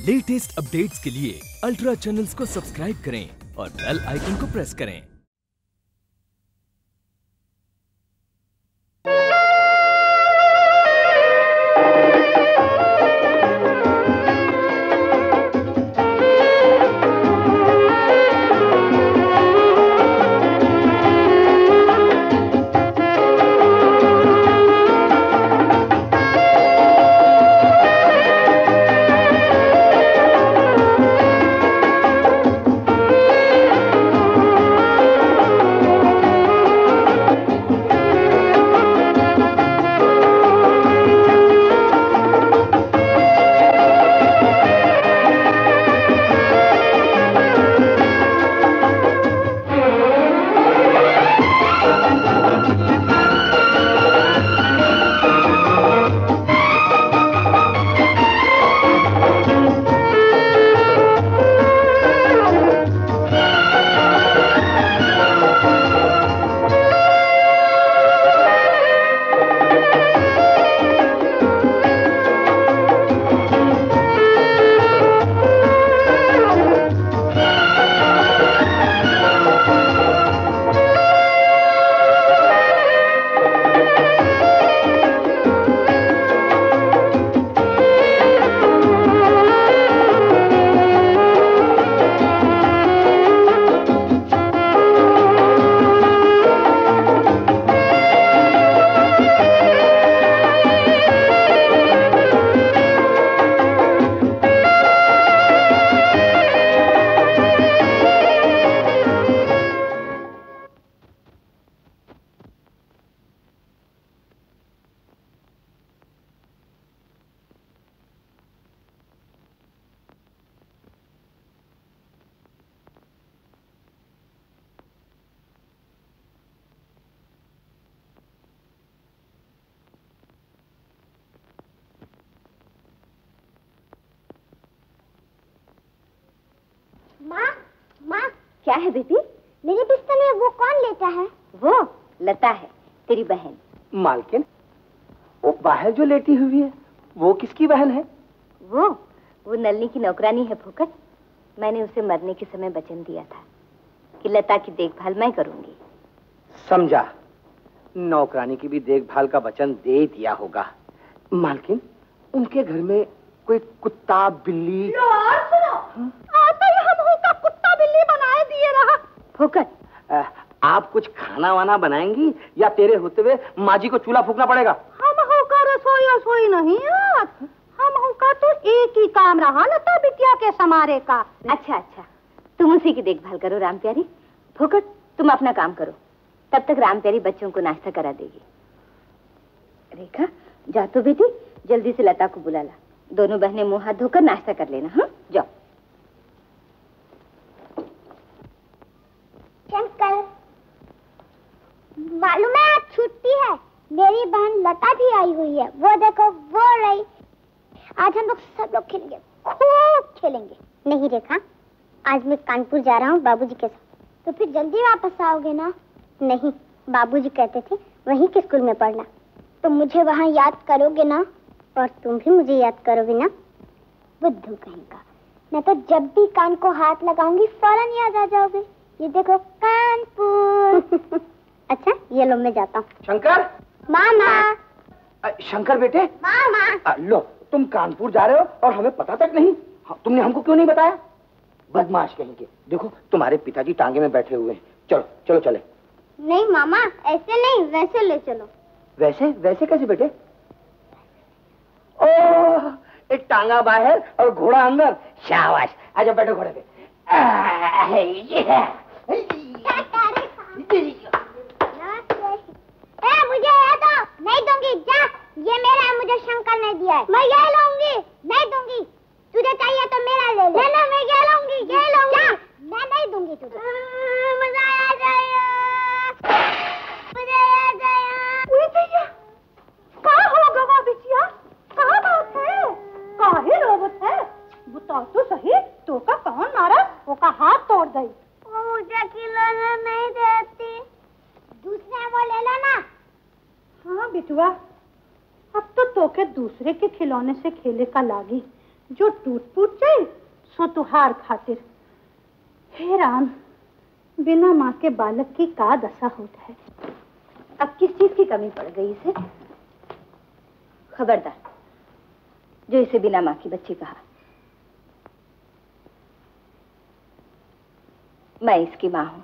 Latest updates के लिए ultra channels को सब्सक्राइब करें और बेल आइकन को प्रेस करें। क्या है बेटी? मेरे बिस्तर में वो कौन लेटा है? वो लता है, तेरी बहन। मालकिन, वो बाहर जो लेटी हुई है वो किसकी बहन है? वो नलनी की नौकरानी है फोकट। मैंने उसे मरने के समय वचन दिया था कि लता की देखभाल मैं करूंगी। समझा, नौकरानी की भी देखभाल का वचन दे दिया होगा। मालकिन, उनके घर में कोई कुत्ता बिल्ली? कुत्ता बिल्ली बनाए दिए रहा। फोकट, आप कुछ खाना वाना बनाएंगी या तेरे होते हुए माँ जी को चूल्हा फूकना पड़ेगा? हम होकर रसोई नहीं हम होकर तो एक ही काम रहा लता बिटिया के समारे का। अच्छा, तुम उसी की देखभाल करो राम प्यारी। फोकट, तुम अपना काम करो, तब तक राम प्यारी बच्चों को नाश्ता करा देगी। रेखा, जा तो बेटी, जल्दी से लता को बुला ला। दोनों बहनें मुंह हाथ धोकर नाश्ता कर लेना। हाँ, जाओ। शंकर, मालूम है आज छुट्टी है। मेरी बहन लता भी आई हुई है। वो देखो, वो रही। आज हम लोग सब लोग खेलेंगे, खूब खेलेंगे। नहीं रेखा, आज मैं कानपुर जा रहा हूँ बाबूजी के साथ। तो फिर जल्दी वापस आओगे ना? नहीं, बाबूजी कहते थे वहीं के स्कूल में पढ़ना। तो मुझे वहाँ याद करोगे ना? और तुम भी मुझे याद करोगे ना? बुद्धू कहेगा। मैं तो जब भी कान को हाथ लगाऊंगी फौरन याद आ जाओगे। ये देखो, कानपुर। अच्छा, ये लो, मैं जाता हूँ। शंकर, मामा। शंकर बेटे। मामा। लो, तुम कानपुर जा रहे हो और हमें पता तक नहीं। तुमने हमको क्यों नहीं बताया? बदमाश कहेंगे। देखो, तुम्हारे पिताजी टांगे में बैठे हुए हैं। चलो चलो चले। नहीं मामा, ऐसे नहीं, वैसे ले चलो। वैसे कैसे बेटे? ओह, एक टांगा बाहर और घोड़ा अंदर। शाबाश, आजा बैठो घोड़े पे। मुझे ये दो। नहीं दूंगी, जा। ये मेरा है, मुझे शंकर ने दिया है। मैं ये लूंगी। नहीं दूंगी। तुझे चाहिए तो मेरा ले ले। नहीं, मैं ये लूंगी, ये लूंगी। मैं नहीं दूंगी तुझे। मुझे आ गया, मुझे आ गया। कहाँ हो गवा बिटिया? कहाँ बात है? काहे रोवत है? बताओ तो सही, तो का कौन मारा? वो का हाथ तोड़ गई। मुझे खिलौना नहीं देती। दूसरा वो ले लो ना। हाँ बिटुआ, अब तो तोके दूसरे के खिलौने से खेले का लागी। जो टूट फूट जाए सो तुहार खातिर। हे राम, बिना माँ के बालक की का दशा होता है। अब किस चीज की कमी पड़ गई इसे? खबरदार जो इसे बिना माँ की बच्ची कहा। मैं इसकी माँ हूँ।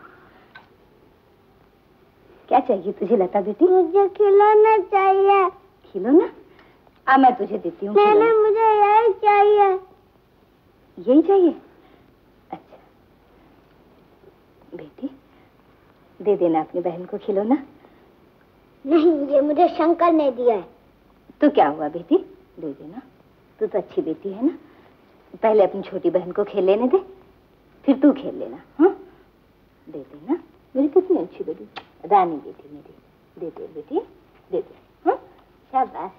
क्या चाहिए तुझे लता बेटी? मुझे खिलौना चाहिए। खिलौना? मैं तुझे देती हूँ। मैंने मुझे यही चाहिए। यही चाहिए? अच्छा बेटी, दे देना अपनी बहन को खिलौना। नहीं, ये मुझे शंकर ने दिया है। तो क्या हुआ बेटी, दे देना। तू तो अच्छी बेटी है ना। पहले अपनी छोटी बहन को खेल लेने दे, फिर तू खेल लेना। हाँ, दे देना। मेरी कितनी अच्छी बेटी, रानी बेटी मेरी। दे दे बेटी, दे दे। हाँ, शाबाश।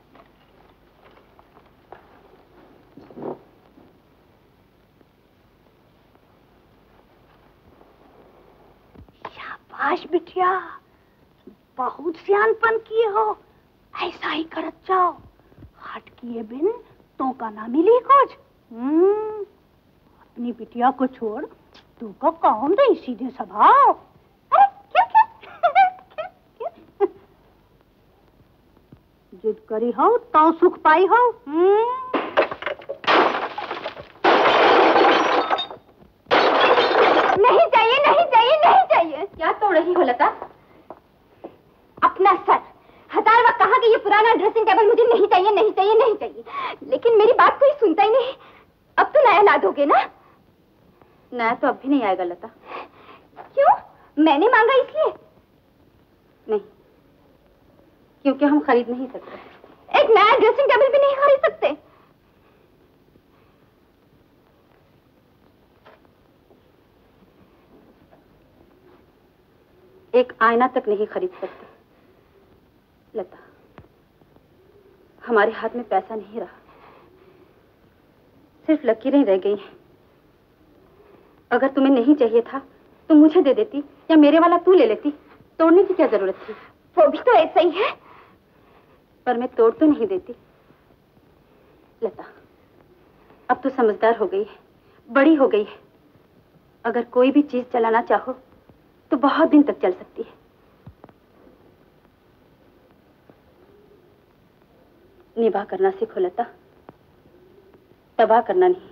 शाबाश बिटिया, बहुत सियानपन किए हो। ऐसा ही करत जाओ, हट किए बिन तो का ना मिली कुछ। अपनी बिटिया को छोड़, तू को काम दे सीधे स्वभाव। अरे क्या क्या क्या? जिद करी हो तो सुख पाई हो। नहीं चाहिए, नहीं चाहिए, नहीं चाहिए। क्या तोड़ रही हो लता? अपना सर। 1000 बार कहा कि ये पुराना ड्रेसिंग टेबल मुझे नहीं चाहिए, नहीं चाहिए, नहीं चाहिए, लेकिन मेरी बात कोई सुनता ही नहीं। अब तो नया ला दोगे ना? नया तो अब भी नहीं आएगा लता। क्यों? मैंने मांगा इसलिए? नहीं, क्योंकि हम खरीद नहीं सकते। एक नया ड्रेसिंग टेबल भी नहीं खरीद सकते। एक आईना तक नहीं खरीद सकते लता। हमारे हाथ में पैसा नहीं रहा, सिर्फ लकीरें रह गई हैं। अगर तुम्हें नहीं चाहिए था तो मुझे दे देती, या मेरे वाला तू ले लेती। तोड़ने की क्या जरूरत थी? वो भी तो ऐसा ही है। पर मैं तोड़ तो नहीं देती लता। अब तो समझदार हो गई है, बड़ी हो गई है। अगर कोई भी चीज चलाना चाहो तो बहुत दिन तक चल सकती है। निभा करना सीखो लता, तबाह करना नहीं।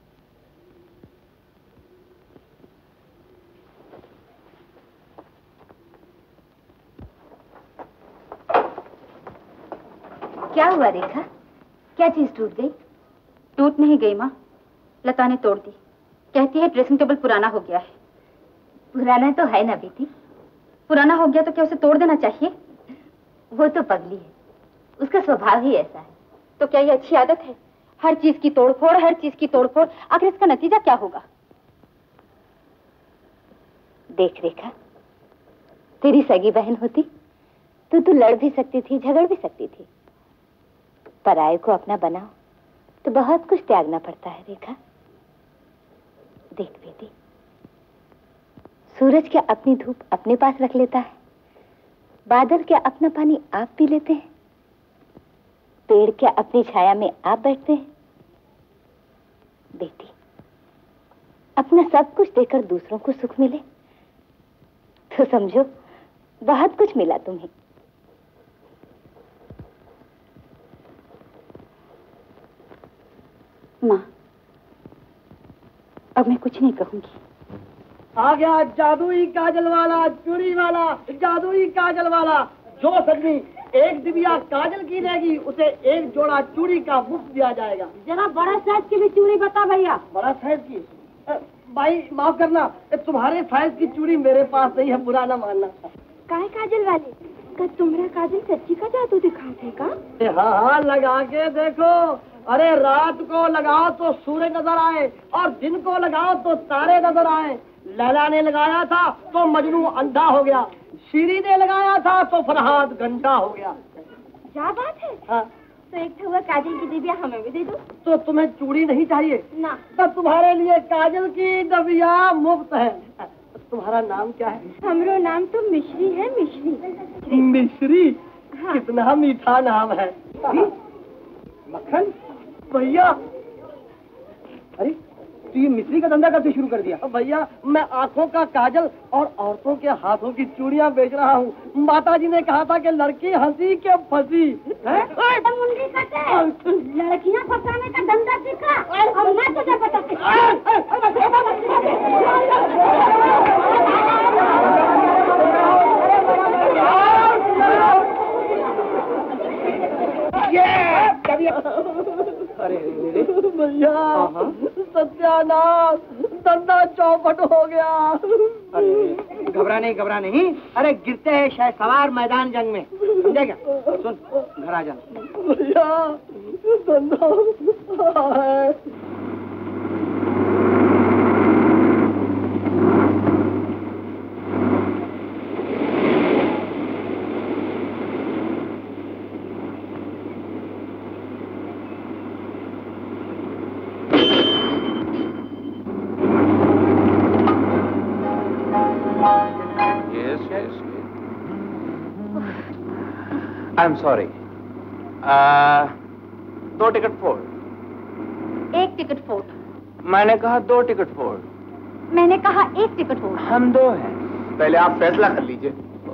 क्या हुआ रेखा? क्या चीज टूट गई? टूट नहीं गई माँ, लता ने तोड़ दी। कहती है ड्रेसिंग टेबल पुराना हो गया है। पुराना तो है ना बेटी। पुराना हो गया तो क्या उसे तोड़ देना चाहिए? वो तो पगली है, उसका स्वभाव ही ऐसा है। तो क्या ये अच्छी आदत है? हर चीज की तोड़फोड़, हर चीज की तोड़फोड़। आखिर इसका नतीजा क्या होगा? देख रेखा, तेरी सगी बहन होती तो तू लड़ भी सकती थी, झगड़ भी सकती थी। पराये को अपना बनाओ तो बहुत कुछ त्यागना पड़ता है रेखा। देख बेटी, सूरज क्या अपनी धूप अपने पास रख लेता है? बादल क्या अपना पानी आप पी लेते हैं? पेड़ क्या अपनी छाया में आप बैठते हैं? बेटी, अपना सब कुछ देकर दूसरों को सुख मिले तो समझो बहुत कुछ मिला तुम्हें। माँ, अब मैं कुछ नहीं कहूंगी। आ गया जादुई काजल वाला, चूड़ी वाला, जादुई काजल वाला। जो सदमी एक डिबिया काजल की रहेगी उसे एक जोड़ा चूड़ी का मुफ्त दिया जाएगा। जरा बड़ा साइज की भी चूड़ी बता भैया। बड़ा साइज की? भाई माफ करना, तुम्हारे साइज की चूड़ी मेरे पास नहीं है, बुरा ना मानना। काय काजल वाले का तुम्हारा काजल सच्ची का जादू दिखाते का? हाँ हाँ, लगा के देखो। अरे रात को लगाओ तो सूरज नजर आए और दिन को लगाओ तो तारे नजर आए। लैला ने लगाया था तो मजनू अंधा हो गया, शीरी ने लगाया था तो फरहाद गंजा हो गया। क्या बात है? हाँ। तो एक हुआ काजल की डिबिया हमें भी दे दो। तो तुम्हें चूड़ी नहीं चाहिए ना? तो तुम्हारे लिए काजल की डिबिया मुफ्त है। तुम्हारा नाम क्या है? हमरो नाम तो मिश्री है, मिश्री। मिश्री? हाँ। कितना मीठा नाम है। मक्खन भैया, अरे तो ये मिस्त्री का धंधा करते शुरू कर दिया? भैया मैं आंखों का काजल और औरतों के हाथों की चूड़ियां बेच रहा हूँ। माता जी ने कहा था कि लड़की हंसी के फंसी। लड़कियां फंसाने का धंधा सीखा और मैं तुझे बताती। अरे भैया सत्यानाश, धंधा चौपट हो गया। अरे घबरा नहीं। अरे गिरते हैं शायद सवार मैदान जंग में, समझे क्या? सुन घर आ जा। भैया धंधा है। I'm sorry. 2 टिकट फोड़। 1 टिकट फोड़। मैंने कहा 2 टिकट फोड़। मैंने कहा 1 टिकट फोड़। हम 2 हैं। पहले आप फैसला कर लीजिए।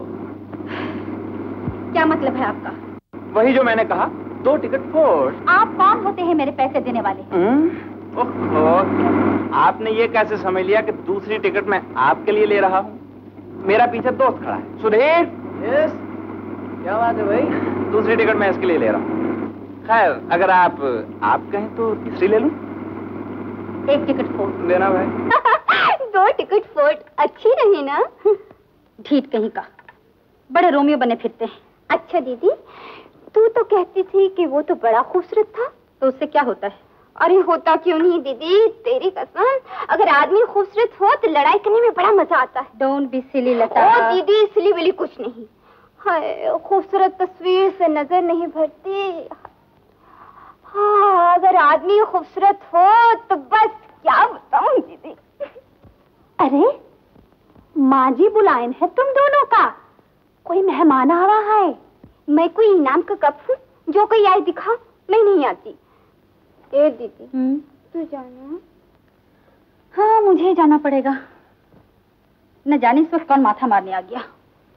क्या मतलब है आपका? वही जो मैंने कहा, 2 टिकट फोड़। आप कौन होते हैं मेरे पैसे देने वाले? ओहो, आपने ये कैसे समझ लिया कि दूसरी टिकट मैं आपके लिए ले रहा हूँ? मेरा पीछे दोस्त खड़ा है, सुधीर। यस, क्या बात है भाई? दूसरी टिकट मैं इसके लिए ले रहा हूँ। खैर, अगर आप कहें तो तीसरी ले लूं? 1 टिकट फोड़। लेना भाई। 2 टिकट फोड़ अच्छी रही ना? ढीठ कहीं का, बड़े रोमियो बने फिरते हैं। अच्छा दीदी, तू तो कहती थी कि वो तो बड़ा खूबसूरत था, तो उससे क्या होता है? अरे होता क्यों नहीं दीदी, तेरी कसम, अगर आदमी खूबसूरत हो तो लड़ाई करने में बड़ा मजा आता है। डोंट बी सिली लता। ओ दीदी, सिली विली कुछ नहीं। हाय, खूबसूरत तस्वीर से नजर नहीं भरती। हाँ, अगर आदमी खूबसूरत हो तो बस क्या बताऊं दीदी। अरे माँ जी बुलाए हैं तुम दोनों का, कोई मेहमान आ रहा है। मैं कोई इनाम का कप हूँ जो कोई आए दिखा? मैं नहीं आती। ए दीदी, तू जाना? हाँ, मुझे जाना पड़ेगा। न जाने इस वक्त कौन माथा मारने आ गया।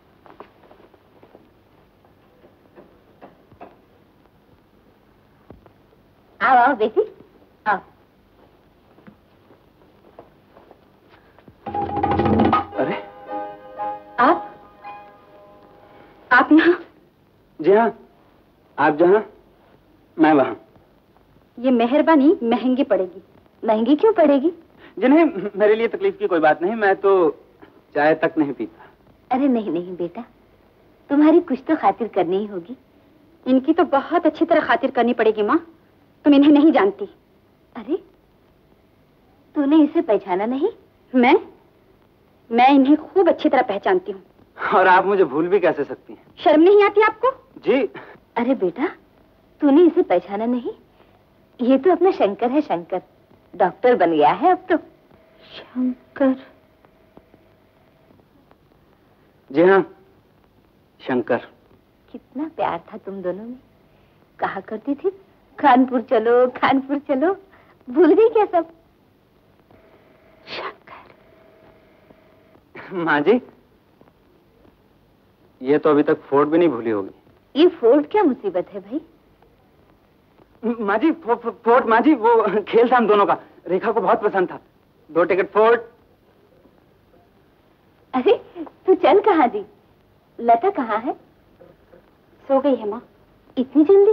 आओ आओ बेटी, आओ। अरे आप यहाँ? जी हाँ, आप जहाँ मैं वहाँ। ये मेहरबानी महंगी पड़ेगी। महंगी क्यों पड़ेगी? जी नहीं, मेरे लिए तकलीफ की कोई बात नहीं, मैं तो चाय तक नहीं पीता। अरे नहीं नहीं बेटा, तुम्हारी कुछ तो खातिर करनी ही होगी। इनकी तो बहुत अच्छी तरह खातिर करनी पड़ेगी माँ, तुम इन्हें नहीं जानती। अरे तूने इसे पहचाना नहीं? मैं इन्हें खूब अच्छी तरह पहचानती हूँ। और आप मुझे भूल भी कैसे सकती हैं? शर्म नहीं आती आपको? जी। अरे बेटा, तूने इसे पहचाना नहीं? ये तो अपना शंकर है, शंकर। डॉक्टर बन गया है अब तो। शंकर? जी हाँ, शंकर। कितना प्यार था तुम दोनों में। कहा करती थी कानपुर चलो, कानपुर चलो। भूल गई क्या सब? शंकर। माँ जी, ये तो अभी तक फोर्ड भी नहीं भूली होगी। ये फोर्ड क्या मुसीबत है भाई? माँ जी, फोर्ड माँ जी, वो खेल था हम दोनों का, रेखा को बहुत पसंद था। 2 टिकट फोर्ड। अरे तू चल कहाँ दी? लता कहाँ है? सो गई है माँ। इतनी जल्दी?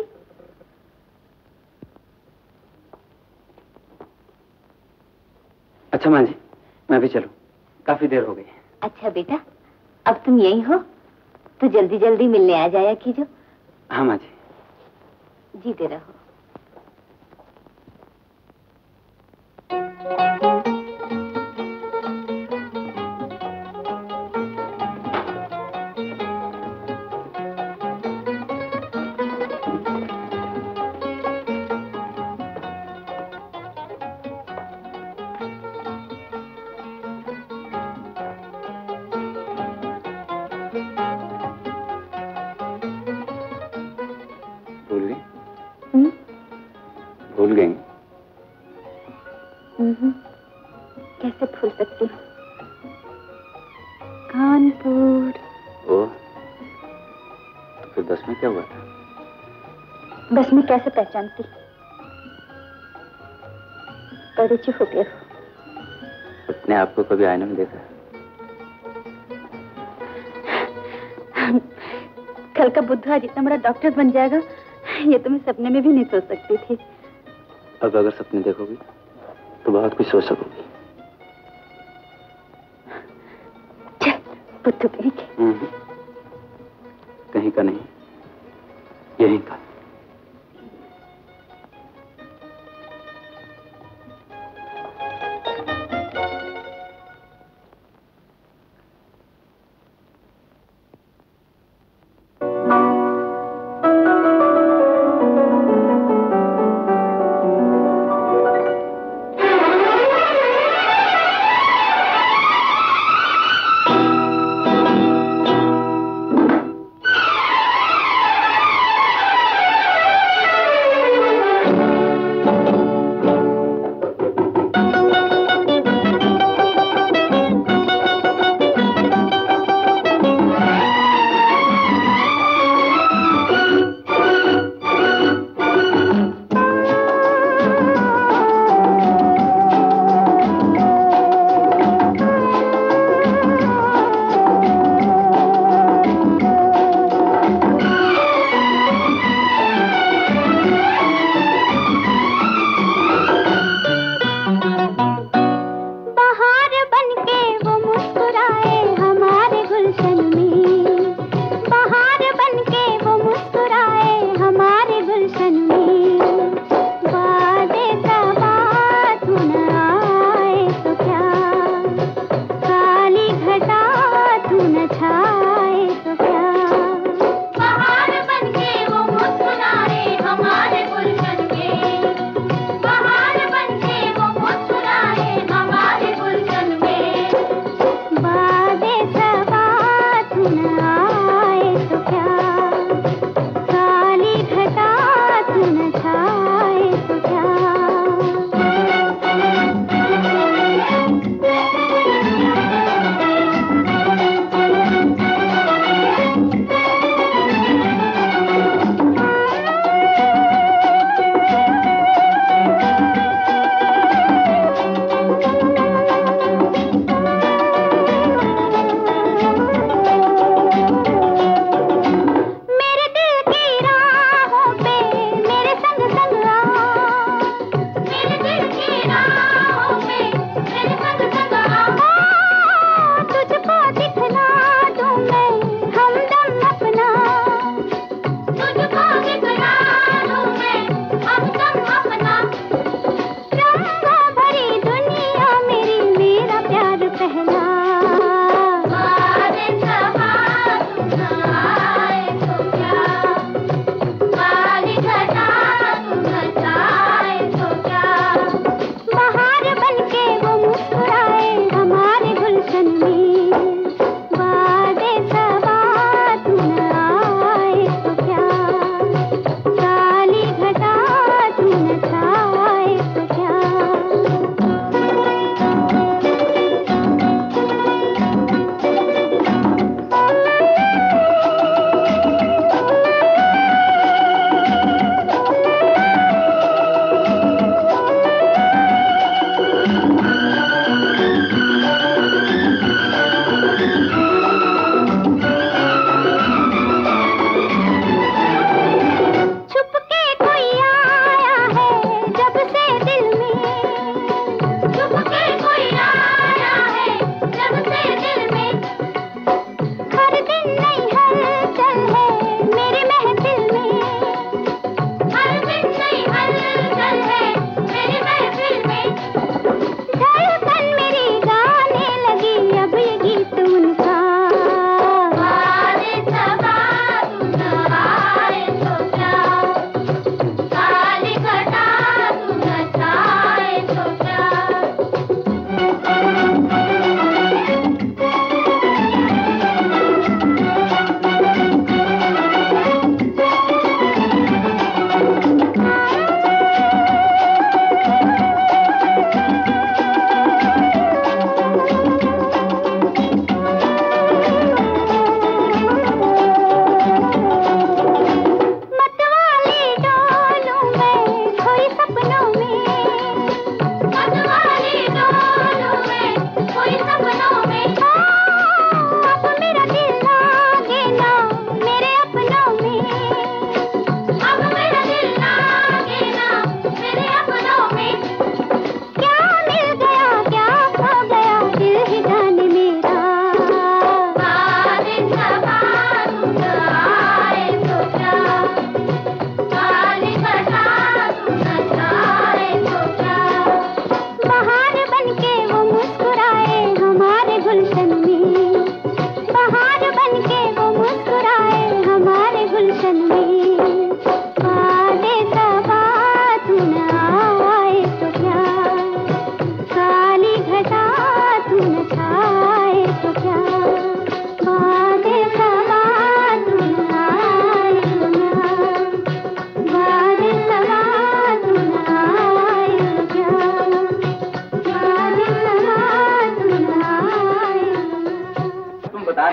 अच्छा माँ जी, मैं भी चलूं, काफी देर हो गई। अच्छा बेटा, अब तुम यही हो तो जल्दी जल्दी मिलने आ जाया कीजिए। हाँ माँ जी। जीते रहो। भूल गई? बस मैं कैसे पहचानती? बड़े चुप हो गए हो। अपने आप को कभी आईने में देखा? कल का बुद्धू जितना बड़ा डॉक्टर बन जाएगा, ये तो मैं सपने में भी नहीं सोच सकती थी। अब अगर सपने देखोगी तो बहुत कुछ सोच सकोगी। बुद्धू कहीं कहीं का नहीं, यहीं का।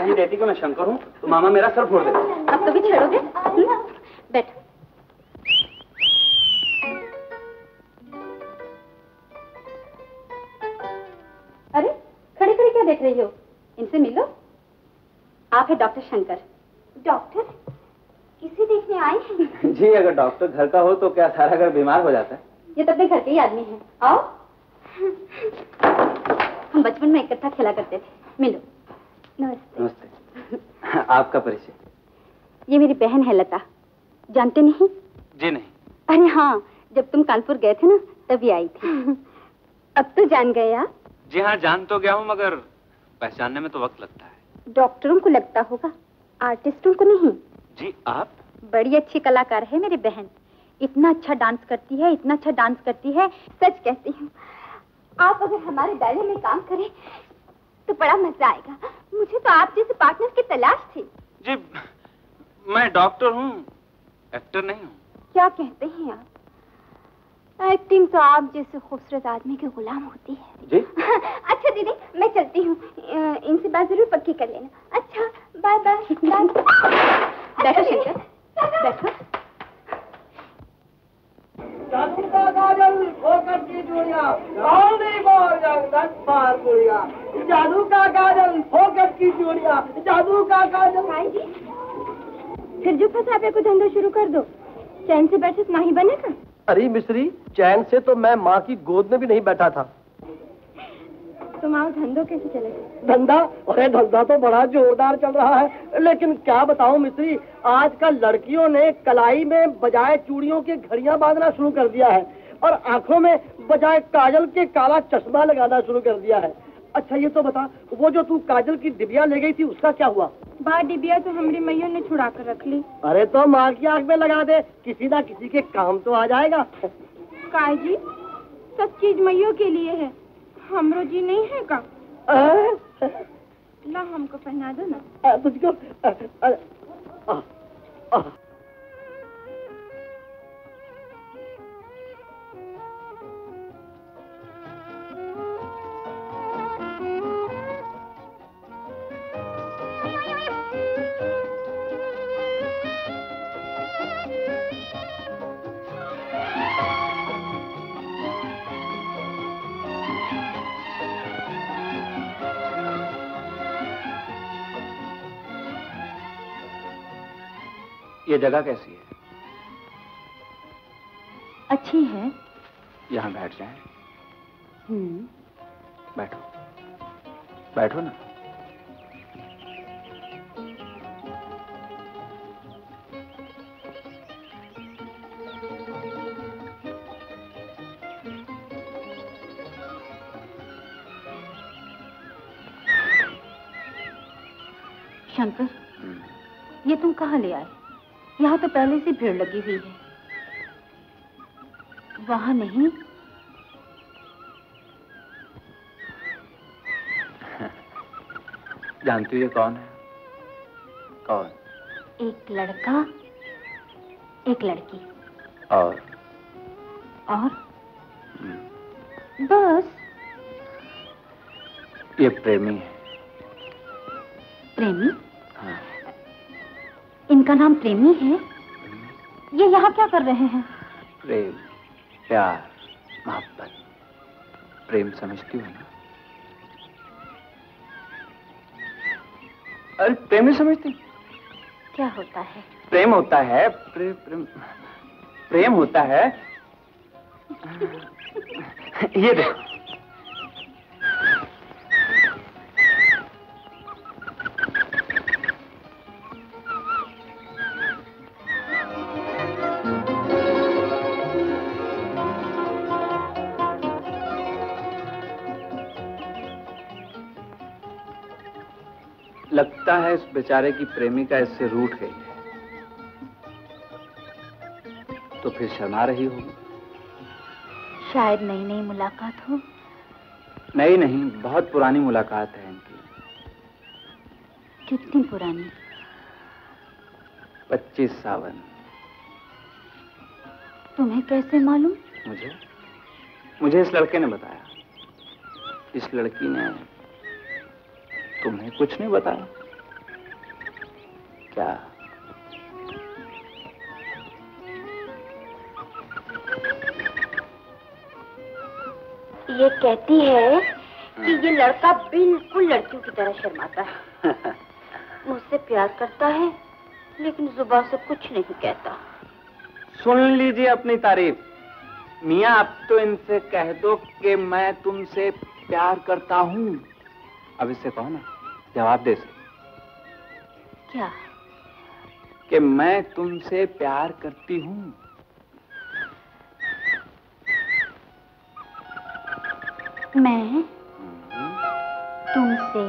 दिखाई नहीं देती कि मैं शंकर हूँ तो मामा मेरा सर फोड़ देते। अब कभी छेड़ोगे? बैठ। अरे खड़ी खड़ी क्या देख रही हो? इनसे मिलो। आप है डॉक्टर शंकर। डॉक्टर किसे देखने आए हैं? जी अगर डॉक्टर घर का हो तो क्या सारा घर बीमार हो जाता है? ये तो अपने घर के ही आदमी हैं। आओ। हम बचपन में इकट्ठा खेला करते थे। मिलो। नमस्ते। नमस्ते। आपका परिचय? ये मेरी बहन है लता। जानते नहीं? जी नहीं। अरे हाँ, जब तुम कानपुर गए थे ना तभी आई थी। अब तो जान गए आप? जी हाँ जान तो गया हूँ मगर पहचानने में तो वक्त लगता है। डॉक्टरों को लगता होगा, आर्टिस्टों को नहीं। जी आप? बड़ी अच्छी कलाकार है मेरी बहन। इतना अच्छा डांस करती है, इतना अच्छा डांस करती है, सच कहती हूँ। आप अगर हमारे दायरे में काम करें तो बड़ा मजा आएगा। मुझे तो आप जैसे पार्टनर की तलाश थी। जी मैं डॉक्टर हूँ, एक्टर नहीं हूँ। क्या कहते हैं आप? एक्टिंग तो आप जैसे खूबसूरत आदमी के गुलाम होती है। जी? अच्छा दीदी मैं चलती हूँ, इनसे बात जरूर पक्की कर लेना। अच्छा बाय बाय। बैठो शंकर, बैठो। जादू का काजल ठोकर की चूड़ियां, कौड़ी बोल जंगल पार गुड़िया। जादू का काजल ठोकर की चूड़ियां, जादू का काजल। भाई जी फिर जो फंसावे को धंधा शुरू कर दो। चैन से बैठे तो नहीं बनेगा। अरे मिस्री, चैन से तो मैं माँ की गोद में भी नहीं बैठा था। तुम आओ, धंधो कैसे चलेगा? धंधा? अरे धंधा तो बड़ा जोरदार चल रहा है, लेकिन क्या बताऊं मिस्री, आजकल लड़कियों ने कलाई में बजाय चूड़ियों के घड़ियां बांधना शुरू कर दिया है और आंखों में बजाय काजल के काला चश्मा लगाना शुरू कर दिया है। अच्छा ये तो बता, वो जो तू काजल की डिबिया ले गई थी उसका क्या हुआ? बाहर डिबिया तो हमारी मैयों ने छुड़ा कर रख ली। अरे तो माँ की आंख में लगा दे, किसी ना किसी के काम तो आ जाएगा। काय जी सब चीज मैयों के लिए है, हमरो जी नहीं है का? ला हमको पहना दो ना। तुझको ये जगह कैसी है? अच्छी है। यहाँ बैठ जाएं। बैठो बैठो ना। शंकर ये तुम कहाँ ले आए? यहाँ तो पहले से भीड़ लगी हुई है। वहाँ नहीं? जानती हो ये कौन है? कौन? एक लड़का, एक लड़की। और? बस। ये प्रेमी है। प्रेमी? हाँ। इनका नाम प्रेमी है? ये यहाँ क्या कर रहे हैं? प्रेम, प्यार, मोहब्बत, प्रेम समझती हो ना? अरे प्रेम ही समझती? क्या होता है? प्रेम होता है प्रेम होता है ये देखो। लगता है इस बेचारे की प्रेमिका इससे रूठ गई है, तो फिर शर्मा रही होगी। शायद नई नई मुलाकात हो। नई नहीं, बहुत पुरानी मुलाकात है इनकी। कितनी पुरानी? 25 सावन। तुम्हें कैसे मालूम? मुझे इस लड़के ने बताया। इस लड़की ने तुम्हें कुछ नहीं बताया? क्या? ये कहती है कि ये लड़का बिल्कुल लड़कियों की तरह शर्माता है। मुझसे प्यार करता है लेकिन जुबान से कुछ नहीं कहता। सुन लीजिए अपनी तारीफ। मियाँ अब तो इनसे कह दो कि मैं तुमसे प्यार करता हूँ। अब इससे कहो ना, जवाब दे से। क्या? कि मैं तुमसे प्यार करती हूँ। मैं तुमसे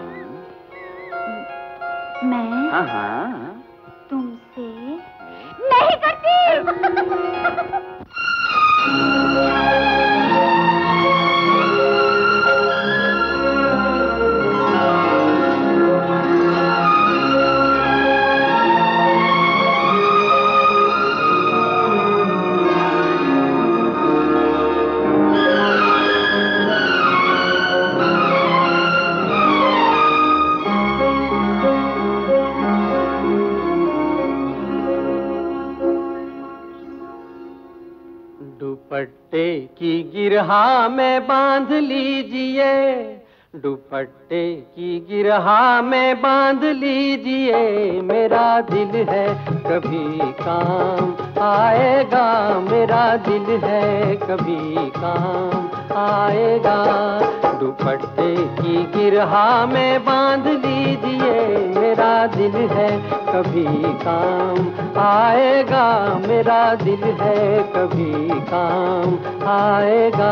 मैं हाँ हाँ तुमसे नहीं करती। दुपट्टे की गिरहा में बांध लीजिए, दुपट्टे की गिरहा में बांध लीजिए, मेरा दिल है कभी काम आएगा, मेरा दिल है कभी काम आएगा। दुपट्टे की गिरहा में बांध लीजिए, मेरा दिल है कभी काम आएगा, मेरा दिल है कभी काम आएगा।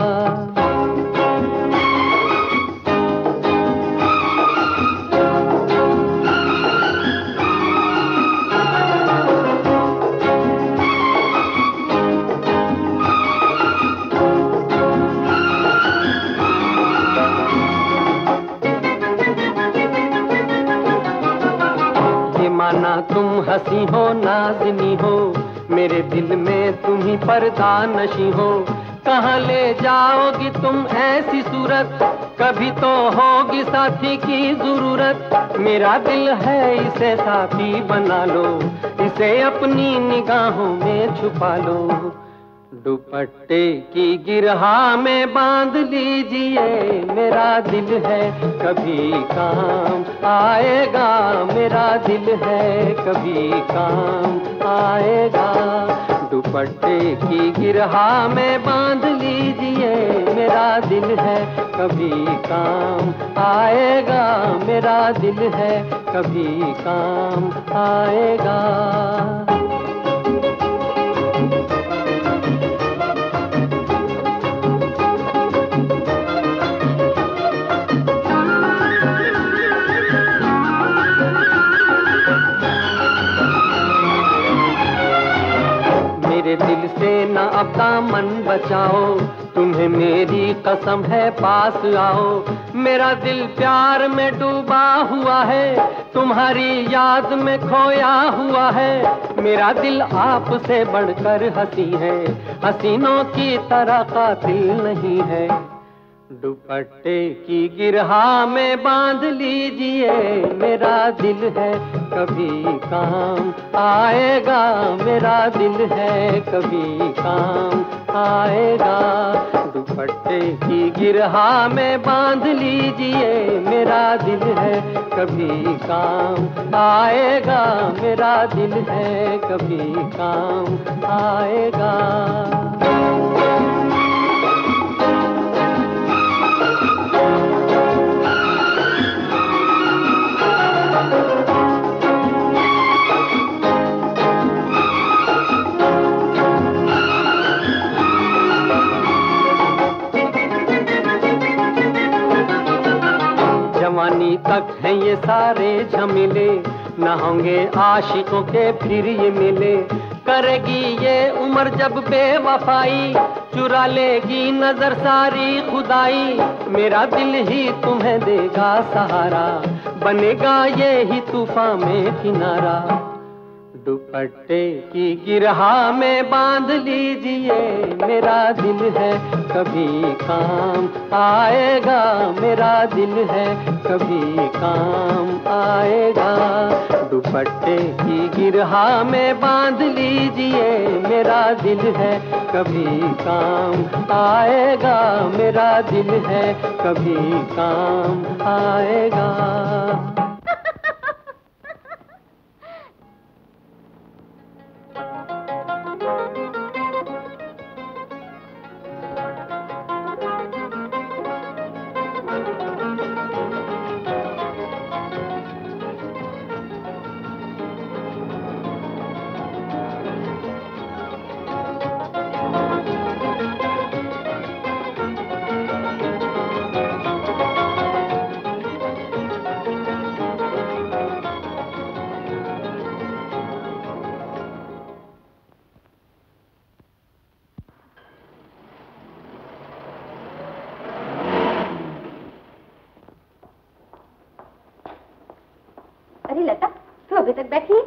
माना तुम हंसी हो नाज़नी हो, मेरे दिल में तुम ही पर्दा नशी हो। कहाँ ले जाओगी तुम ऐसी सूरत, कभी तो होगी साथी की जरूरत। मेरा दिल है इसे साथी बना लो, इसे अपनी निगाहों में छुपा लो। दुपट्टे की गिरहा में बांध लीजिए, मेरा दिल है कभी काम आएगा, मेरा दिल है कभी काम आएगा। दुपट्टे की गिरहा में बांध लीजिए, मेरा दिल है कभी काम आएगा, मेरा दिल है कभी काम आएगा। मेरे दिल से न अब दामन बचाओ, तुम्हें मेरी कसम है पास आओ। मेरा दिल प्यार में डूबा हुआ है, तुम्हारी याद में खोया हुआ है। मेरा दिल आपसे बढ़कर हंसी है, हसीनों की तरह कातिल नहीं है। दुपट्टे की गिरहा में बांध लीजिए, मेरा दिल है कभी काम आएगा, मेरा दिल है कभी काम आएगा। दुपट्टे की गिरहा में बांध लीजिए, मेरा दिल है कभी काम आएगा, मेरा दिल है कभी काम आएगा। जवानी तक है ये सारे झमेले, न होंगे आशिकों के फिर ये मिले। करेगी ये उम्र जब बेवफाई, चुरा लेगी नजर सारी खुदाई। मेरा दिल ही तुम्हें देगा सहारा, बनेगा ये ही तूफान में किनारा। दुपट्टे की गिरहा में बांध लीजिए, मेरा दिल है कभी काम आएगा, मेरा दिल है कभी काम आएगा। दुपट्टे की गिरहा में बांध लीजिए, मेरा दिल है कभी काम आएगा, मेरा दिल है कभी काम आएगा। अरे लता, तू अभी तक बैठी है?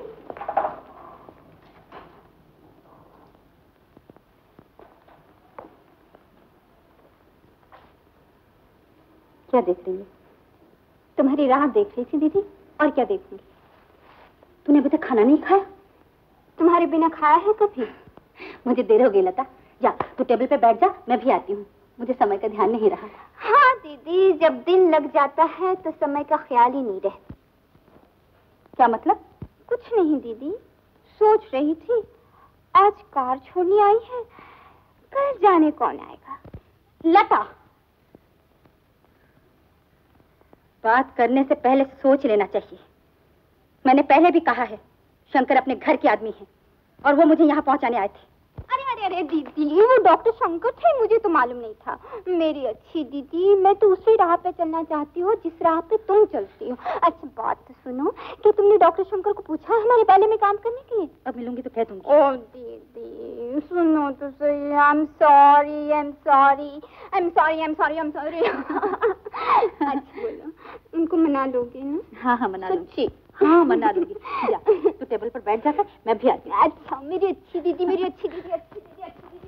क्या देख रही है? तुम्हारी राह देख रही थी दीदी, और क्या देखूंगी? तूने अभी तक खाना नहीं खाया? तुम्हारे बिना खाया है कभी? मुझे देर हो गई लता, जा तू टेबल पे बैठ जा, मैं भी आती हूँ, मुझे समय का ध्यान नहीं रहा। हाँ दीदी, जब दिन लग जाता है तो समय का ख्याल ही नहीं रहता। क्या मतलब? कुछ नहीं दीदी, सोच रही थी आज कार छोड़ने आई है, कल जाने कौन आएगा। लता, बात करने से पहले सोच लेना चाहिए। मैंने पहले भी कहा है, शंकर अपने घर के आदमी हैं और वो मुझे यहाँ पहुँचाने आए थे। अरे अरे अरे दीदी, वो डॉक्टर शंकर थे, मुझे तो मालूम नहीं था। मेरी अच्छी दीदी, मैं तो उसी राह पे चलना चाहती हूँ जिस राह पे तुम चलती हो। अच्छा बात तो सुनो, कि तुमने डॉक्टर शंकर को पूछा हमारे बैले में काम करने के लिए? अब मिलूंगी तो कह दूंगी। ओ दीदी सुनो तो सही, I am sorry, I am sorry, I am sorry, I am sorry, I am sorry. अच्छा बोलो, उनको मना लोगे ना? हाँ हाँ मना लूंगी, हाँ मना लूंगी। जा तू टेबल पर बैठ जाकर, मैं भी आती हूँ। अच्छा मेरी अच्छी दीदी, मेरी अच्छी दीदी, अच्छी दीदी, अच्छी दीदी।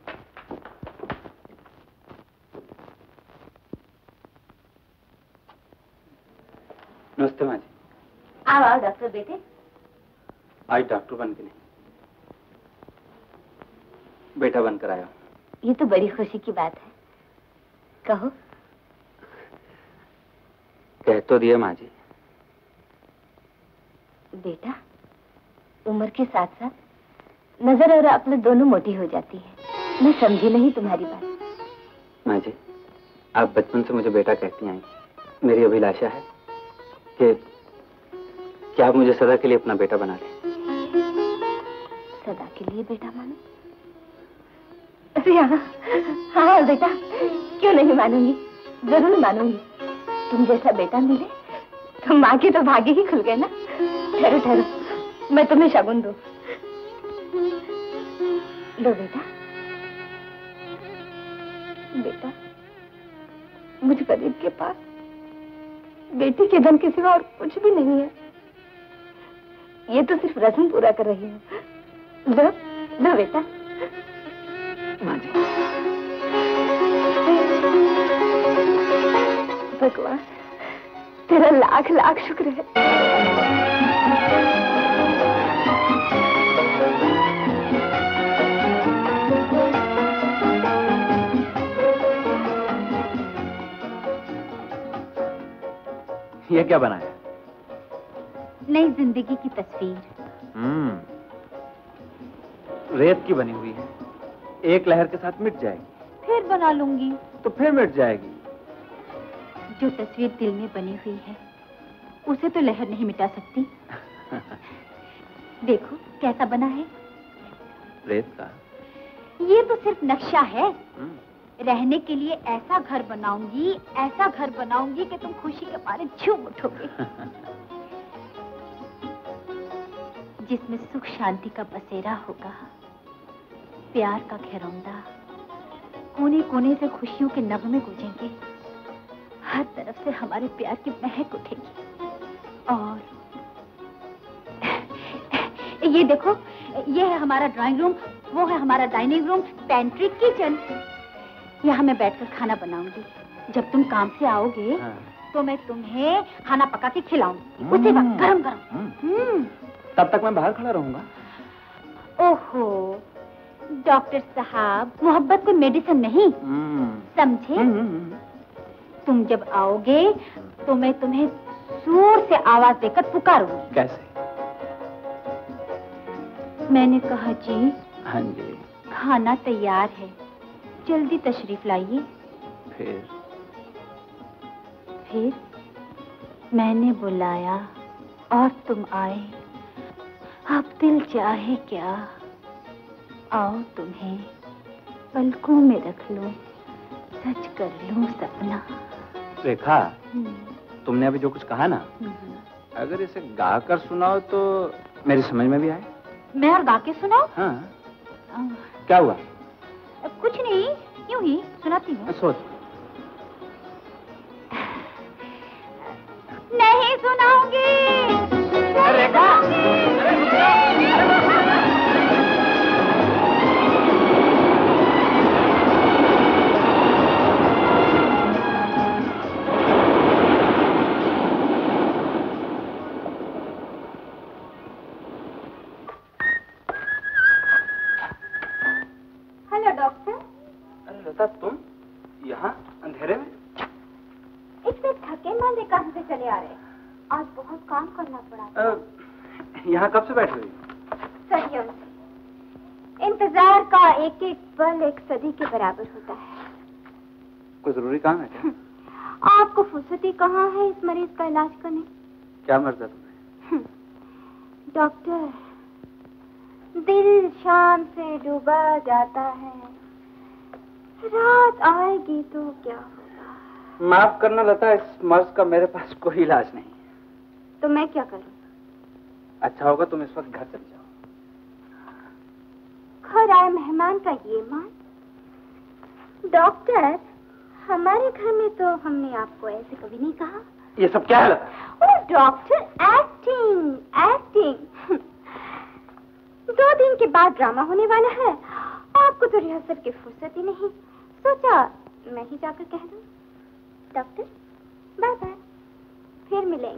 नमस्ते माँ जी। आओ आओ डॉक्टर बेटे। आज डॉक्टर बन के नहीं, बेटा बनकर आया। ये तो बड़ी खुशी की बात है, कहो। कह तो दिया माँ जी। बेटा, उम्र के साथ साथ नजर और अक्ल दोनों मोटी हो जाती है। मैं समझी नहीं तुम्हारी बात। माँ जी, आप बचपन से मुझे बेटा कहती आई। मेरी अभिलाषा है कि आप मुझे सदा के लिए अपना बेटा बना लें। सदा के लिए बेटा मानो? अरे हाँ हाँ बेटा, क्यों नहीं मानूंगी, जरूर मानूंगी। तुम जैसा बेटा मिले तो माँ के तो भाग्य ही खुल गए ना। ठहरो ठहरो, मैं तुम्हें शगुन दूं। लो बेटा। बेटा, मुझ गरीब के पास बेटी के धन के सिवा और कुछ भी नहीं है। ये तो सिर्फ रस्म पूरा कर रही हूँ। लो लो बेटा। माँ जी। भगवान तेरा लाख लाख शुक्र है। ये क्या बनाया? नई जिंदगी की तस्वीर। रेत की बनी हुई है, एक लहर के साथ मिट जाएगी। फिर बना लूंगी। तो फिर मिट जाएगी। जो तस्वीर दिल में बनी हुई है उसे तो लहर नहीं मिटा सकती। देखो कैसा बना है। रेत का? ये तो सिर्फ नक्शा है। रहने के लिए ऐसा घर बनाऊंगी, ऐसा घर बनाऊंगी कि तुम खुशी के मारे झूम उठोगे। जिसमें सुख शांति का बसेरा होगा, प्यार का घेरौंदा, कोने कोने से खुशियों के नगमे गूंजेंगे, हर तरफ से हमारे प्यार की महक उठेगी। और ये देखो, ये है हमारा ड्राइंग रूम, वो है हमारा डाइनिंग रूम, पेंट्री, किचन। यहाँ मैं बैठकर खाना बनाऊंगी। जब तुम काम से आओगे तो मैं तुम्हें खाना पका के खिलाऊंगी, उसी वक्त गरम गरम। तब तक मैं बाहर खड़ा रहूंगा। ओहो डॉक्टर साहब, मोहब्बत कोई मेडिसिन नहीं, समझे? तुम जब आओगे तो मैं तुम्हें जोर से आवाज देकर पुकारूंगी। कैसे? मैंने कहा जी। हाँ जी। खाना तैयार है, जल्दी तशरीफ लाइए। फिर मैंने बुलाया और तुम आए। अब दिल चाहे क्या, आओ तुम्हें पलकों में रख लूं, सच कर लूं सपना। रेखा, तुमने अभी जो कुछ कहा ना, अगर इसे गाकर सुनाओ तो मेरी समझ में भी आए। मैं और गा के सुनाओ? हाँ। क्या हुआ? कुछ नहीं, यूं ही सुनाती हूँ। सोच। नहीं सुनाऊंगी। रेखा, लता, तुम यहाँ अंधेरे में? इतने थके मांदे कहाँ से चले आ रहे? आज बहुत काम करना पड़ा। यहाँ कब से बैठे हुई? सदियों से। इंतजार का एक एक पल एक सदी के बराबर होता है। कोई जरूरी काम है क्या? आपको फुर्सती कहाँ है इस मरीज का इलाज करने? क्या मर्ज है तुम्हें? डॉक्टर, दिल शाम से डूबा जाता है, रात आएगी तो क्या होगा? माफ करना लता, इस मर्ज का मेरे पास कोई इलाज नहीं। तो मैं क्या करूं? अच्छा होगा तुम इस वक्त घर चले जाओ। घर आए मेहमान का ये मान? डॉक्टर, हमारे घर में तो हमने आपको ऐसे कभी नहीं कहा। ये सब क्या है Lata? Oh doctor, acting acting. 2 दिन के बाद ड्रामा होने वाला है, आपको तो रिहर्सल की फुर्सत ही नहीं। सोचा मैं ही जाकर कह दूं। डॉक्टर बाय बाय, फिर मिलेंगे।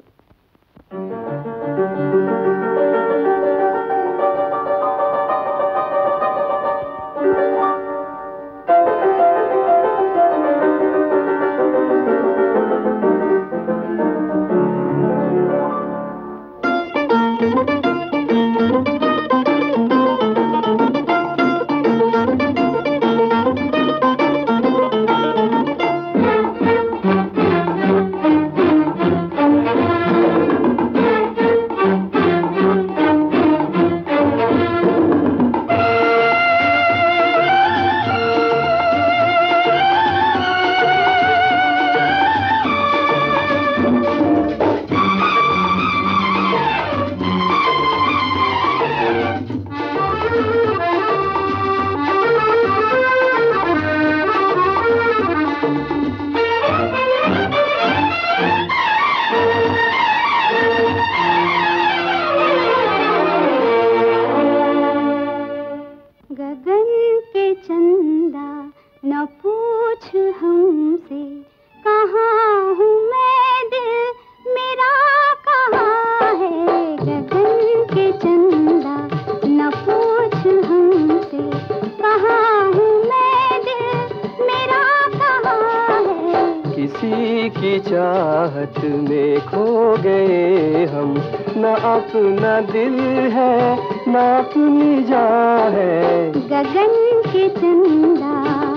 अपना दिल है ना अपनी जान है, गगन के चंदा।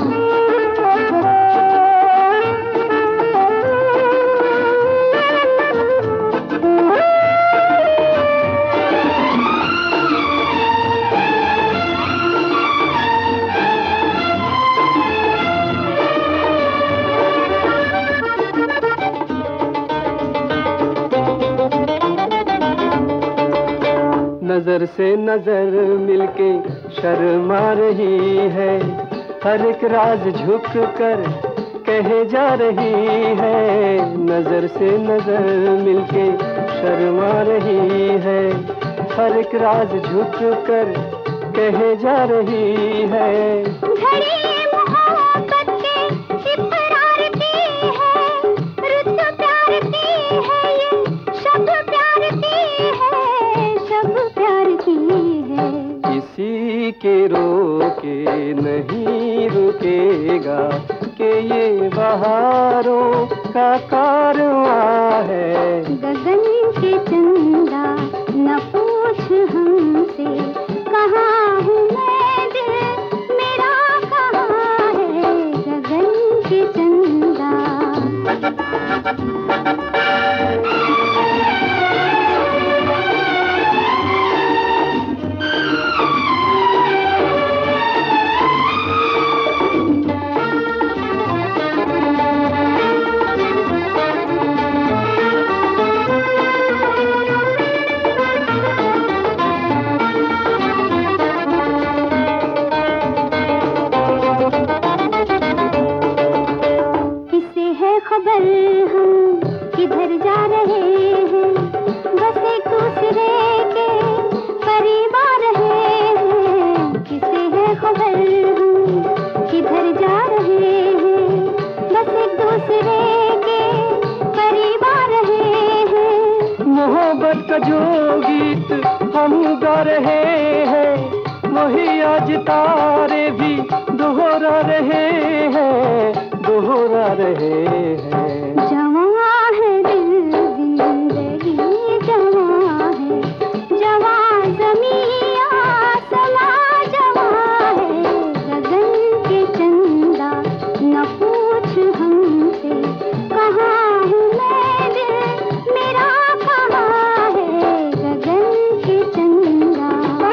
नजर से नजर मिलके शर्मा रही है, हर एक राज झुक कर कहे जा रही है। नजर से नजर मिलके शर्मा रही है, हर एक राज झुक कर कहे जा रही है। घड़ी मोहब्बत के इकरार की है, रुत प्यार की है, ये शब प्यार की है, शब प्यार की है। किसी के रोके नहीं रुकेगा कि ये बहारों का कारवां है। गगन के चंदा न पूछ हमसे, कहाँ हूँ मैं, दिल मेरा कहाँ है। गगन के चंदा खबर हम किधर जा रहे हैं, बस एक दूसरे के करीब आ रहे हैं। किसे है खबर हम किधर जा रहे हैं, बस एक दूसरे के करीब आ रहे हैं। मोहब्बत का जो गीत हम गा रहे हैं, वही आज तारे भी दोहरा रहे हैं, दोहरा रहे हैं। जवां है दिल जिंदगी, जवां है, जवां ज़मीं आसमां, जवां है। गगन के चंदा न पूछ हमसे, कहाँ हूँ मैं, दिल मेरा कहाँ है। गगन के चंदा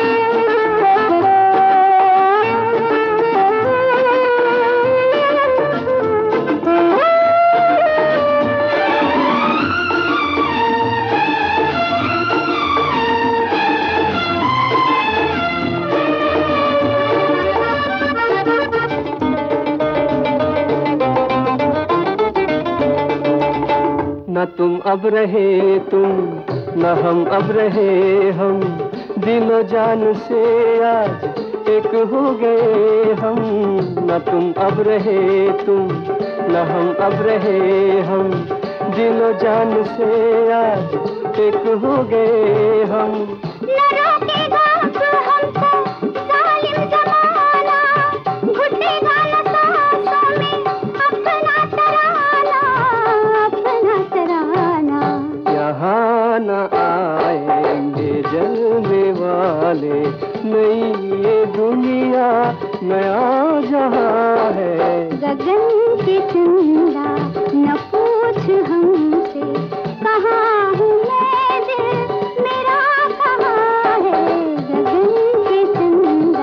न तुम अब रहे तुम, न हम अब रहे हम, दिलो जान से आज एक हो गए हम। न तुम अब रहे तुम, न हम अब रहे हम, दिलो जान से आज एक हो गए हम। न रोकेगा हमको जालिम ज़माना, घुटेगा न सांसों में अपना तराना, अपना तराना। यहाँ न आएंगे जलने वाले, नई ये दुनिया नया जहाँ है। गगन के चंदा न पूछ हमसे, कहाँ हूँ मैं, दिल मेरा कहाँ है। गगन के चंदा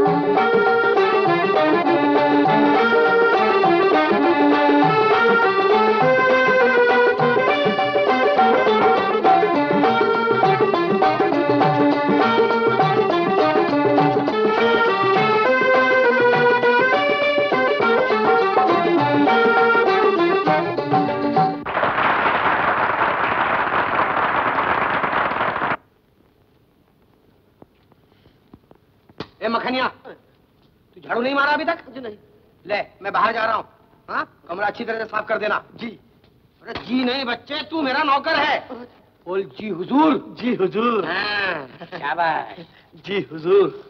मखनिया, तू झाड़ू नहीं मारा अभी तक? जी नहीं। ले, मैं बाहर जा रहा हूँ। हाँ, कमरा अच्छी तरह से साफ कर देना। जी। अरे जी नहीं बच्चे, तू मेरा नौकर है। बोल जी हुजूर। जी हुजूर। हाँ, शाबाश। जी हुजूर।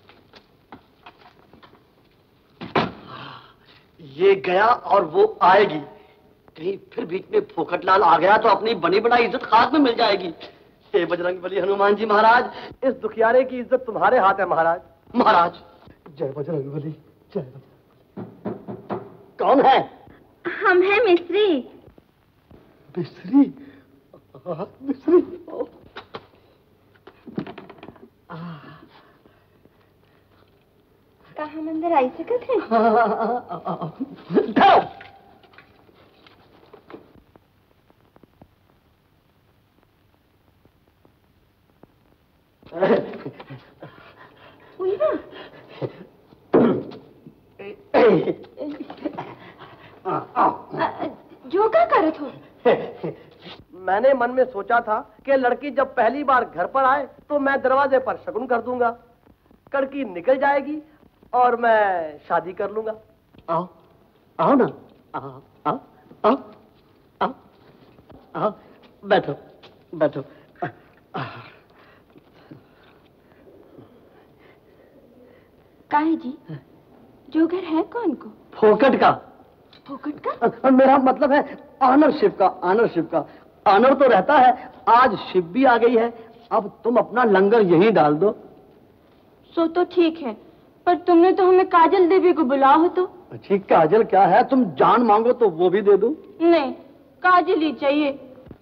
ये गया और वो आएगी। कहीं फिर बीच में फोकटलाल आ गया तो अपनी बनी बनाई इज्जत खाक में मिल जाएगी। हे बजरंगबली हनुमान जी महाराज, इस दुखियारे की इज्जत तुम्हारे हाथ है महाराज। महाराज, जय बजरंगबली, जय बजरंगबली। कौन है? हम हैं मिस्त्री। मिस्त्री? मिस्त्री? का हम अंदर आई सकते हैं? जो क्या करे थो? मैंने मन में सोचा था कि लड़की जब पहली बार घर पर आए तो मैं दरवाजे पर शगुन कर दूंगा, लड़की निकल जाएगी और मैं शादी कर लूंगा। आओ आओ ना, आओ आओ आओ आओ आओ, बैठो बैठो। काहे जी, जोगर है कौन को? फोकट का। फोकट का? मेरा मतलब है ऑनरशिप का, ऑनरशिप का। ऑनर तो रहता है, आज शिप भी आ गई है, अब तुम अपना लंगर यहीं डाल दो। सो तो ठीक है, पर तुमने तो हमें काजल देवी को बुलाया हो तो। अच्छी काजल क्या है, तुम जान मांगो तो वो भी दे दूं। नहीं, काजल ही चाहिए।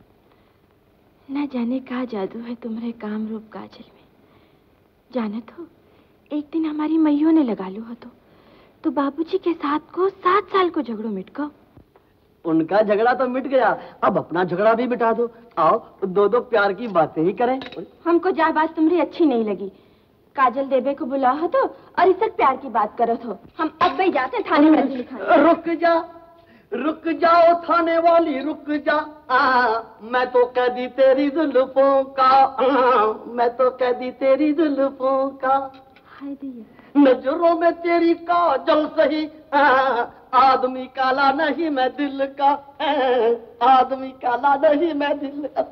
न जाने का जादू है तुम्हारे काम रूप काजल में। जाने तो एक दिन हमारी मैयों ने लगा लो हो तो बाबूजी के साथ को 7 साल को झगड़ो मिट गो। उनका झगड़ा तो मिट गया, अब अपना झगड़ा भी मिटा दो। आओ दो दो प्यार की बातें ही करें। हमको जा बात तुम्हारी अच्छी नहीं लगी। काजल देवे को बुला हो तो और इस प्यार की बात करो तो हम अब भी जाते हैं थाने में अर्जी लिखाने। रुक जाओ थाने वाली रुक जा, मैं तो कैदी तेरी जुल्फों का, मैं तो कैदी तेरी जुल्फों का। हाय दैया, नजरों में तेरी काजल सही, आदमी काला नहीं मैं दिल का, आदमी काला नहीं मैं दिल का।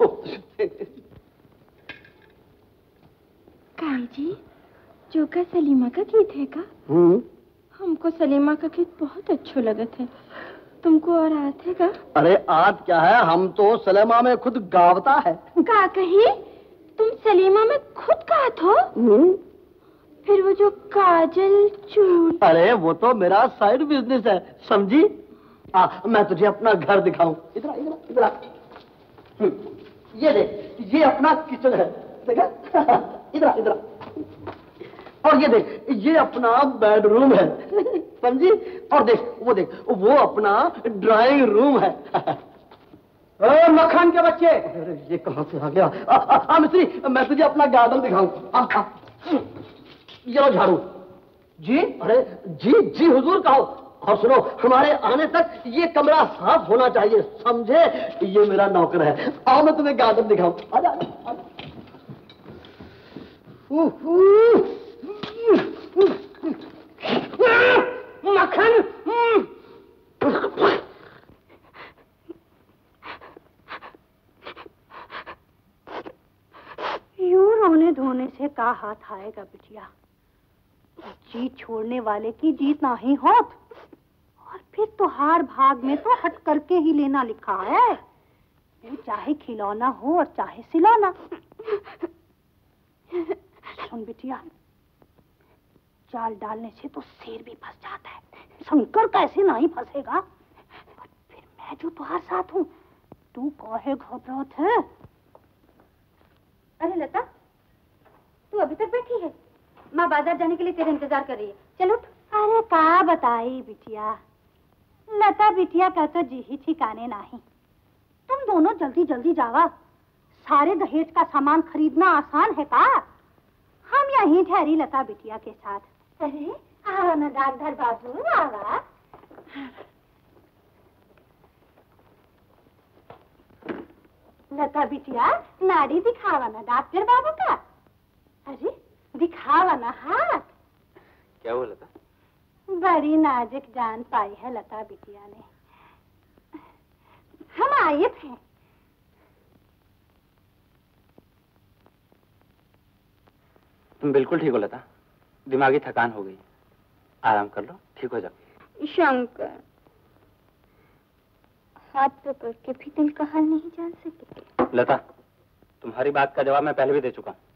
काई जी, जोका सलीमा का गीत है का? हमको सलीमा का गीत बहुत अच्छा लगा था। तुमको और आते का? अरे आत क्या है, हम तो सलीमा में खुद गावता है। का कही? तुम सलीमा में खुद गात हो? फिर वो जो काजल चूड़। अरे वो तो मेरा साइड बिजनेस है, समझी? मैं तुझे अपना घर दिखाऊं। इधर इधर इधर, ये देख, ये अपना किचन है, देखा? इधर इधर, और ये देख, ये अपना बेडरूम है, समझी? और देख, वो अपना ड्राइंग रूम है। मक्खन के बच्चे, अरे ये कहाँ से आ गया? मिस्त्री, मैं तुझे अपना गार्डन दिखाऊं। ये लो झाड़ू। जी? अरे जी जी हुजूर कहो। और सुनो, हमारे आने तक ये कमरा साफ होना चाहिए, समझे? ये मेरा नौकर है। आओ मैं तुम्हें गार्डन दिखाऊं। आजा आजा। मक्खन, यूं रोने धोने से का हाथ आएगा बिटिया? जीत छोड़ने वाले की जीत नहीं होत। और फिर तो हार भाग में तो हट करके ही लेना लिखा है, वो चाहे खिलौना हो और चाहे सिलौना। सुन बिटिया, जाल डालने से तो शेर भी फंस जाता है, शंकर कैसे नहीं फंसेगा? पर फिर मैं जो तुम्हारे साथ हूँ, तू काहे घबरात है? अरे लता, तू अभी तक बैठी है? माँ बाजार जाने के लिए तेरा इंतजार कर रही है, चल उठ। अरे का बताई बिटिया, लता बिटिया का तो जी ही ठिकाने नहीं। तुम दोनों जल्दी जल्दी जावा, सारे दहेज का सामान खरीदना आसान है का? हम यहीं ठहरी लता बिटिया के साथ। अरे आवा ना डाकघर बाबू, आवा। लता बिटिया, नाड़ी दिखावा ना डॉक्टर बाबू का। अरे दिखावा ना हाथ। क्या हुआ लता? बड़ी नाजुक जान पाई है लता बिटिया ने। हम आए थे। तुम बिल्कुल ठीक हो लता, दिमागी थकान हो गई, आराम कर लो, ठीक हो जाओ। शंकर, हाथ पकड़ के भी दिल का हाल नहीं जान सके। लता, तुम्हारी बात का जवाब मैं पहले भी दे चुका हूँ।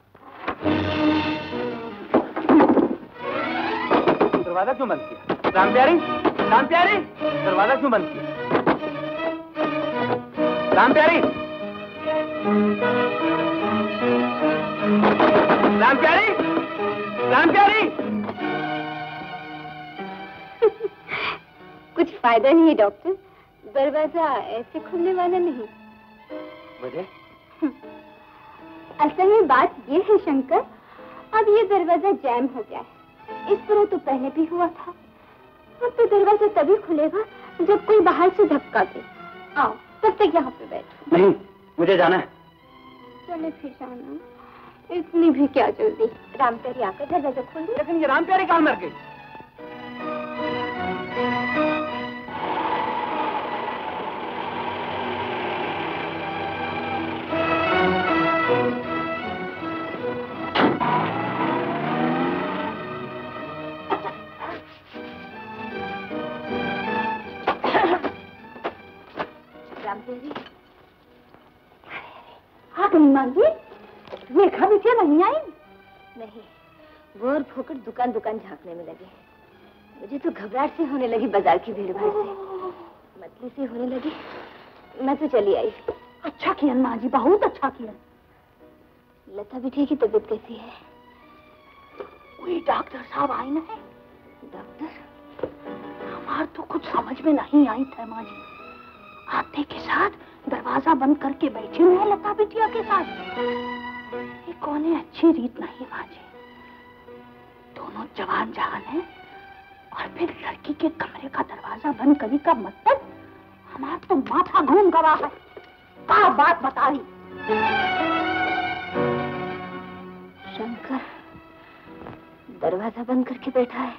दरवाजा क्यों बंद किया? राम प्यारी, राम प्यारी, दरवाजा क्यों बंद किया? राम प्यारी, राम प्यारी, राम प्यारी। कुछ फायदा नहीं है डॉक्टर, दरवाजा ऐसे खुलने वाला नहीं। वजह? असल में बात ये है शंकर, अब ये दरवाजा जैम हो गया है। इस तरह तो पहले भी हुआ था। अब तो दरवाजा तभी खुलेगा जब कोई बाहर से धक्का दे। आओ, तब तक यहाँ पे बैठो। नहीं, मुझे जाना है। चले फिर जाना, इतनी भी क्या जल्दी। राम प्यारी आकर दरवाजा खोल दे। लेकिन ये राम प्यारी कहाँ मर गई? हाँ माँ जी, रेखा बिटिया नहीं आई? नहीं, वो और फोकट दुकान दुकान झांकने में लगे। मुझे तो घबराहट से होने लगी बाजार की भीड़ भाड़ से, मतली सी होने लगी। मैं तो चली आई। अच्छा किया माँ जी, बहुत अच्छा किया। लता बिटिया की तबीयत कैसी है? वही डॉक्टर साहब आए ना है। डॉक्टर? हमार तो कुछ समझ में नहीं आई था माँ जी। आते के साथ दरवाजा बंद करके बैठे हुए लता बिटिया के साथ। ये कौन है? अच्छी रीत नहीं माँ जी। दोनों जवान जहान है और फिर लड़की के कमरे का दरवाजा बंद करने का मतलब हमारा तो माथा घूम गया है। क्या बात बताई? शंकर दरवाजा बंद करके बैठा है।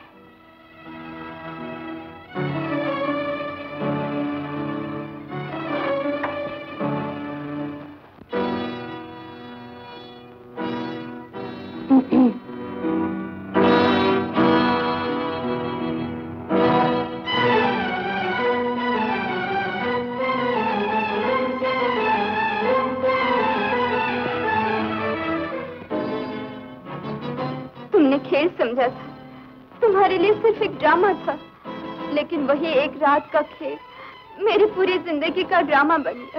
खेल समझा था, तुम्हारे लिए सिर्फ एक ड्रामा था, लेकिन वही एक रात का खेल मेरी पूरी जिंदगी का ड्रामा बन गया।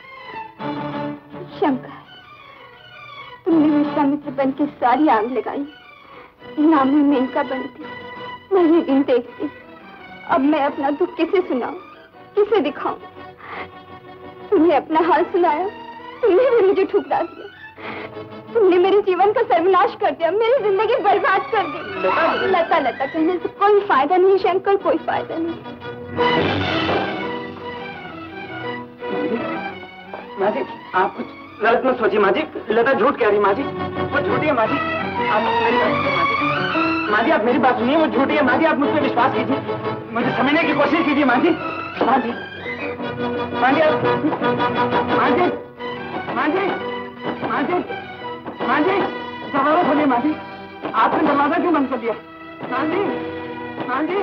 शंकर, तुमने विश्वामित्र बन के सारी आग लगाई, नाम में मेनका बनती, मैं ये दिन देखती। अब मैं अपना दुख किसे सुनाऊं, किसे दिखाऊं? तुमने अपना हाल सुनाया, तुमने भी मुझे ठुकरा दिया। तुमने मेरे जीवन का सर्वनाश कर दिया, मेरी जिंदगी बर्बाद कर दी। लता लता कहने से कोई फायदा नहीं शंकर, कोई फायदा नहीं। माँ जी, आप कुछ गलत मत सोचिए। माँ जी, लता झूठ कह रही। माँ जी, वो झूठी है। माँ जी, आप मेरी बात सुनिए। माँ जी, आप मेरी बात सुनिए, वो झूठी है। माँ जी, आप मुझ पर विश्वास कीजिए, मुझे समझने की कोशिश कीजिए। माँ जी, माँ जी, माँ जी, माँ जी, माँ जी, माँ जी, माँ जी, दरवाजा खोलिए। माँ जी, आपने दरवाजा क्यों बंद कर दिया? माँ जी, माँ जी,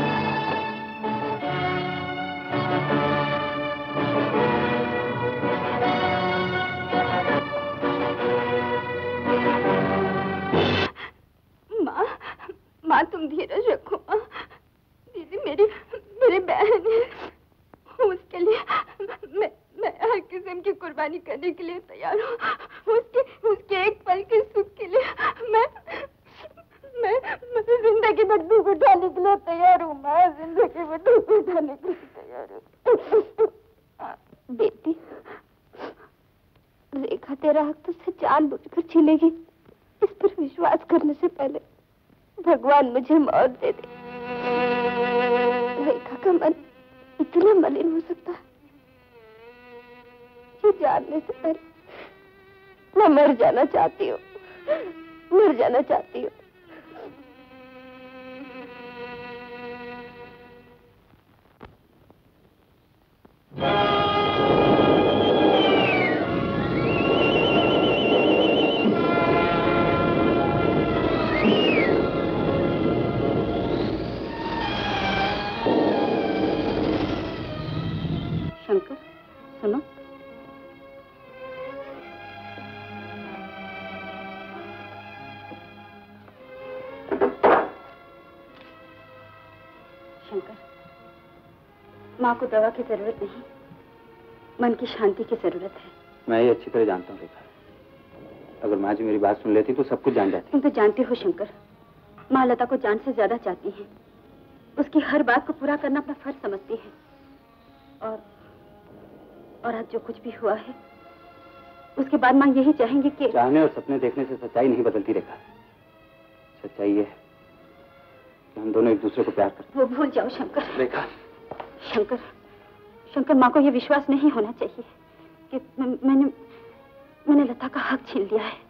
माँ, माँ तुम धीरज रखो। माँ, दीदी मेरी बहन है, उसके लिए मैं हर किस्म की कुर्बानी करने के लिए तैयार हूँ। उसके एक पल के सुख के लिए मैं जिंदगी में दुख उठाने के लिए तैयार हूँ। मैं जिंदगी में दुख उठाने के लिए तैयार हूँ। बेटी, रेखा तेरा हक तुझसे जानबूझकर छीनेगी, इस पर विश्वास करने से पहले भगवान मुझे मौत दे दे। रेखा का मन इतना मलिन हो सकता है, ये जानने से पहले मैं मर जाना चाहती हूँ, मर जाना चाहती हूँ। शंकर, सुनो। शंकर, माँ को दवा की जरूरत नहीं, मन की शांति की जरूरत है। मैं ये अच्छी तरह जानता हूँ रेखा। अगर माँ जी मेरी बात सुन लेती तो सब कुछ जान जाती। तुम तो जानते हो शंकर, माँ लता को जान से ज्यादा चाहती है, उसकी हर बात को पूरा करना अपना फर्ज समझती है। और आज जो कुछ भी हुआ है, उसके बाद माँ यही चाहेंगे कि चाहने और सपने देखने से सच्चाई नहीं बदलती रेखा। सच्चाई ये है कि हम दोनों एक दूसरे को प्यार करते। वो भूल जाओ शंकर। रेखा, शंकर, माँ को ये विश्वास नहीं होना चाहिए कि मैंने लता का हक छीन लिया है।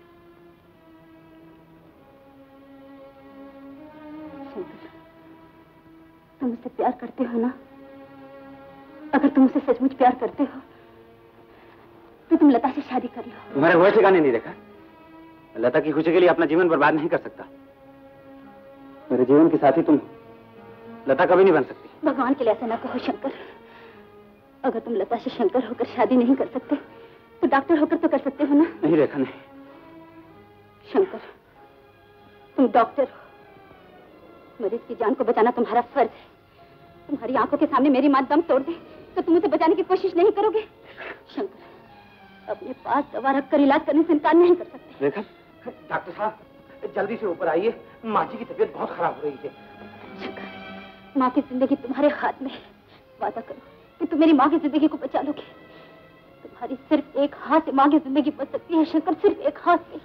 शंकर, तुम मुझसे प्यार करते हो ना? अगर तुम मुझसे सचमुच प्यार करते हो तो तुम लता से शादी कर लो। तुम्हारे वह ठिकाने नहीं देखा? लता की खुशी के लिए अपना जीवन बर्बाद नहीं कर सकता। मेरे जीवन के साथी तुम लता कभी नहीं बन सकती। भगवान के लिए ऐसा ना कहो शंकर। अगर तुम लता से शंकर होकर शादी नहीं कर सकते तो डॉक्टर होकर तो कर सकते हो ना? नहीं रेखा, नहीं। शंकर, तुम डॉक्टर हो, मरीज की जान को बचाना तुम्हारा फर्ज है। तुम्हारी आंखों के सामने मेरी मां दम तोड़ दे तो तुम उसे बचाने की कोशिश नहीं करोगे? शंकर, अपने पास दवा रखकर इलाज करने से इनकार नहीं कर सकते। रेखा, डॉक्टर साहब जल्दी से ऊपर आइए, माँ जी की तबीयत बहुत खराब हो रही है। शंकर, माँ की जिंदगी तुम्हारे हाथ में है। वादा करो कि तुम मेरी माँ की जिंदगी को बचा लोगे। तुम्हारी सिर्फ एक हाथ से माँ की जिंदगी बच सकती है शंकर, सिर्फ एक हाथ से।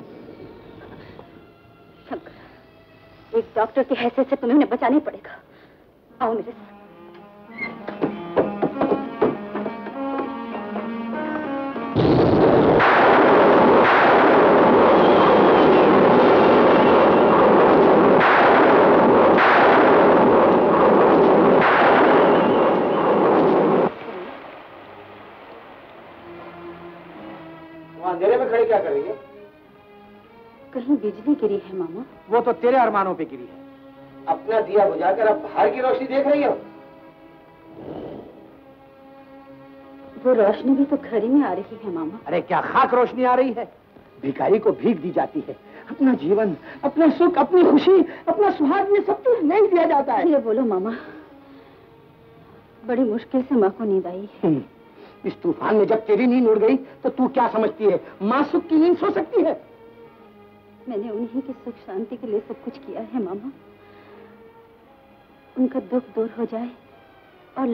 शंकर, एक डॉक्टर की हैसियत से तुम्हें उन्हें बचाना ही पड़ेगा। आओ मेरे साथ। अंधेरे में खड़ी क्या कर रही है? कहीं बिजली गिरी है मामा? वो तो तेरे अरमानों पे गिरी है। अपना दिया बुझाकर अब बाहर की रोशनी देख रही हो? वो रोशनी भी तो घर ही में आ रही है मामा। अरे क्या खाक रोशनी आ रही है? भिखारी को भीख दी जाती है। अपना जीवन, अपना सुख, अपनी खुशी, अपना सुहाग, ये सब कुछ नहीं दिया जाता है। ये बोलो मामा, बड़ी मुश्किल से माँ को नींद आई है। इस तूफान में जब तेरी नींद उड़ गई तो तू क्या समझती है माँ सुख की नींद सो सकती है? मैंने उन्हीं की सुख शांति के लिए सब कुछ किया है मामा। उनका दुख दूर हो जाए और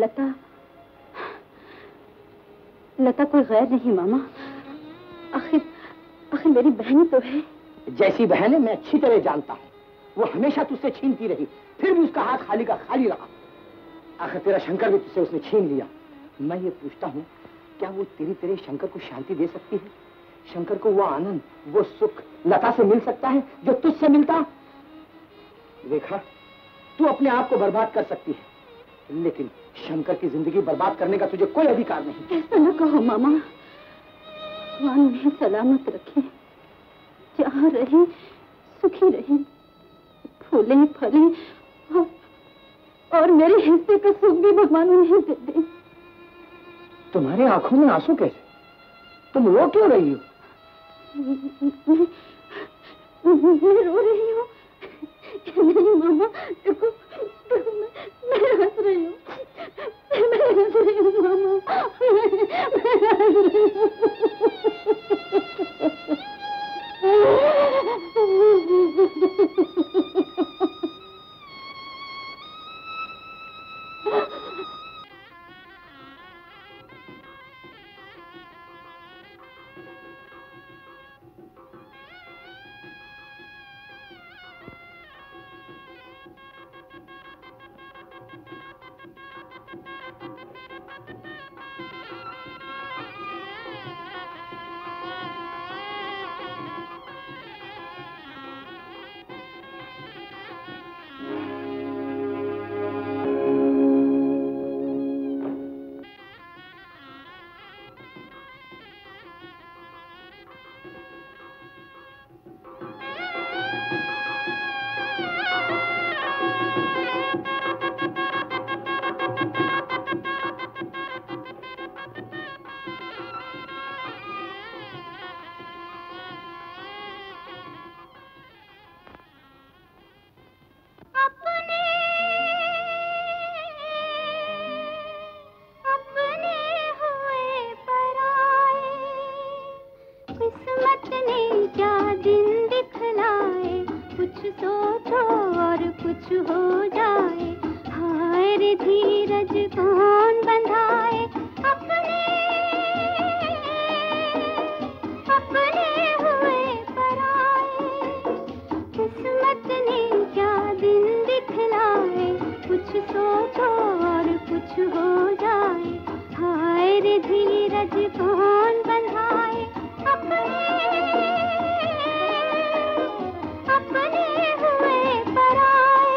लता कोई गैर नहीं मामा। आखिर मेरी बहन तो है। जैसी बहन है मैं अच्छी तरह जानता हूँ। वो हमेशा तुझसे छीनती रही, फिर भी उसका हाथ खाली का खाली रहा। आखिर तेरा शंकर भी तुझसे उसने छीन लिया। मैं ये पूछता हूँ, क्या वो तेरी तरह शंकर को शांति दे सकती है? शंकर को वो आनंद, वो सुख लता से मिल सकता है जो तुझसे मिलता? रेखा, तू अपने आप को बर्बाद कर सकती है, लेकिन शंकर की जिंदगी बर्बाद करने का तुझे कोई अधिकार नहीं। ऐसा न कहो मामा। भगवान उन्हें सलामत रखे, जहाँ रहे सुखी रहे, फूले फले और मेरे हिस्से का सुख भी भगवान उन्हें दे दे। तुम्हारी आंखों में आंसू कैसे? तुम रो क्यों रही हो? मैं रो रही हूँ? नहीं मामा, देखो मैं हंस रही हूँ। मैं हंस रही हूँ मामा, मैं हंस रही रे धीरज कौन बंधाए, अपने हुए पराए।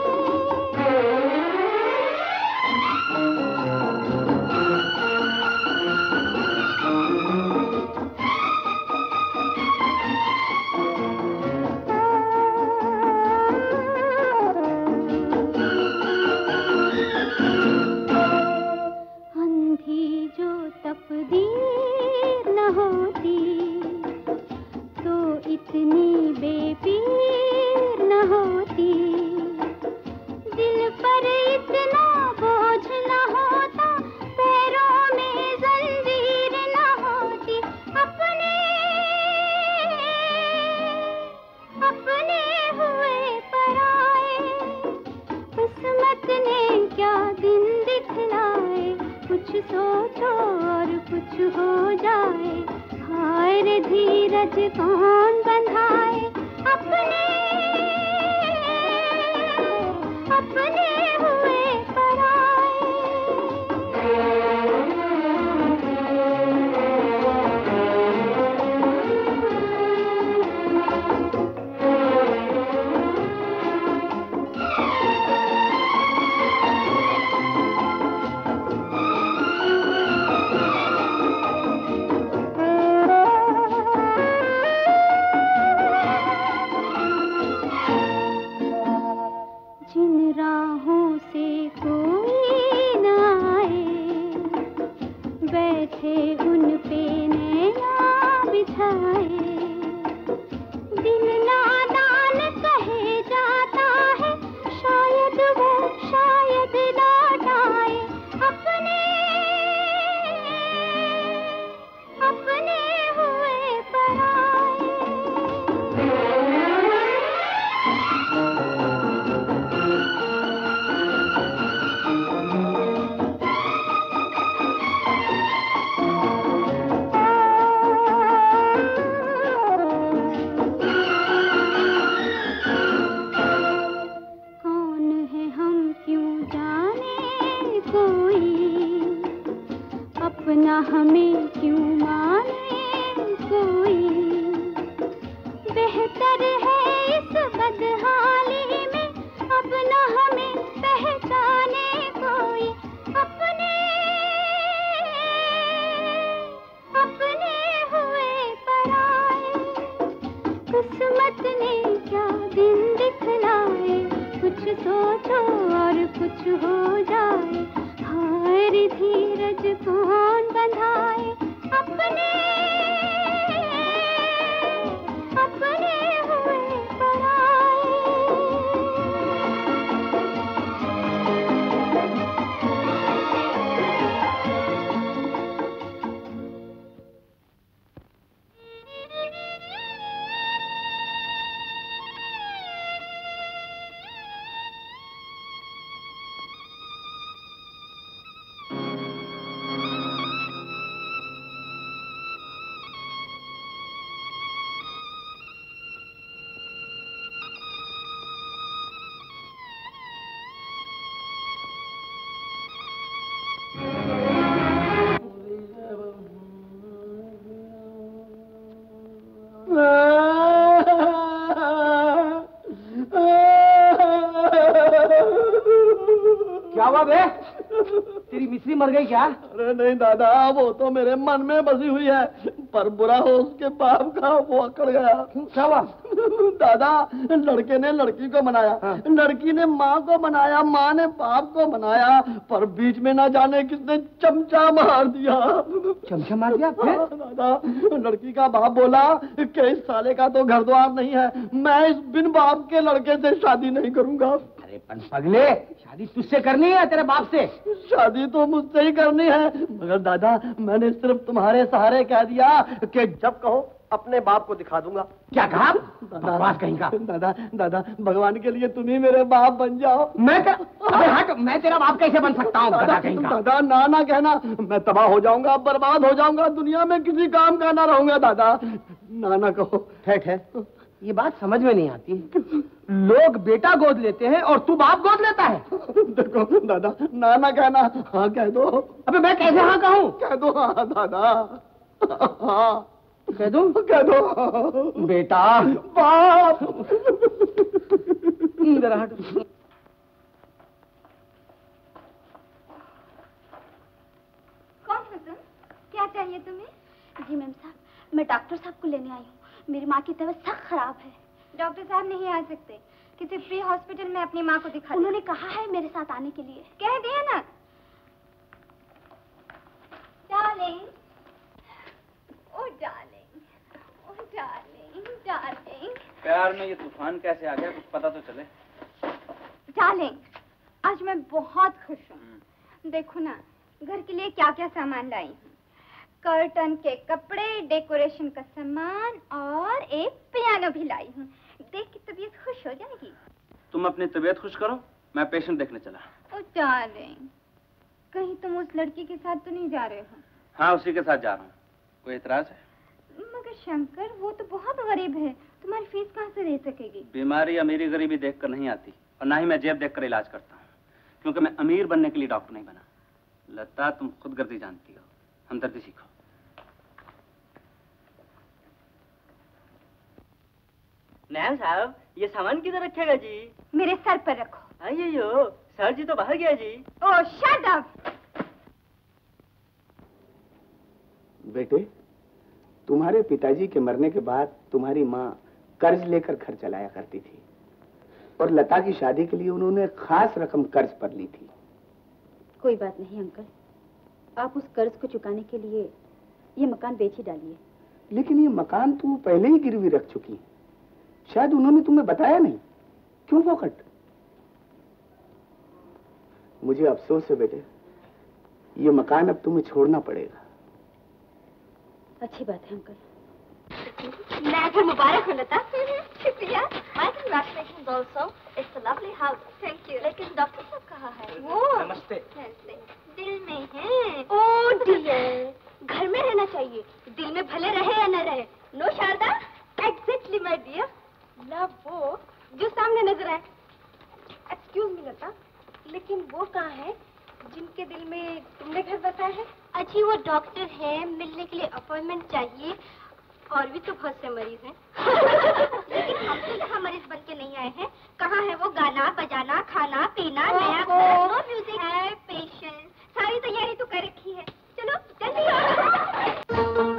अंधी जो तकदीर न होती तो इतनी बेपीर न होती, दिल पर इतना बोझ न होता, पैरों में जंजीर न होती, अपने हुए पराए। किस्मत ने क्या दिन दिखलाए, कुछ सोचो और कुछ हो जाए, हाय रे धीरज कौन बंधाए, अपने हुए पराए। जिन राहों से कोई न आए, बैठे उन पे नैया बिछाए, दिल नादान कहे जाता है, शायद वो शायद लौट आए, अपने हुए पराए। कौन है हम क्यों जाने कोई, अपना हमें क्यों माने कोई, बेहतर है इस बदहाली में, अब न हमें पहचाने कोई, अपने हुए पराए। किस्मत ने क्या दिन दिखलाए, कुछ सोचो और कुछ हो जाए, हाय रे धीरज कौन बंधाए, अपने हुए पराए। क्या हुआ बे? तेरी मिस्री मर गई क्या? अरे नहीं दादा, वो तो मेरे मन में बसी हुई है, पर बुरा हो उसके बाप का, वो अकड़ गया। क्या हुआ? दादा, लड़के ने लड़की को मनाया, लड़की ने माँ को मनाया, माँ ने बाप को मनाया, पर बीच में ना जाने किसने चमचा मार दिया। चमचा मार दिया? दादा, लड़की का बाप बोला कि इस साले का तो घर द्वार नहीं है, मैं इस बिन बाप के लड़के से शादी नहीं करूंगा। अरे पगले, शादी तुझसे करनी है तेरे बाप से? शादी तो मुझसे ही करनी है, मगर दादा मैंने सिर्फ तुम्हारे सहारे कह दिया कि जब कहो अपने बाप को दिखा दूंगा। क्या कहा? बकवास कहीं का। दादा दादा, भगवान के लिए तुम ही मेरे बाप बन जाओ। मैं तेरा बाप कैसे बन सकता हूँ? दादा ना कहना, मैं तबाह हो जाऊंगा, बर्बाद हो जाऊंगा, दुनिया में किसी काम का ना रहूंगा। दादा ना कहो। ठीक है, ये बात समझ में नहीं आती। लोग बेटा गोद लेते हैं और तू बाप गोद लेता है। देखो दादा, ना ना कहना, हाँ कह दो। अबे मैं कैसे हाँ कहूँ? कह दो हाँ दादा। हाँ कह दो, कह दो। बेटा बाप। जरा हट। कौन हो तुम? क्या चाहिए तुम्हें? जी मैम साहब, मैं डॉक्टर साहब को लेने आई हूँ। मेरी माँ की तबीयत सख्त खराब है। डॉक्टर साहब नहीं आ सकते, किसी फ्री हॉस्पिटल में अपनी माँ को दिखा। उन्होंने कहा है मेरे साथ आने के लिए। कह दिया ना। Darling, oh darling, oh darling, darling. प्यार में ये तूफान कैसे आ गया, कुछ पता तो चले। डार्लिंग, आज मैं बहुत खुश हूँ। देखो ना, घर के लिए क्या क्या सामान लाई हूँ। कर्टन के कपड़े, डेकोरेशन का सामान और एक पियानो भी लाई हूँ। देख के तबीयत खुश हो जाएगी। तुम अपनी तबीयत खुश करो, मैं पेशेंट देखने चला। ओ डार्लिंग, कहीं तुम उस लड़की के साथ तो नहीं जा रहे हो? हाँ, उसी के साथ जा रहा हूँ। कोई एतराज है? मगर शंकर, वो तो बहुत गरीब है, तुम्हारी फीस कहाँ से दे सकेगी? बीमारी अमीरी गरीबी देखकर नहीं आती, और ना ही मैं जेब देखकर इलाज करता हूँ, क्योंकि मैं अमीर बनने के लिए डॉक्टर नहीं बना। लता, तुम खुद गर्दी जानती हो, हमदर्दी सीखो। मैम साहब, ये सामान किधर रखेगा जी? मेरे सर पर रखो। अयो, सर जी तो बाहर गया जी। ओह शट अप। बेटे, तुम्हारे पिताजी के मरने के बाद तुम्हारी माँ कर्ज लेकर घर चलाया करती थी, और लता की शादी के लिए उन्होंने खास रकम कर्ज पर ली थी। कोई बात नहीं अंकल, आप उस कर्ज को चुकाने के लिए ये मकान बेच ही डालिए। लेकिन ये मकान तू पहले ही गिरवी रख चुकी, शायद उन्होंने तुम्हें बताया नहीं। क्यों फोकट? मुझे अफसोस है बेटे, ये मकान अब तुम्हें छोड़ना पड़ेगा। अच्छी बात है अंकल। नया घर मुबारक हो लता। शुक्रिया। My congratulations also, it's a lovely house. Thank you. लेकिन डॉक्टर साहब कहाँ है? वो नमस्ते। दिल में है। ओह डियर, घर में रहना चाहिए, दिल में भले रहे या न रहे। No Sharda, exactly my dear. Love वो जो सामने नजर आए। एक्सक्यूज मी लता, लेकिन वो कहाँ है जिनके दिल में तुमने घर बसाया है? अच्छी वो डॉक्टर है, मिलने के लिए अपॉइंटमेंट चाहिए, और भी तो बहुत से मरीज हैं। लेकिन हम तो यहाँ मरीज बन के नहीं आए हैं। कहाँ है वो गाना बजाना, खाना पीना, नया घर, नो म्यूजिक है, पेशेंस, सारी तैयारी तो कर रखी है। चलो जल्दी आओ।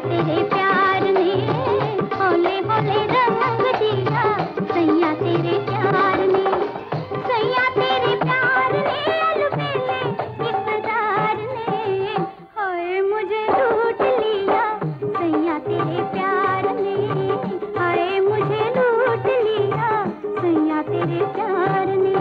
तेरे प्यार ने होले होले रंग दिया, सैया तेरे प्यार ने, सैया तेरे प्यार ने, अलबेले इक़रार ने, हाय मुझे लूट लिया, सैया तेरे प्यार ने, हाय मुझे लूट लिया, सैया तेरे प्यार ने।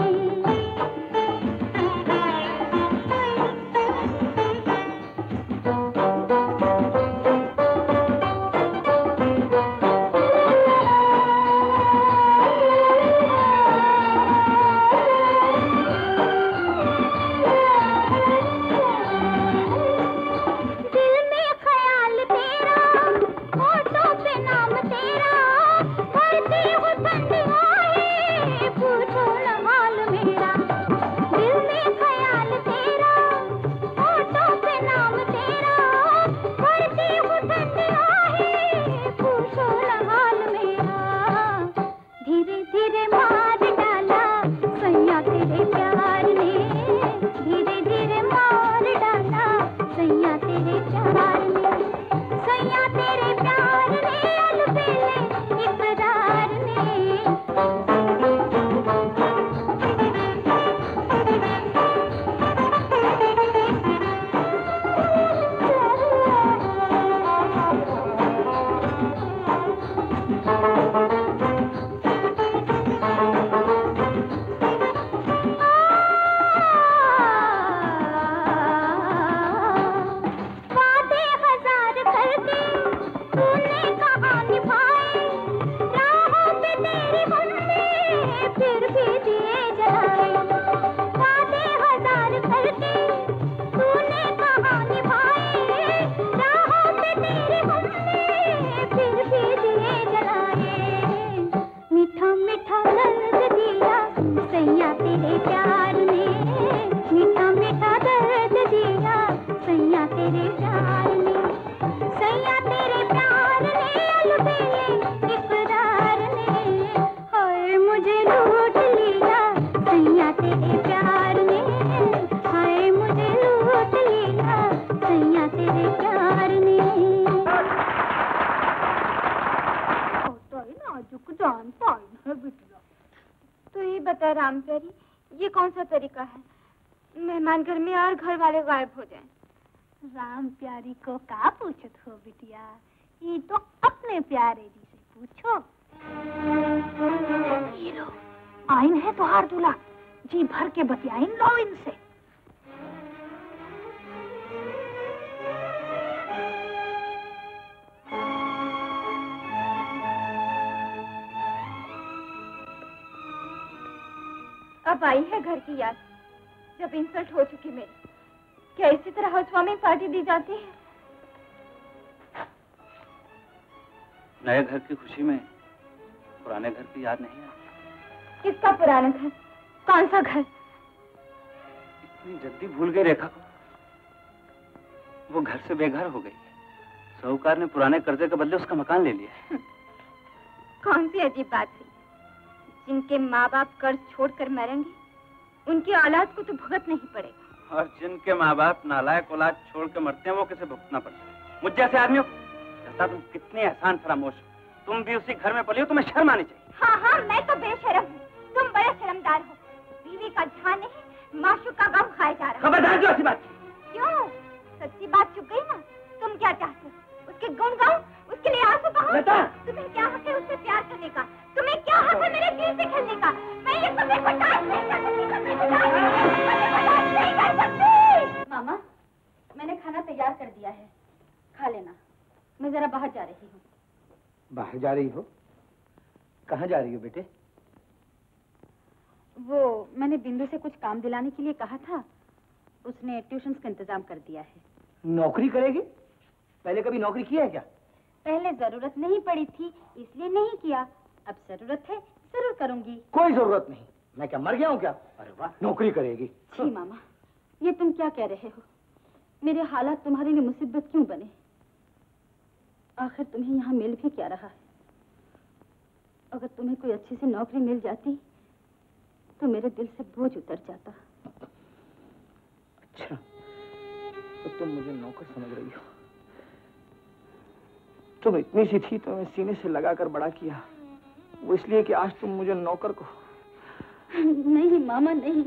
ये कौन सा तरीका है? मेहमान घर में और घर वाले गायब हो जाएं। राम प्यारी को का पूछत हो बिटिया, ये तो अपने प्यारे जी से पूछो। ये लो आइन है तुहार दूल्हा, जी भर के बतियाइन लो इनसे। अब आई है घर की याद, जब इंसल्ट हो चुकी मेरी। क्या इसी तरह हाउसवार्मिंग पार्टी दी जाती है? नए घर की खुशी में पुराने घर की याद नहीं आती। किसका पुराना घर? कौन सा घर? इतनी जल्दी भूल गई रेखा को? वो घर से बेघर हो गई। साहूकार ने पुराने कर्जे के बदले उसका मकान ले लिया। कौन सी अजीब बात है? जिनके माँ बाप कर्ज छोड़कर मरेंगे, उनकी औलाद को तो भुगत नहीं पड़ेगा। और जिनके माँ बाप नालायक औलाद छोड़ के मरते हैं, वो किसे भुगतना पड़ता है? मुझ जैसे आदमियों को। कहता तुम कितनी एहसान फरामोश हो। तुम भी उसी घर में पली हो, तुम्हें शर्म आनी चाहिए। हाँ हाँ, मैं तो बेशर्म हूँ, तुम बड़े शर्मदार हो। बीवी का ध्यान नहीं, माशूक का गम खाया जा रहा है। खबरदार जो ऐसी बात। क्यों? सच्ची बात चुप गई ना? तुम क्या चाहते हो? उसके गुण गाऊं? उसके लिए आंसू बहाऊं? तुम्हें क्या हक है उससे प्यार करने का? तुम्हें क्या हक है मेरे दिल से खेलने का? मैं ये तुम्हें बर्दाश्त नहीं कर सकती। मामा, मैंने खाना तैयार कर दिया है, खा लेना। मैं जरा बाहर जा रही हूँ। बाहर जा रही हो? कहाँ जा रही हो बेटे? वो मैंने बिंदु से कुछ काम दिलाने के लिए कहा था, उसने ट्यूशन्स का इंतजाम कर दिया है। नौकरी करेगी? पहले कभी नौकरी किया है क्या? पहले जरूरत नहीं पड़ी थी, इसलिए नहीं किया। अब जरूरत है, जरूर करूंगी। कोई जरूरत नहीं। मैं क्या मर गया हूँ क्या? अरे वाह, नौकरी करेगी। छी मामा, ये तुम क्या कह रहे हो? मेरे हालात तुम्हारे लिए मुसीबत क्यों बने? आखिर तुम्हें यहाँ मिल भी क्या रहा है? अगर तुम्हें कोई अच्छी सी नौकरी मिल जाती तो मेरे दिल से बोझ उतर जाता। अच्छा, तो तुम मुझे नौकर समझ रही हो? तुम इतनी सी थी तो मैं सीने से लगाकर बड़ा किया, वो इसलिए कि आज तुम मुझे नौकर को। नहीं मामा नहीं,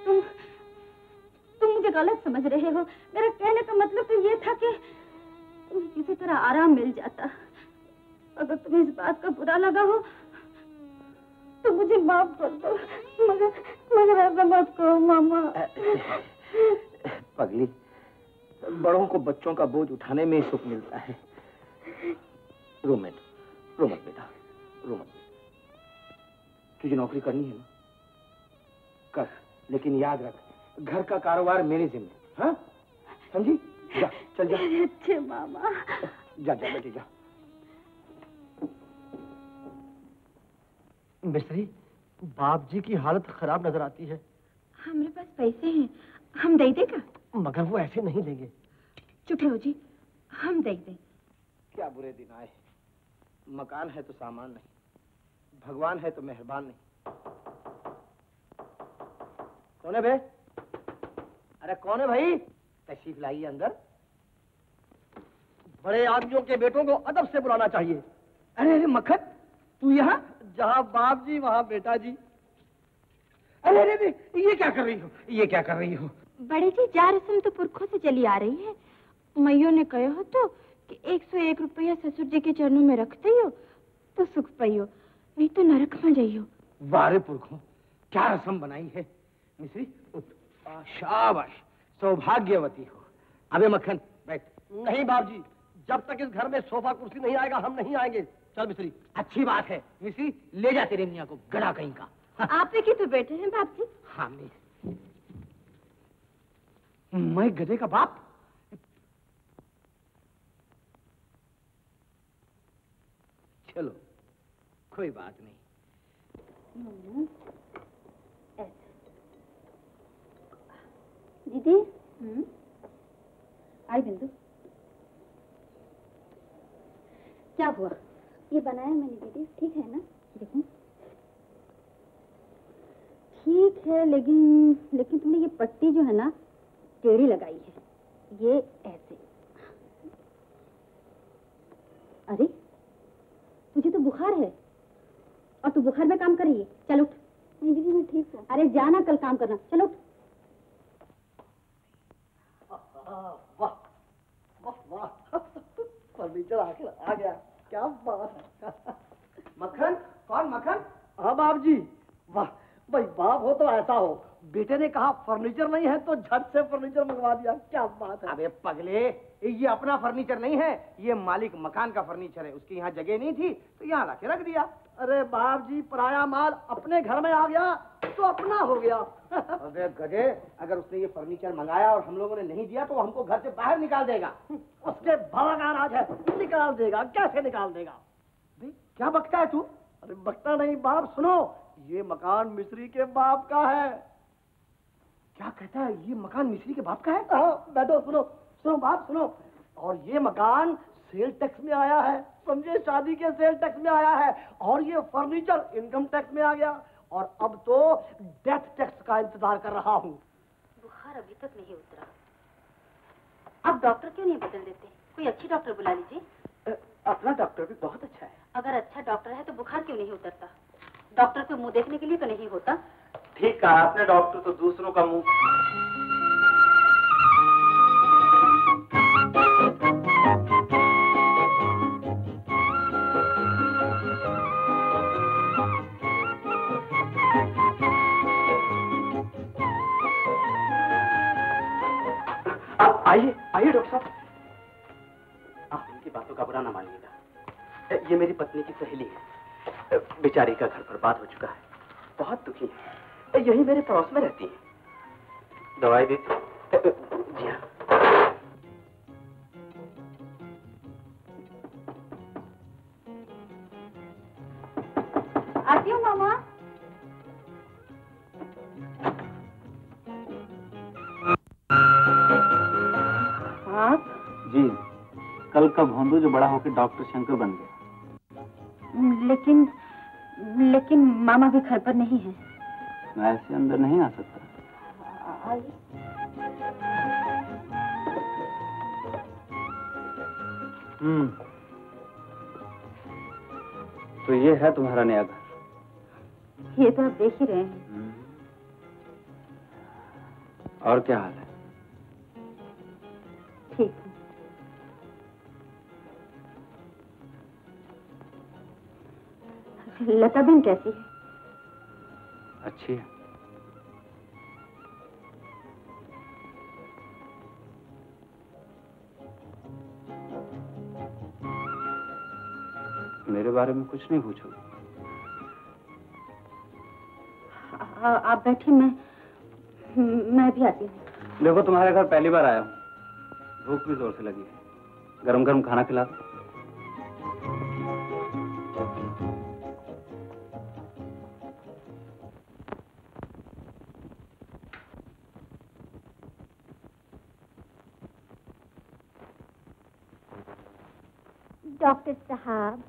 तुम मुझे गलत समझ रहे हो। मेरा कहने का मतलब तो ये था कि तुम्हें किसी तरह आराम मिल जाता। अगर तुम्हें इस बात का बुरा लगा हो तो मुझे माफ कर दो, मगर ऐसा मत करो मामा। पगली, बड़ों को बच्चों का बोझ उठाने में ही सुख मिलता है। रो मत बेटा, रो मत। तुझे नौकरी करनी है ना, कर, लेकिन याद रख घर का कारोबार मेरे जिम्मे, हाँ? समझी? जा, चल जा। अच्छे मामा। जा बेटी जा। मिस्त्री, बाप जी की हालत खराब नजर आती है। हमारे पास पैसे हैं, हम दे देगा। मगर वो ऐसे नहीं देंगे। चुप रहो जी, हम दे दें। क्या बुरे दिन आए। मकान है तो सामान नहीं, भगवान है तो मेहरबान नहीं। कौन है बे? अरे कौन है भाई? तशरीफ लाइए अंदर। बड़े आदमियों के बेटों को अदब से बुलाना चाहिए। अरे मक्खन, तू यहाँ? जहाँ बाप जी वहाँ बेटा जी। अरे अरे ये क्या कर रही हो, ये क्या कर रही हो? बड़े जी, जा रस्म तो पुरखों से चली आ रही है। मैयों ने कहा हो तो कि 101 रुपया ससुर जी के चरणों में रखते हो तो सुख पाइयो, नहीं तो नरक में जाइयो। वारे पुरखों, क्या रस्म बनाई है। मिश्री उठ। शाबाश, सौभाग्यवती हो। अबे मक्खन बैठ। नहीं बाप जी, जब तक इस घर में सोफा कुर्सी नहीं आएगा हम नहीं आएंगे। चल मिस्त्री। अच्छी बात है मिश्री, ले जा तेरे मियाँ को, गड़ा कहीं का। आप ही तो बेटे हैं बाप जी। हाँ मैं गधे का बाप? चलो कोई बात नहीं। दीदी। आई बिंदु, क्या हुआ? ये बनाया मैंने दीदी, ठीक है ना? देखो ठीक है, लेकिन तुमने ये पट्टी जो है ना टेढ़ी लगाई है, ये ऐसे। अरे तुझे तो बुखार है और तू बुखार में काम कर रही है। चल उठ। नहीं दीदी मैं ठीक हूँ। अरे जाना, कल काम करना। चल उठ। वाह वाह वाह, फर्नीचर आखिर आ गया, क्या बात है। मक्खन, कौन मक्खन? हाँ बाप जी। वाह भाई, बाप हो तो ऐसा हो। बेटे ने कहा फर्नीचर नहीं है तो झट से फर्नीचर मंगवा दिया, क्या बात है। अबे पगले, ये अपना फर्नीचर नहीं है, ये मालिक मकान का फर्नीचर है। उसकी यहाँ जगह नहीं थी तो यहाँ लाके रख दिया। अरे बाप जी, पराया माल अपने घर में आ गया तो अपना हो गया। अबे गधे, अगर उसने ये फर्नीचर मंगाया और हम लोगों ने नहीं दिया तो हमको घर से बाहर निकाल देगा। उसके भला का राज है, निकाल देगा। कैसे निकाल देगा? क्या बकता है तू? अरे बकता नहीं बाप, सुनो, ये मकान मिस्त्री के बाप का है। क्या कहता है? ये मकान मिस्त्री के बाप का है? हाँ बैठो, सुनो सुनो बाप सुनो। और ये मकान सेल टैक्स में आया है, समझे, शादी के सेल टैक्स में आया है। और ये फर्नीचर इनकम टैक्स में आ गया। और अब तो डेथ टैक्स का इंतजार कर रहा हूँ। बुखार अभी तक नहीं उतरा। अब डॉक्टर क्यों नहीं बदल देते? कोई अच्छी डॉक्टर बुला लीजिए। अपना डॉक्टर भी बहुत अच्छा है। अगर अच्छा डॉक्टर है तो बुखार क्यों नहीं उतरता? डॉक्टर को मुंह देखने के लिए तो नहीं होता। ठीक कहा आपने, डॉक्टर तो दूसरों का मुंह। आइए आइए डॉक्टर साहब। आप इनकी बातों का बुरा ना मानिएगा, ये मेरी पत्नी की सहेली है। बेचारी का घर बर्बाद हो चुका है, बहुत दुखी है। यही मेरे पड़ोस में रहती है। दवाई देती? जी हाँ। आती हूँ मामा। आप? जी, कल का भोंदू जो बड़ा होकर डॉक्टर शंकर बन गया। लेकिन मामा भी घर पर नहीं है। मैं ऐसे अंदर नहीं आ सकता। तो ये है तुम्हारा नया घर? ये तो आप देख ही रहे हैं। और क्या हाल है? ठीक है। लता बहन कैसी है? अच्छी है। मेरे बारे में कुछ नहीं पूछोगे? आप बैठिए, मैं भी आती हूँ। देखो, तुम्हारे घर पहली बार आया हूँ, भूख भी जोर से लगी है। गरम गरम खाना खिला दो। डॉक्टर साहब,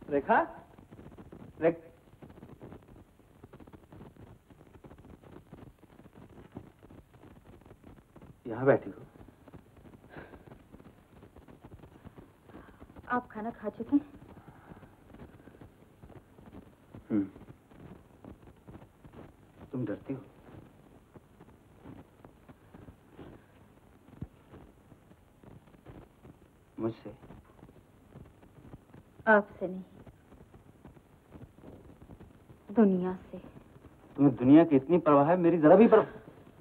रेखा, यहाँ बैठी हो? आप खाना खा चुके हैं? तुम डरती हो? मुझसे? आपसे नहीं, दुनिया से। तुम्हें दुनिया की इतनी परवाह है, मेरी जरा भी परवाह?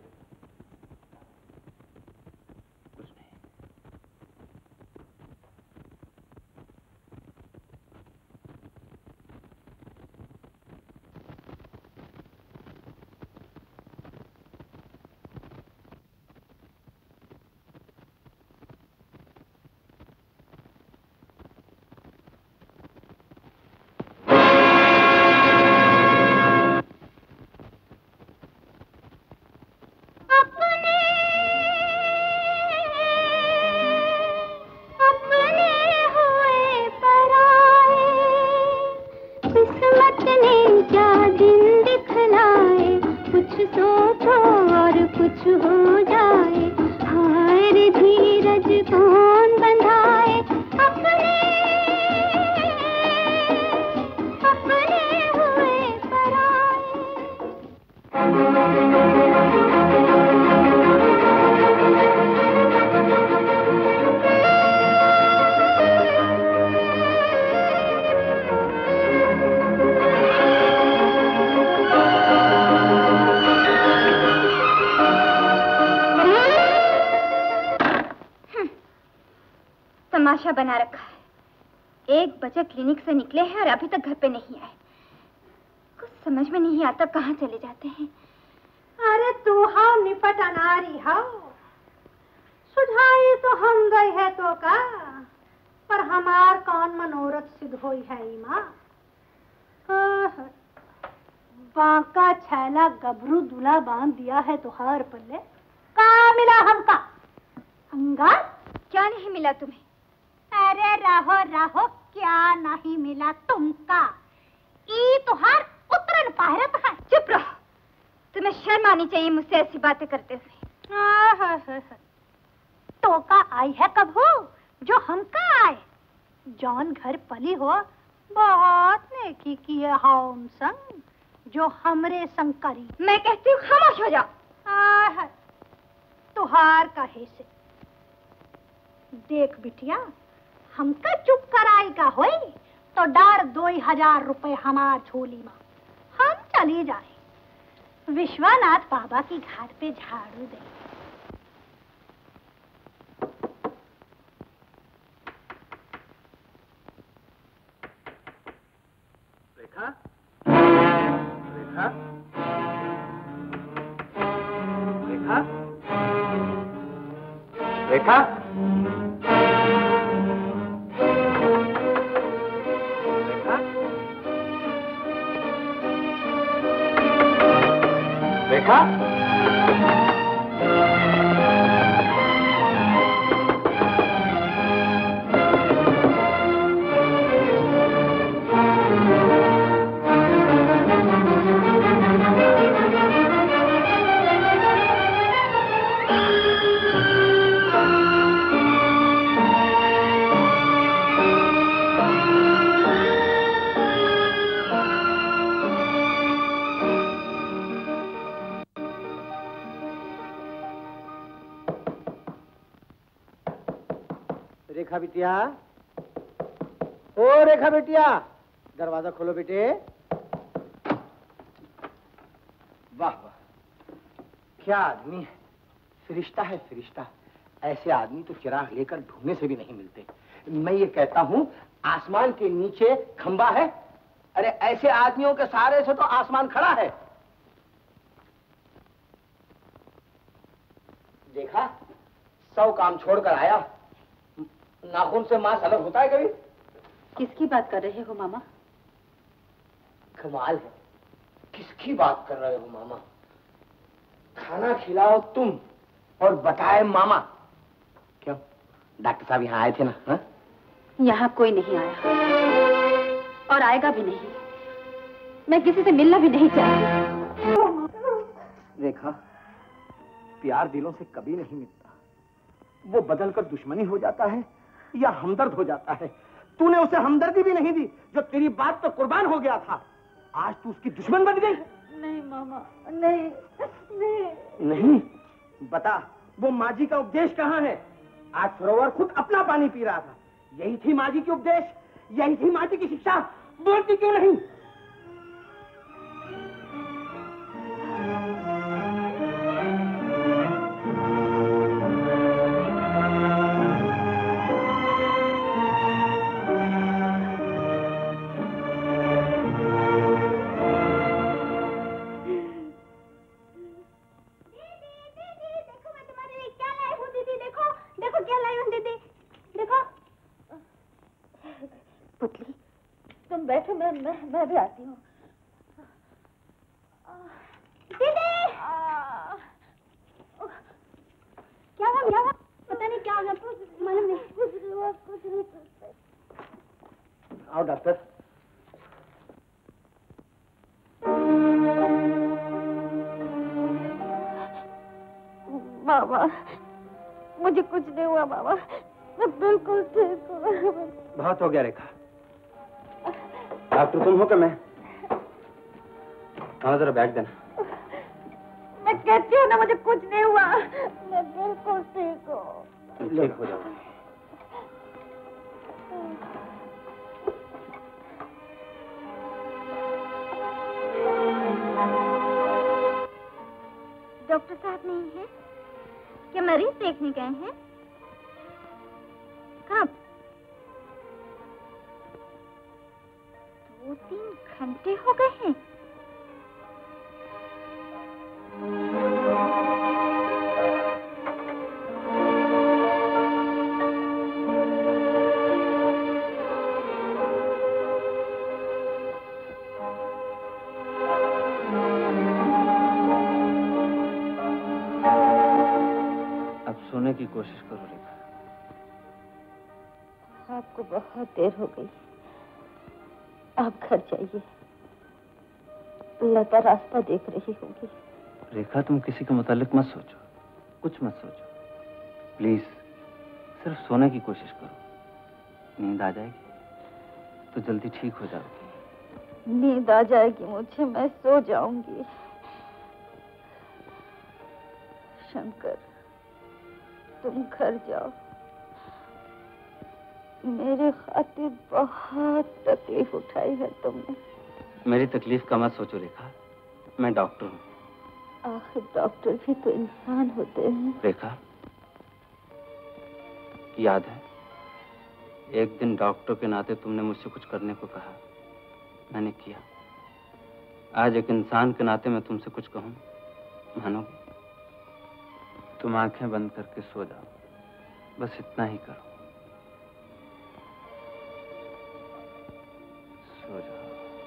तमाशा बना रखा है। 1 बजे क्लिनिक से निकले हैं और अभी तक घर पे नहीं आए। कुछ समझ में नहीं आता कहाँ चले जाते हैं। अरे तू हाउ निपट अनारी हाउ, सुझाई तो हम गई है तो का, पर हमार कौन मनोरथ सिद्ध होई है माँ। बांका छैला गबरू दूल्हा बांध दिया है तुहार पल्ले। का मिला हमका? अंगार? क्या नहीं मिला तुम्हें? अरे रहो रहो, क्या नहीं मिला तुमका? ई तुहार उतरन पाहरत है। चुप रहो, तुम्हें शर्म आनी चाहिए मुझसे ऐसी बातें करते हुए। तो का आई है कब हो जो हमका आए? जौन घर पली हो बहुत नेकी किए हम संग, जो हमरे संग करी। मैं कहती हूँ खामोश हो जाओ। तुहार कहे से देख बिटिया, हमका चुप कराएगा होई तो डार 2000 रुपए हमार झोली में, हम चली जाए विश्वनाथ बाबा की घाट पे झाड़ू दे। रेखा, रेखा, रेखा, रेखा, रेखा, रेखा बिटिया, ओ रेखा बिटिया, दरवाजा खोलो बेटे। वाह वाह, क्या आदमी है, फरिश्ता है फरिश्ता। ऐसे आदमी तो चिराग लेकर ढूंढने से भी नहीं मिलते। मैं ये कहता हूँ, आसमान के नीचे खंबा है। अरे ऐसे आदमियों के सहारे से तो आसमान खड़ा है। देखा, 100 काम छोड़कर आया। नाखून से मांस अलग होता है कभी? किसकी बात कर रहे हो मामा? कमाल है, किसकी बात कर रहे हो मामा? खाना खिलाओ तुम और बताए मामा। क्यों, डॉक्टर साहब यहाँ आए थे ना? हा? यहाँ कोई नहीं आया। और आएगा भी नहीं। मैं किसी से मिलना भी नहीं चाहती। रेखा, प्यार दिलों से कभी नहीं मिलता, वो बदलकर दुश्मनी हो जाता है या हमदर्द हो जाता है। तूने उसे हमदर्दी भी नहीं दी, जो तेरी बात तो कुर्बान हो गया था। आज तू उसकी दुश्मन बन गई। नहीं मामा, नहीं नहीं नहीं। बता, वो माँ जी का उपदेश कहाँ है? आज सरोवर खुद अपना पानी पी रहा था। यही थी माँ जी की उपदेश, यही थी माँ जी की शिक्षा। बोलती क्यों नहीं? बैठो, मैं भी आती हूँ। दीदी! क्या हुआ? पता नहीं क्या हो गया, मालूम नहीं। कुछ नहीं। आओ डॉक्टर। बाबा, मुझे कुछ नहीं हुआ बाबा, मैं बिल्कुल ठीक हूँ। बहुत हो गया रेखा। डॉक्टर तुम हो क्या? मैं जरा बैग देना। मैं कहती हूँ ना, मुझे कुछ नहीं हुआ, मैं बिल्कुल ठीक हूँ। ठीक हो जाओ। डॉक्टर साहब नहीं है क्या? मरीज देखने गए हैं? कब? 2-3 घंटे हो गए हैं। अब सोने की कोशिश करो रेखा। आपको बहुत देर हो गई, आप घर जाइए। लता रास्ता देख रही होगी। रेखा तुम किसी के मुतालिक मत सोचो, कुछ मत सोचो प्लीज। सिर्फ सोने की कोशिश करो। नींद आ जाएगी तो जल्दी ठीक हो जाओगी। नींद आ जाएगी मुझे, मैं सो जाऊंगी। शंकर, तुम घर जाओ। मेरे खातिर बहुत तकलीफ उठाई है तुमने। मेरी तकलीफ का मत सोचो रेखा, मैं डॉक्टर हूँ। आखिर डॉक्टर भी तो इंसान होते हैं। रेखा, याद है एक दिन डॉक्टर के नाते तुमने मुझसे कुछ करने को कहा, मैंने किया। आज एक इंसान के नाते मैं तुमसे कुछ कहूँ, मानोगे? तुम आंखें बंद करके सो जाओ, बस इतना ही करो। सो जाओ।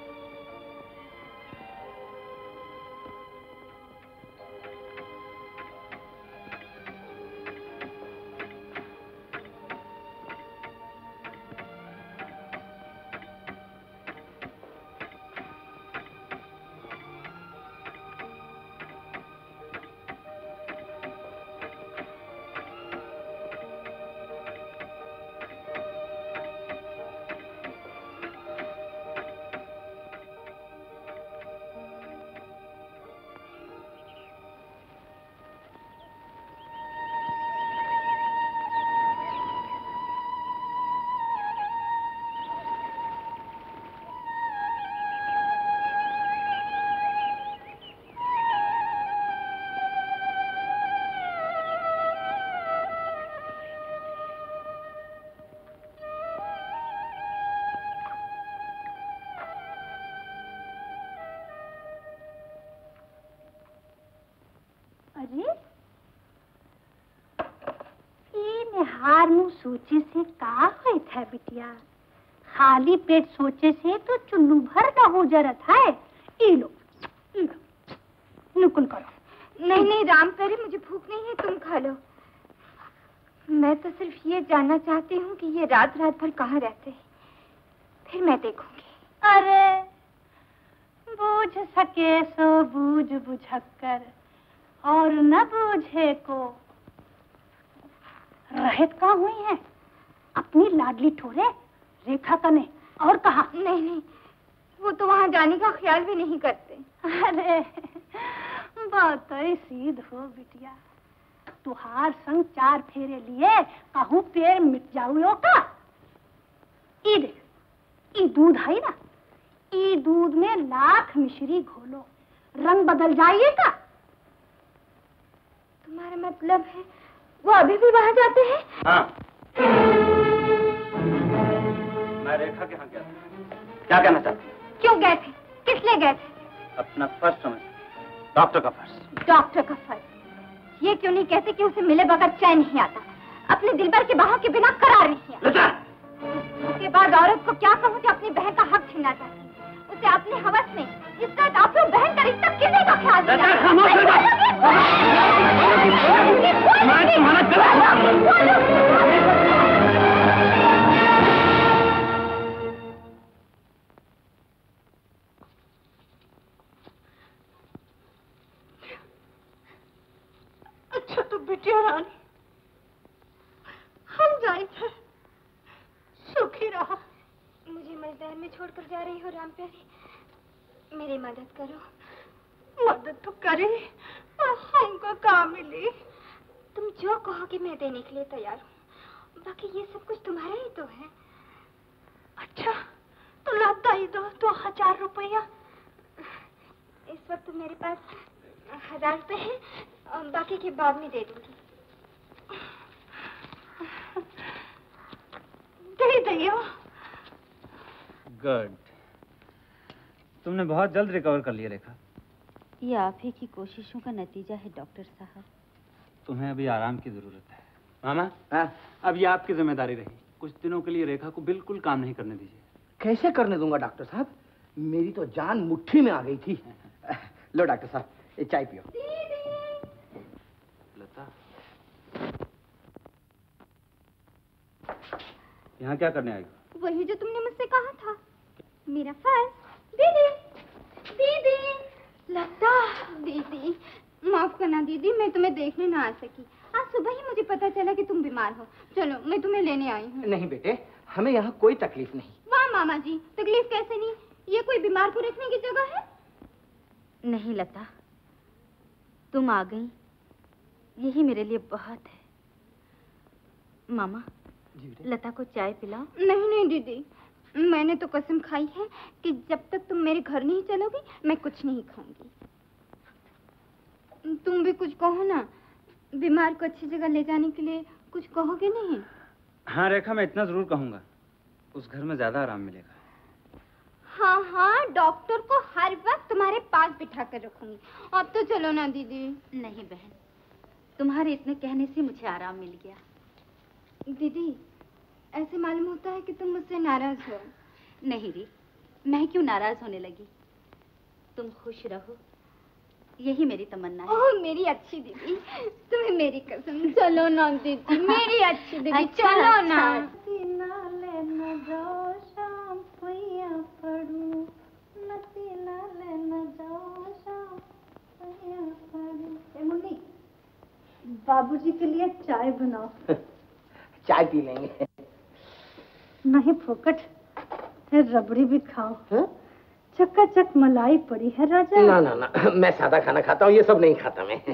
सोचे से का हुए था बिटिया? खाली पेट सोचे से तो चुन्नू भर का हो जा रहा है। लो नुकुल करो। नहीं नहीं राम प्यारी, मुझे भूख नहीं है, तुम खा लो। मैं तो सिर्फ ये जानना चाहती हूँ कि ये रात रात भर कहाँ रहते हैं, फिर मैं देखूंगी। अरे बूझ सके सो बूझ बुझक्कर और न बूझे को रहत कहाँ हुई है? अपनी लाडली ठोरे रेखा कने और कहा? नहीं, वो तो वहाँ जाने का ख्याल भी नहीं करते। अरे बात सीध हो बिटिया, तुहार संग 4 फेरे लिए कहूँ पैर मिट जाओ का। ई देख, ई दूध है ना, ई दूध में लाख मिश्री घोलो, रंग बदल जाइएगा। तुम्हारा मतलब है वो अभी भी वहाँ जाते हैं? हाँ। मैं रेखा के यहाँ गया था। क्या कहना चाहते? क्यों गए थे? किस लिए गए थे? अपना फर्ज समझ, डॉक्टर का फर्ज। डॉक्टर का फर्ज? ये क्यों नहीं कहते कि उसे मिले बगैर चैन नहीं आता, अपने दिलबर के बहाव के बिना करार नहीं आता? उसके बाद औरत को क्या कहूँ कि अपनी बहन का हक छीनना चाहती, उसे अपने हवस में इसका दाफियों बहन का रिश्ता गिरने का ख्याल अच्छा तो बिटिया रानी, हम जाए थे, सुखी रहा। मुझे मजदार में छोड़कर जा रही हो राम प्यारी, मेरी मदद करो। मदद तो करे, हमको कहाँ मिली? तुम जो कहोगे मैं देने के लिए तैयार हूँ, बाकी ये सब कुछ तुम्हारा ही तो है। अच्छा तो लाता ही दो 2000 रुपया। इस वक्त तो मेरे पास 1000 रुपए हैं, और बाकी के बाद में दे दूंगी। दे दियो। गुड, तुमने बहुत जल्द रिकवर कर लिया रेखा। ये आप ही की कोशिशों का नतीजा है डॉक्टर साहब। तुम्हें अभी आराम की जरूरत है। मामा, अब ये आपकी जिम्मेदारी रही, कुछ दिनों के लिए रेखा को बिल्कुल काम नहीं करने दीजिए। कैसे करने दूंगा डॉक्टर साहब, मेरी तो जान मुट्ठी में आ गई थी। लो डॉक्टर साहब, ये चाय पियो। लता, यहाँ क्या करने आई हो? वही जो तुमने मुझसे कहा था, मेरा फर्ज। दीदी, दीदी, लता, दीदी, माफ करना दीदी, मैं तुम्हें देखने ना आ सकी। आज सुबह ही मुझे पता चला कि तुम बीमार हो। चलो मैं तुम्हें लेने आई हूँ। नहीं बेटे, हमें यहाँ कोई तकलीफ नहीं। वाह मामा जी, तकलीफ कैसे नहीं? ये कोई बीमार को रखने की जगह है? नहीं लता, तुम आ गई, यही मेरे लिए बहुत है। मामा, लता को चाय पिलाओ। नहीं नहीं दीदी, मैंने तो कसम खाई है कि जब तक तुम मेरे घर नहीं चलोगी मैं कुछ नहीं खाऊंगी। तुम भी कुछ कहो ना, बीमार को अच्छी जगह ले जाने के लिए कुछ कहोगे नहीं? हाँ रेखा, मैं इतना जरूर कहूंगा, उस घर में ज्यादा आराम मिलेगा। हाँ हाँ, डॉक्टर को हर वक्त तुम्हारे पास बिठा कर रखूंगी। अब तो चलो ना दीदी। नहीं बहन, तुम्हारे इतने कहने से मुझे आराम मिल गया। दीदी, ऐसे मालूम होता है कि तुम मुझसे नाराज हो। नहीं री, मैं क्यों नाराज होने लगी? तुम खुश रहो, यही मेरी तमन्ना है। ओह मेरी अच्छी दीदी, तुम्हें मेरी कसम। चलो ना दीदी, मेरी अच्छी दीदी, चलो ना। बाबूजी के लिए चाय बनाओ। चाय पी लेंगे। नहीं फोकट, रबड़ी भी खाओ। चकाचक मलाई पड़ी है राजा। ना ना ना, मैं सादा खाना खाता हूँ, ये सब नहीं खाता मैं।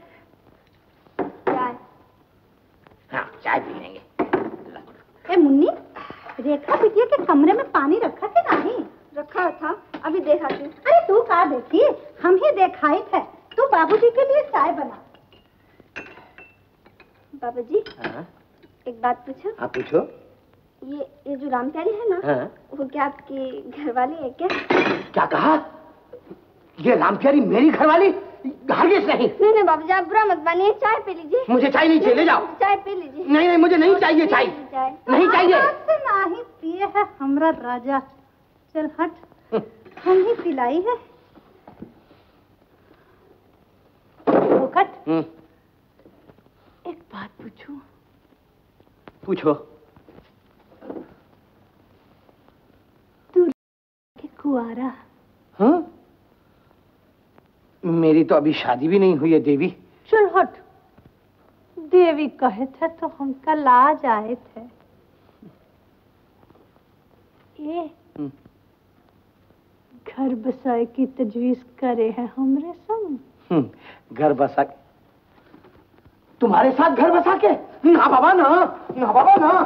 चाय। हाँ, चाय पी लेंगे। ए मुन्नी, रेखा बिटिया के कमरे में पानी रखा के नहीं? रखा था, अभी देखा तू। अरे तू कहाँ देखी, हम ही देखाई थे। तू बाबूजी के लिए चाय बना। बाबूजी, हाँ? एक बात पूछो। हाँ पूछो। ये जो राम प्यारी है ना, हाँ? वो क्या आपकी घरवाली है क्या? क्या कहा? ये राम प्यारी मेरी घरवाली? हरगिज़ नहीं। नहीं बाबूजी, आप बुरा मत मानिए, चाय पी लीजिए। मुझे चाय नहीं चाहिए, ले जाओ। चाय पी लीजिए। नहीं नहीं, मुझे नहीं चाहिए चाय। नहीं चाहिए। नहीं पिए है हमरा राजा। चल हट, हम ही पिलाई है। फोकट, एक बात पूछूं? पूछो। तू कुआरा। हाँ? मेरी तो अभी शादी भी नहीं हुई है देवी। चल हट, देवी कहे थे तो हम कल आज आए थे। ये घर बसाए की तजवीज करे है हमरे संग। घर बसा के? तुम्हारे साथ घर बसा के? ना बाबा ना, ना बाबा ना।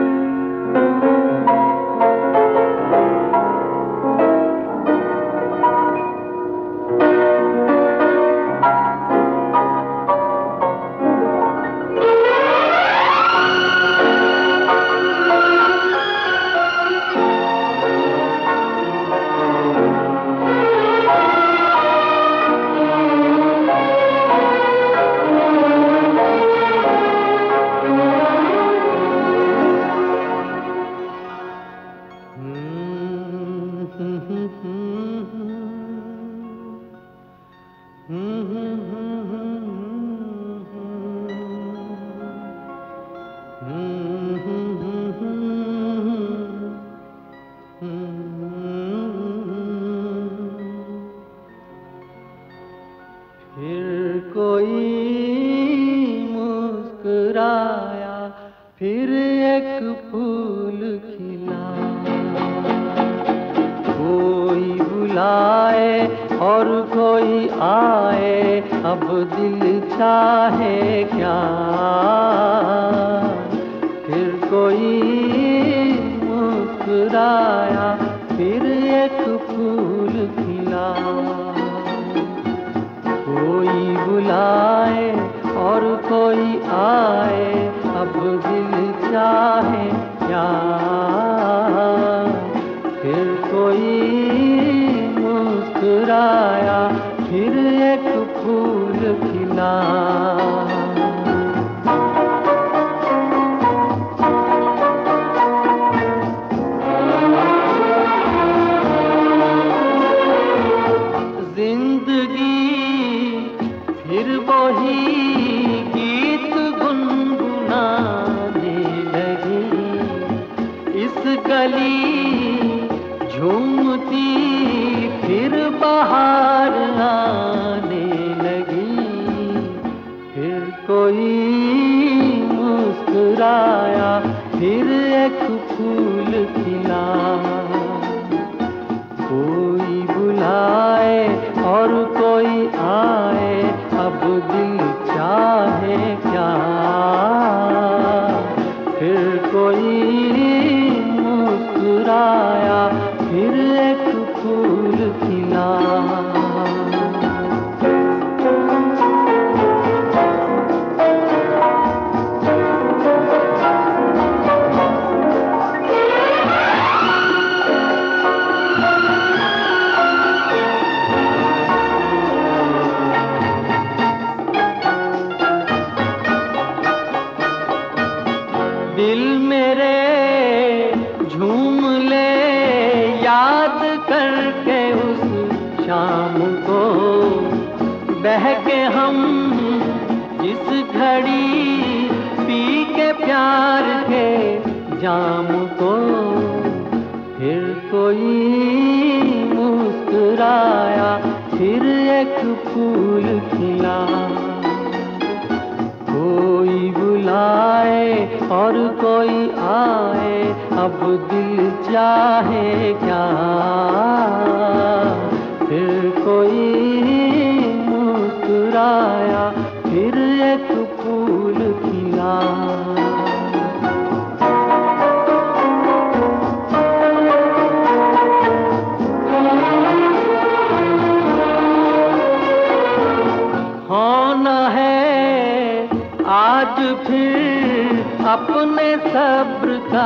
अपने सब्र का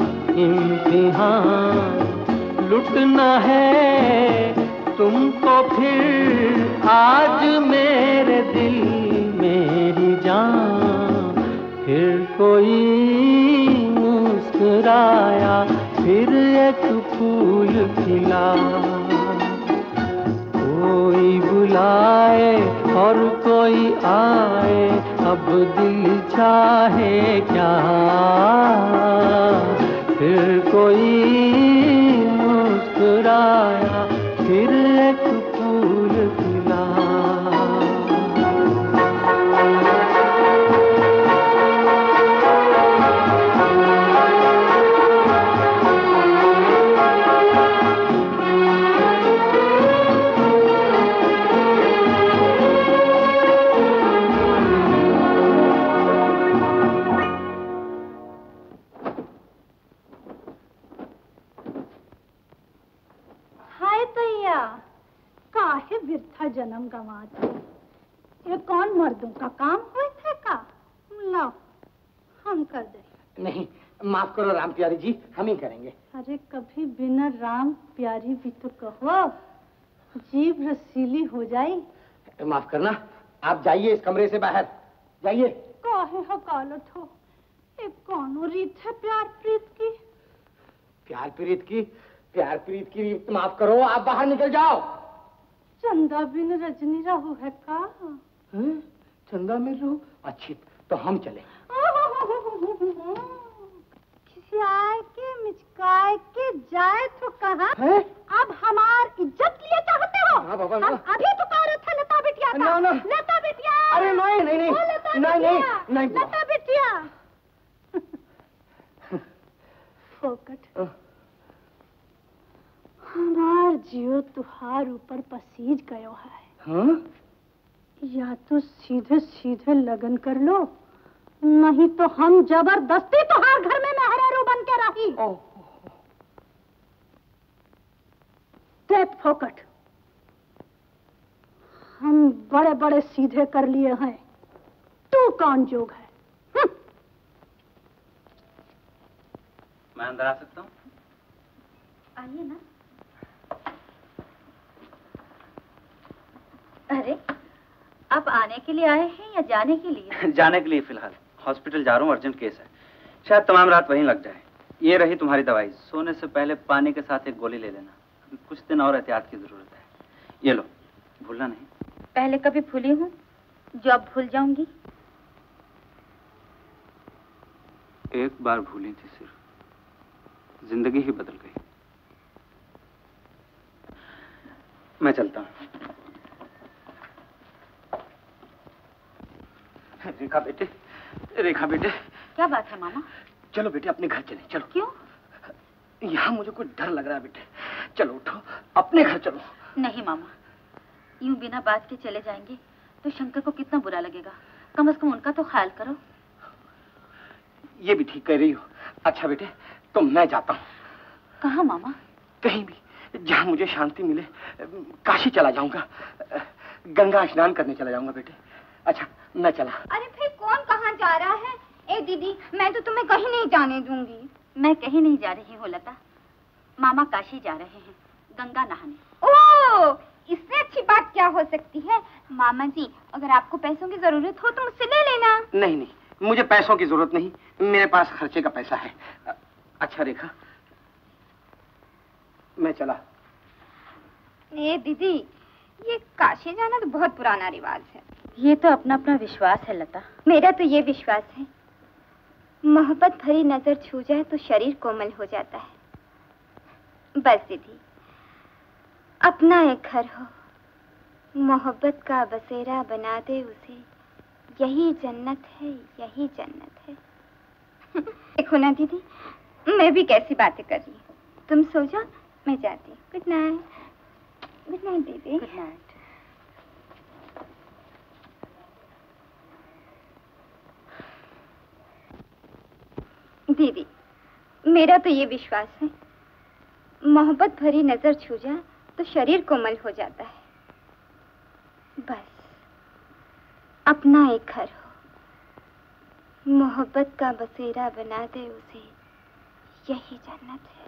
इम्तिहान लुटना है तुमको फिर आज मेरे दिल मेरी जान। फिर कोई मुस्कुराया फिर एक फूल खिला, कोई बुलाए और कोई आए अब दिल चाहे क्या। फिर कोई मुस्कुराए भैया, काहे व्यर्था जन्म गंवाते? ये कौन मर्दों का काम हुए थे का? लो, हम कर दे। नहीं, माफ करो राम प्यारी जी, हम ही करेंगे। अरे कभी बिना राम प्यारी भी तो कहो, जीभ रसीली हो जाए। माफ करना, आप जाइए इस कमरे से बाहर, जाइए। काहे हकालत हो? एक कौनो रीत है प्यार प्रीत की? प्यार प्रीत की? प्यार प्रीत की रीत माफ करो, आप बाहर निकल जाओ। चंदा बिन रजनी रहू है का? चंदा मिल रहू? अच्छी, तो हम चले। खिसियाए के मिचकाए के जाए तो कहाँ? अब हमार इज्जत लिए चाहते हो? हाँ बाबा, हम अभी पुकारे थे लता बिटिया का। ना, ना। लता बिटिया। अरे नहीं नहीं नहीं, नहीं लता बिटिया। फोकट, हमार जियो तुहार ऊपर पसीज गयो है। हाँ? या तो सीधे सीधे लगन कर लो, नहीं तो हम जबरदस्ती तुहार घर में मेहरारू बन के रही। देख फोकट, हम बड़े बड़े सीधे कर लिए हैं, तू कौन जोग है? मैं अंदर आ सकता हूँ? आइए ना। अरे, आप आने के लिए आए हैं या जाने के लिए? जाने के लिए फिलहाल। हॉस्पिटल जा रहा हूँ, अर्जेंट केस है, शायद तमाम रात वहीं लग जाए। ये रही तुम्हारी दवाई, सोने से पहले पानी के साथ एक गोली ले लेना। कुछ दिन और एहतियात की जरूरत है। ये लो, भूलना नहीं। पहले कभी भूली हूँ जो अब भूल जाऊंगी? एक बार भूली थी सिर्फ, जिंदगी ही बदल गई। मैं चलता हूँ। रेखा बेटे, रेखा बेटे। क्या बात है मामा? चलो बेटे अपने घर चले, चलो। क्यों? यहाँ मुझे कुछ डर लग रहा है बेटे। चलो उठो, अपने घर चलो। नहीं मामा, यूं बिना बात के चले जाएंगे तो शंकर को कितना बुरा लगेगा। कम से कम उनका तो ख्याल करो। ये भी ठीक कह रही हो। अच्छा बेटे, तो मैं जाता हूँ। कहाँ मामा? कहीं भी, जहाँ मुझे शांति मिले। काशी चला जाऊंगा, गंगा स्नान करने चला जाऊंगा बेटे। अच्छा, मैं चला। अरे फिर कौन कहाँ जा रहा है? ए दीदी, मैं तो तुम्हें कहीं नहीं जाने दूंगी। मैं कहीं नहीं जा रही हूँ लता, मामा काशी जा रहे हैं गंगा नहाने। ओह, इससे अच्छी बात क्या हो सकती है? मामा जी, अगर आपको पैसों की जरूरत हो तो मुझसे ले लेना। नहीं नहीं, मुझे पैसों की जरूरत नहीं, मेरे पास खर्चे का पैसा है। अच्छा रेखा, मैं चला। ए दीदी, ये काशी जाना तो बहुत पुराना रिवाज है। ये तो अपना अपना विश्वास है लता। मेरा तो ये विश्वास है, मोहब्बत भरी नजर छू जाए तो शरीर कोमल हो जाता है। बस दीदी, अपना एक घर हो, मोहब्बत का बसेरा बना दे उसे, यही जन्नत है, यही जन्नत है। देखो ना दीदी, मैं भी कैसी बातें कर रही हूँ। तुम सो जाओ, मैं जाती हूँ। Good night. गुड नाइट दीदी। Good night. दीदी, मेरा तो ये विश्वास है, मोहब्बत भरी नजर छू जाए तो शरीर कोमल हो जाता है। बस अपना एक घर हो, मोहब्बत का बसेरा बना दे उसे, यही जन्नत है।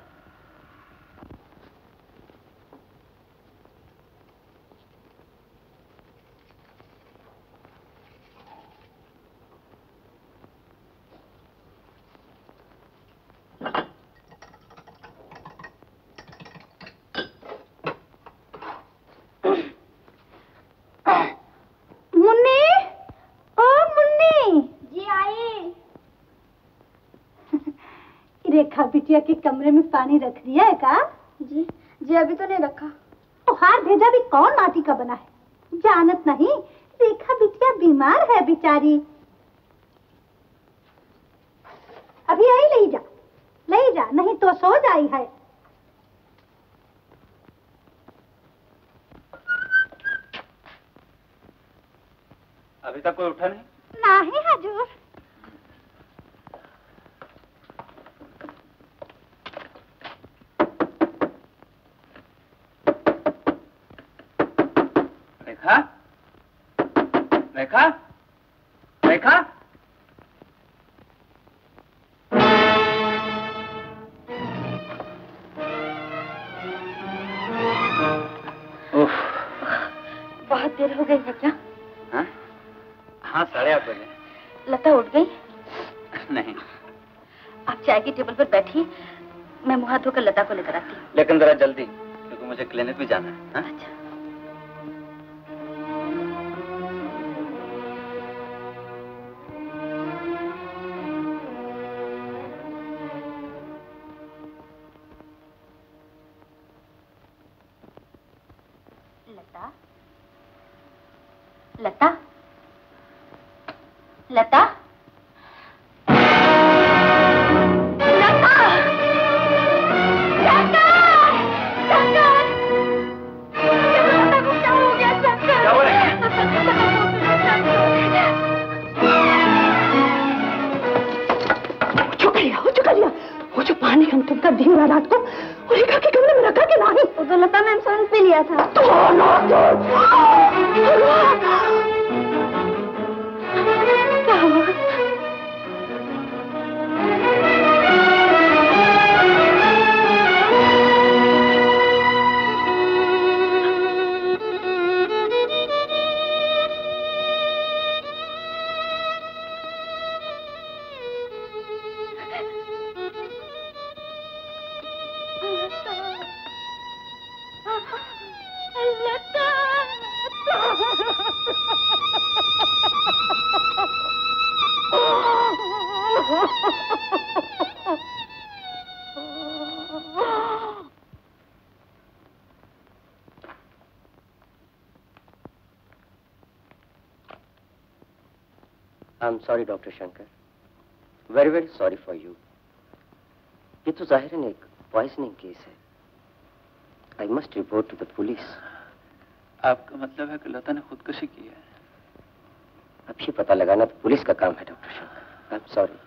रेखा बिटिया के कमरे में पानी रख दिया है का? जी जी, अभी तो नहीं रखा। तो हार भेजा भी कौन माटी का बना है? जानत नहीं, रेखा बिटिया बीमार है बेचारी। अभी आई ले जा, नहीं तो सो जाई है। अभी तक कोई उठा नहीं? नहीं हजूर। रेखा, रेखा, रेखा। बहुत देर हो गई है क्या? हाँ? हाँ, 8:30 बजे। लता उठ गई? नहीं। आप चाय की टेबल पर बैठिए, मैं मुंह हाथ धोकर लता को लेकर आती हूँ। लेकिन जरा जल्दी, क्योंकि मुझे क्लिनिक भी जाना है। हाँ? अच्छा। लता, लता, लता, शंकर, शंकर, लता को क्या हो गया? शंकर, क्या हो रहा है? हो चुका लिया। वो जो पानी हम तुमका दी रात को रेखा के कमरे में रखा के नहीं? वो तो लता मैम समझ पे लिया था। क्या हुआ? I'm sorry, Dr. Shankar. Very, very sorry for you. ये तो जाहिरन एक पॉइजनिंग केस है. I must report to the police. आपका मतलब है कि लता ने खुदकुशी की है? अब ये पता लगाना तो पुलिस का काम है, doctor Shankar. I'm sorry.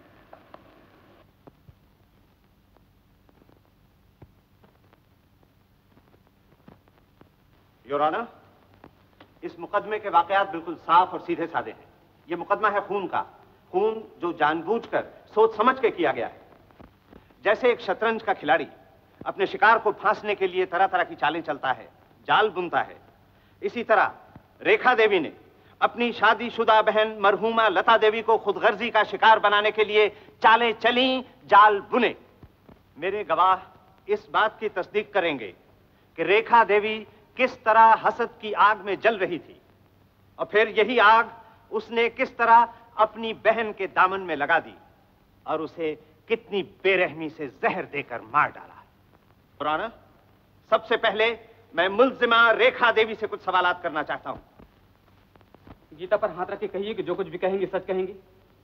Your honour, इस मुकदमे के वाकयात बिल्कुल साफ और सीधे साधे हैं. ये मुकदमा है खून का. खून जो जानबूझकर सोच समझ के किया गया है. जैसे एक शतरंज का खिलाड़ी अपने शिकार को फांसने के लिए तरह तरह की चालें चलता है, जाल बुनता है, इसी तरह रेखा देवी ने अपनी शादीशुदा बहन मरहूमा लता देवी को खुदगर्जी का शिकार बनाने के लिए चालें चली, जाल बुने. मेरे गवाह इस बात की तस्दीक करेंगे कि रेखा देवी किस तरह हसद की आग में जल रही थी और फिर यही आग उसने किस तरह अपनी बहन के दामन में लगा दी और उसे कितनी बेरहमी से जहर देकर मार डाला. पुराना, सबसे पहले मैं मुल्जिमा रेखा देवी से कुछ सवालात करना चाहता हूं. गीता पर हाथ रख के कहिए कि जो कुछ भी कहेंगे सच कहेंगे.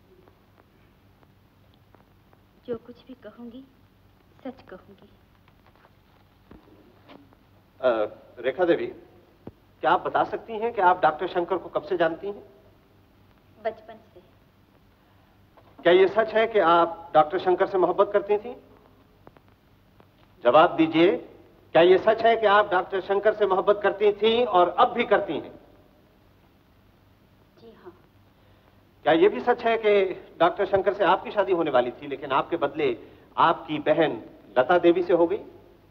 जो कुछ भी कहूंगी सच कहूंगी. रेखा देवी, क्या आप बता सकती हैं कि आप डॉक्टर शंकर को कब से जानती हैं? बचपन से. क्या ये सच है कि आप डॉक्टर शंकर से मोहब्बत करती थी? जवाब दीजिए, क्या ये सच है कि आप डॉक्टर शंकर से मोहब्बत करती थी और अब भी करती हैं? जी हाँ. क्या ये भी सच है कि डॉक्टर शंकर से आपकी शादी होने वाली थी लेकिन आपके बदले आपकी बहन लता देवी से हो गई?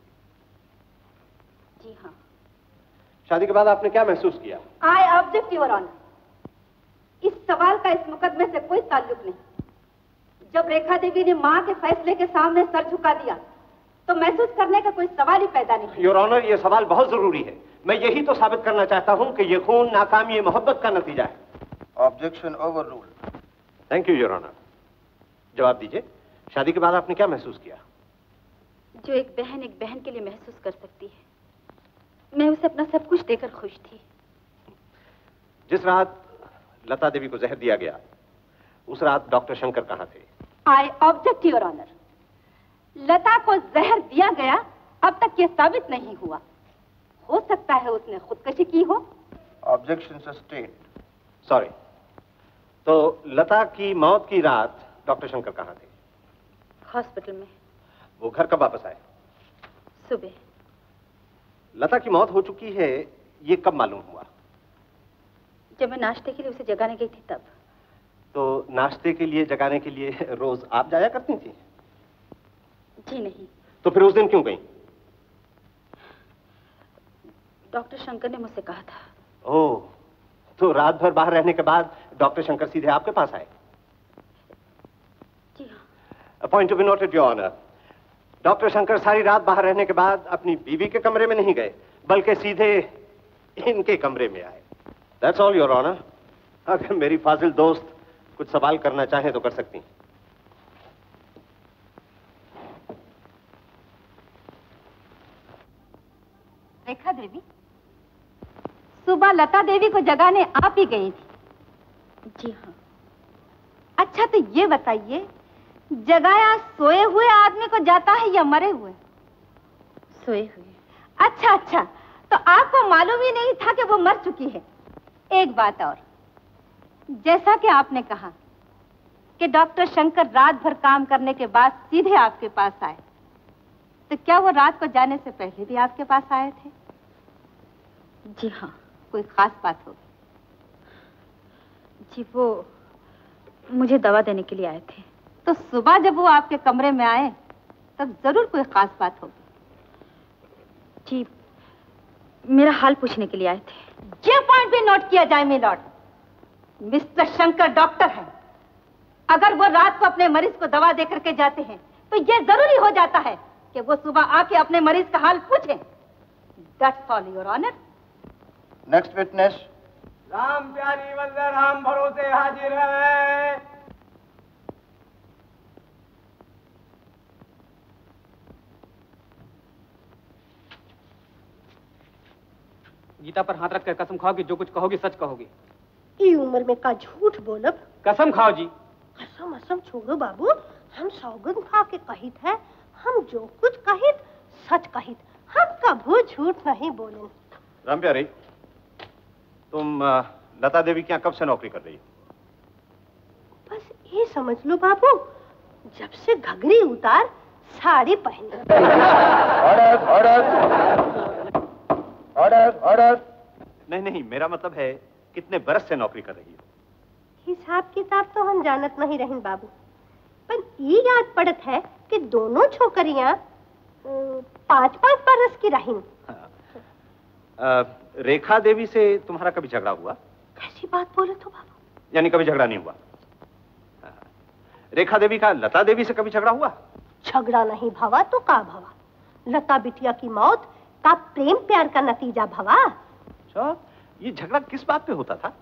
जी हाँ. शादी के बाद आपने क्या महसूस किया? I object your honour. इस सवाल का इस मुकदमे से कोई ताल्लुक नहीं. जब रेखा देवी ने मां के फैसले के सामने सर झुका दिया तो महसूस करने का कोई सवाल ही पैदा नहीं. योर ऑनर, ये सवाल बहुत जरूरी है. मैं यही तो साबित करना चाहता हूं कि ये खून नाकामी मोहब्बत का नतीजा है. Objection overruled. Thank you your honour. जवाब दीजिए, शादी के बाद आपने क्या महसूस किया? जो एक बहन के लिए महसूस कर सकती है. मैं उसे अपना सब कुछ देकर खुश थी. जिस रात लता देवी को जहर दिया गया उस रात डॉक्टर शंकर कहां थे? I object your honour. Lata को जहर दिया गया अब तक यह साबित नहीं हुआ. हो सकता है उसने खुदकुशी की हो. Objection sustained. सॉरी. तो लता की मौत की रात डॉक्टर शंकर कहां थे? हॉस्पिटल में. वो घर कब वापस आए? सुबह. लता की मौत हो चुकी है ये कब मालूम हुआ? जब मैं नाश्ते के लिए उसे जगाने गई थी तब। तो नाश्ते के लिए जगाने के लिए रोज आप जाया करती थी? जी नहीं। तो फिर उस दिन क्यों गई? डॉक्टर शंकर ने मुझसे कहा था। ओह, तो रात भर बाहर रहने के बाद डॉक्टर शंकर सीधे आपके पास आए? जी हाँ। A point to be noted, Your Honor. Doctor Shankar सारी रात बाहर रहने के बाद अपनी बीवी के कमरे में नहीं गए, बल्कि सीधे इनके कमरे में आए। That's all, Your Honor. अगर मेरी फाजिल दोस्त कुछ सवाल करना चाहे तो कर सकती हैं। रेखा देवी, सुबह लता देवी को जगाने आप ही गई थी? जी हाँ। अच्छा, तो ये बताइए, जगाया सोए हुए आदमी को जाता है या मरे हुए? सोए हुए। अच्छा अच्छा, तो आपको मालूम ही नहीं था कि वो मर चुकी है। एक बात और, जैसा कि आपने कहा कि डॉक्टर शंकर रात भर काम करने के बाद सीधे आपके पास आए, तो क्या वो रात को जाने से पहले भी आपके पास आए थे? जी हाँ। कोई खास बात होगी? जी, वो मुझे दवा देने के लिए आए थे। तो सुबह जब वो आपके कमरे में आए तब जरूर कोई खास बात होगी। जी, मेरा हाल पूछने के लिए आए थे। ये पॉइंट भी नोट किया जाए मिलॉर्ड। मिस्टर शंकर डॉक्टर है। अगर वो रात को अपने मरीज को दवा दे करके जाते हैं तो ये जरूरी हो जाता है कि वो सुबह आके अपने मरीज का हाल पूछें। That's all, Your Honor. Next witness. Ram प्यारी वल्लभ राम भरोसे हाजिर है। गीता पर हाथ रखकर कसम खाओ कि जो कुछ कहोगी सच कहोगी। ये उम्र में का झूठ बोलब? कसम खाओ जी। कसम असम छोड़ो बाबू, हम सौगंध खा के कहित है, हम जो कुछ कहित सच कहित, हम कभू झूठ नहीं बोले। राम प्यारी, तुम लता देवी के यहाँ कब से नौकरी कर रही हो? बस ये समझ लो बाबू, जब से घघरी उतार साड़ी पहनी। Order order order order. नहीं नहीं, मेरा मतलब है कितने बरस से नौकरी कर रही हो? हिसाब किताब तो हम जानत नहीं रहें बाबू, पर ये याद पड़त है कि दोनों छोकरियां 5-5 बरस की रहीं। रेखा देवी से तुम्हारा कभी झगड़ा हुआ? कैसी बात बोले तो बाबू? यानी कभी झगड़ा नहीं हुआ? रेखा देवी का लता देवी से कभी झगड़ा हुआ? झगड़ा नहीं भवा तो का भवा, लता बिटिया की मौत का प्रेम प्यार का नतीजा भवा। अच्छा, ये झगड़ा किस बात पे होता था?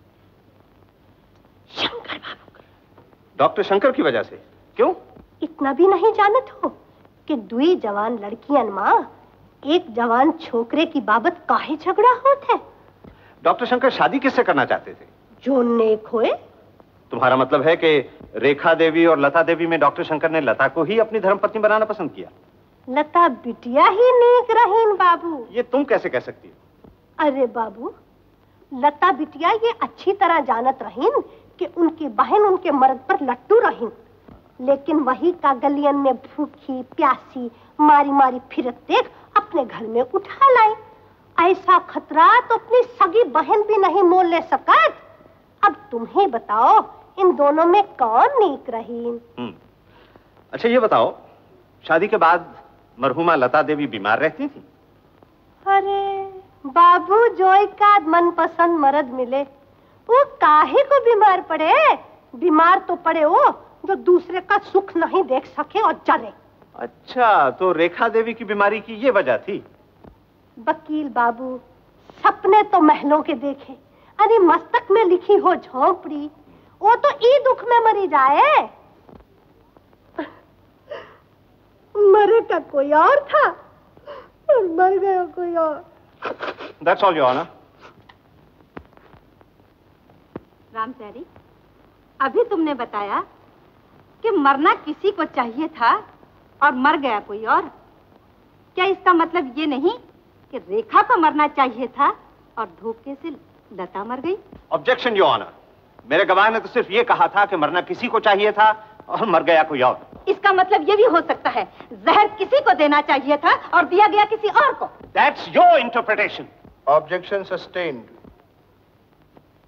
शंकर बाबू। डॉक्टर शंकर की वजह से? क्यों? इतना भी नहीं जानत हो कि दुई जवान लड़कियां मां एक जवान छोकरे की बाबत काहे झगड़ा होत है? डॉक्टर शंकर शादी किससे करना चाहते थे? जो नेक होए। तुम्हारा मतलब है कि रेखा देवी और लता देवी में डॉक्टर शंकर ने लता को ही अपनी धर्मपत्नी बनाना पसंद किया? लता बिटिया ही नेक रहीन बाबू। ये तुम कैसे कह सकती हो? अरे बाबू, लता बिटिया ये अच्छी तरह जानत रहीन कि उनकी बहन उनके मर्द पर लट्टू रहीन, लेकिन वही का गलियन में भूखी प्यासी मारी मारी फिरत देख अपने घर में उठा लाई। ऐसा खतरा तो अपनी सगी बहन भी नहीं मोल ले सकत। अब तुम ही बताओ, इन दोनों में कौन नेक रहीन? अच्छा ये बताओ, शादी के बाद मरहुमा लता देवी बीमार रहती थी? अरे बाबू, जोई का मनपसंद मर्द मिले वो काहे को बीमार पड़े? बीमार तो पड़े वो जो दूसरे का सुख नहीं देख सके और जले। अच्छा, तो रेखा देवी की बीमारी की ये वजह थी? वकील बाबू, सपने तो महलों के देखे, अरे मस्तक में लिखी हो झोंपड़ी, वो तो ई दुख में मरी जाए। मरे का कोई और था और मर गया कोई और। That's all, Your Honor. Ram प्यारी, अभी तुमने बताया कि मरना किसी को चाहिए था और मर गया कोई और। क्या इसका मतलब ये नहीं कि रेखा को मरना चाहिए था और धोखे से लता मर गई? ऑब्जेक्शन योर ऑनर, मेरे गवाह ने तो सिर्फ ये कहा था कि मरना किसी को चाहिए था और मर गया कोई और। इसका मतलब ये भी हो सकता है जहर किसी को देना चाहिए था और दिया गया किसी और को। That's your interpretation. Objection sustained.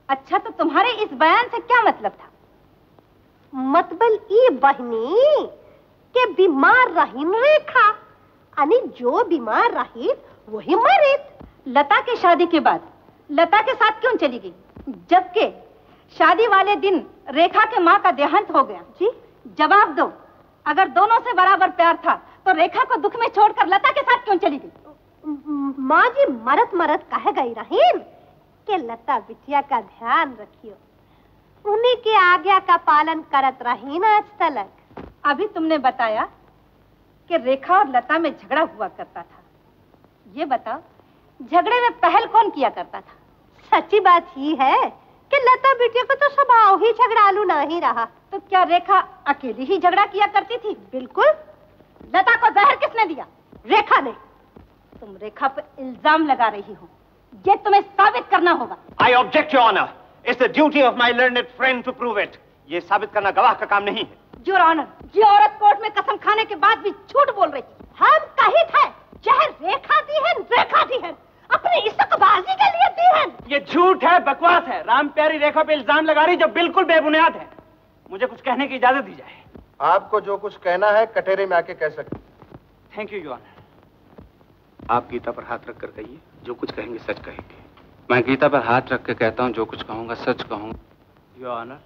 अच्छा, तो तुम्हारे इस बयान से क्या मतलब था? मतलब ये बहनी के बीमार रहीन रेखा, यानी जो बीमार रही वही मरे। लता की शादी के बाद लता के साथ क्यों चली गई, जबकि शादी वाले दिन रेखा के माँ का देहांत हो गया? जी जवाब दो, अगर दोनों से बराबर प्यार था तो रेखा को दुख में छोड़कर लता के साथ क्यों चली गई? माँ जी मरत मरत कह गई रहीन कि लता बिटिया का ध्यान रखियो, उन्हीं के आज्ञा का पालन करत रही ना आज तक। अभी तुमने बताया कि रेखा और लता में झगड़ा हुआ करता था, ये बताओ झगड़े में पहल कौन किया करता था? सच्ची बात ही है कि लता बिटिया को तो स्वभाव ही झगड़ालू नहीं रहा। तो क्या रेखा अकेली ही झगड़ा किया करती थी? बिल्कुल। लता को जहर किसने दिया? रेखा ने। तुम रेखा पर इल्जाम लगा रही हो, ये तुम्हें साबित करना होगा। I object, Your Honor. It's the duty of my learned friend to prove it. ये साबित करना गवाह का काम नहीं है। Your Honor, ये औरत कोर्ट में कसम खाने के बाद भी झूठ बोल रही है। हम कही थे जहर रेखा दी है, रेखा दी है, अपनी इश्कबाजी के लिए दी है। ये झूठ है, बकवास है। राम प्यारी रेखा पे इल्जाम लगा रही जो बिल्कुल बेबुनियाद है। मुझे कुछ कहने की इजाजत दी जाए। आपको जो कुछ कहना है कटहरे में आके कह सकते। Thank you, your honour. आप गीता पर हाथ रखकर कहिए, जो कुछ कहेंगे सच कहेंगे। मैं गीता पर हाथ रख के कहता हूँ, जो कुछ कहूंगा सच कहूंगा। योर ऑनर,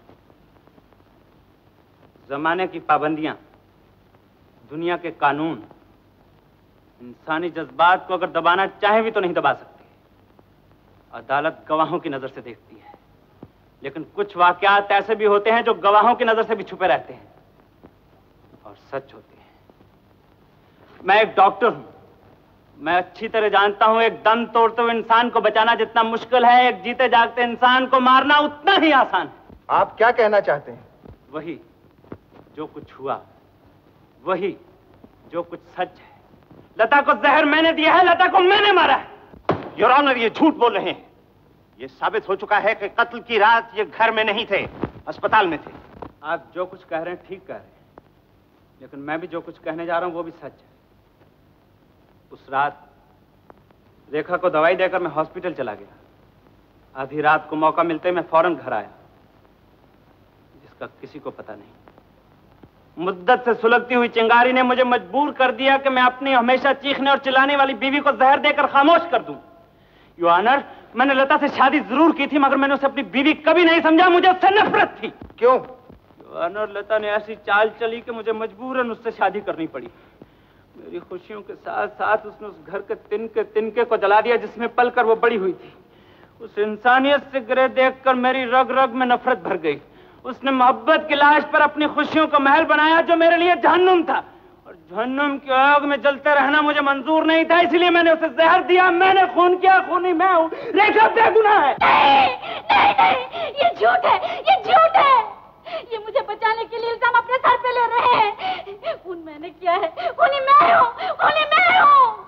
जमाने की पाबंदियां, दुनिया के कानून इंसानी जज्बात को अगर दबाना चाहे भी तो नहीं दबा सकते। अदालत गवाहों की नजर से देखती है, लेकिन कुछ वाकयात ऐसे भी होते हैं जो गवाहों की नजर से भी छुपे रहते हैं और सच होते हैं। मैं एक डॉक्टर हूं, मैं अच्छी तरह जानता हूं एक दम तोड़ते हुए इंसान को बचाना जितना मुश्किल है, एक जीते जागते इंसान को मारना उतना ही आसान है। आप क्या कहना चाहते हैं? वही जो कुछ हुआ, वही जो कुछ सच है। लता को जहर मैंने दिया है, लता को मैंने मारा है। योर ऑनर, ये झूठ बोल रहे हैं। ये साबित हो चुका है कि कत्ल की रात ये घर में नहीं थे, अस्पताल में थे। आप जो कुछ कह रहे हैं ठीक कह रहे हैं, लेकिन मैं भी जो कुछ कहने जा रहा हूं वो भी सच है। उस रात रेखा को दवाई देकर मैं हॉस्पिटल चला गया। आधी रात को मौका मिलते ही मैं फौरन घर आया, जिसका किसी को पता नहीं। मुद्दत से सुलगती हुई चिंगारी ने मुझे मजबूर कर दिया कि मैं अपनी हमेशा चीखने और चिल्लाने वाली बीवी को जहर देकर खामोश कर दूं। योर ऑनर, मैंने लता से शादी जरूर की थी, मगर मैंने उसे अपनी बीवी कभी नहीं समझा। मुझे उससे नफरत थी। क्यों? योर ऑनर, लता ने ऐसी चाल चली कि मुझे मजबूरन उससे शादी करनी पड़ी। मेरी खुशियों के साथ साथ उसने उस घर के तिनके को जला दिया जिसमें पलकर वो बड़ी हुई थी। उस इंसानियत से गिरे देखकर मेरी रग रग में नफरत भर गई। उसने मोहब्बत की लाश पर अपनी खुशियों का महल बनाया जो मेरे लिए जहन्नुम था, और जहन्नुम की आग में जलते रहना मुझे मंजूर नहीं था, इसलिए मैंने उसे जहर दिया। मैंने खून किया, खूनी मैं हूँ। रेखा बेगुनाह है। नहीं, नहीं, ये झूठ है, ये झूठ है। ये मुझे बचाने के लिए इल्जाम अपने सर पे ले रहे हैं। खून मैंने किया है, खूनी मैं हूँ, खूनी मैं हूँ।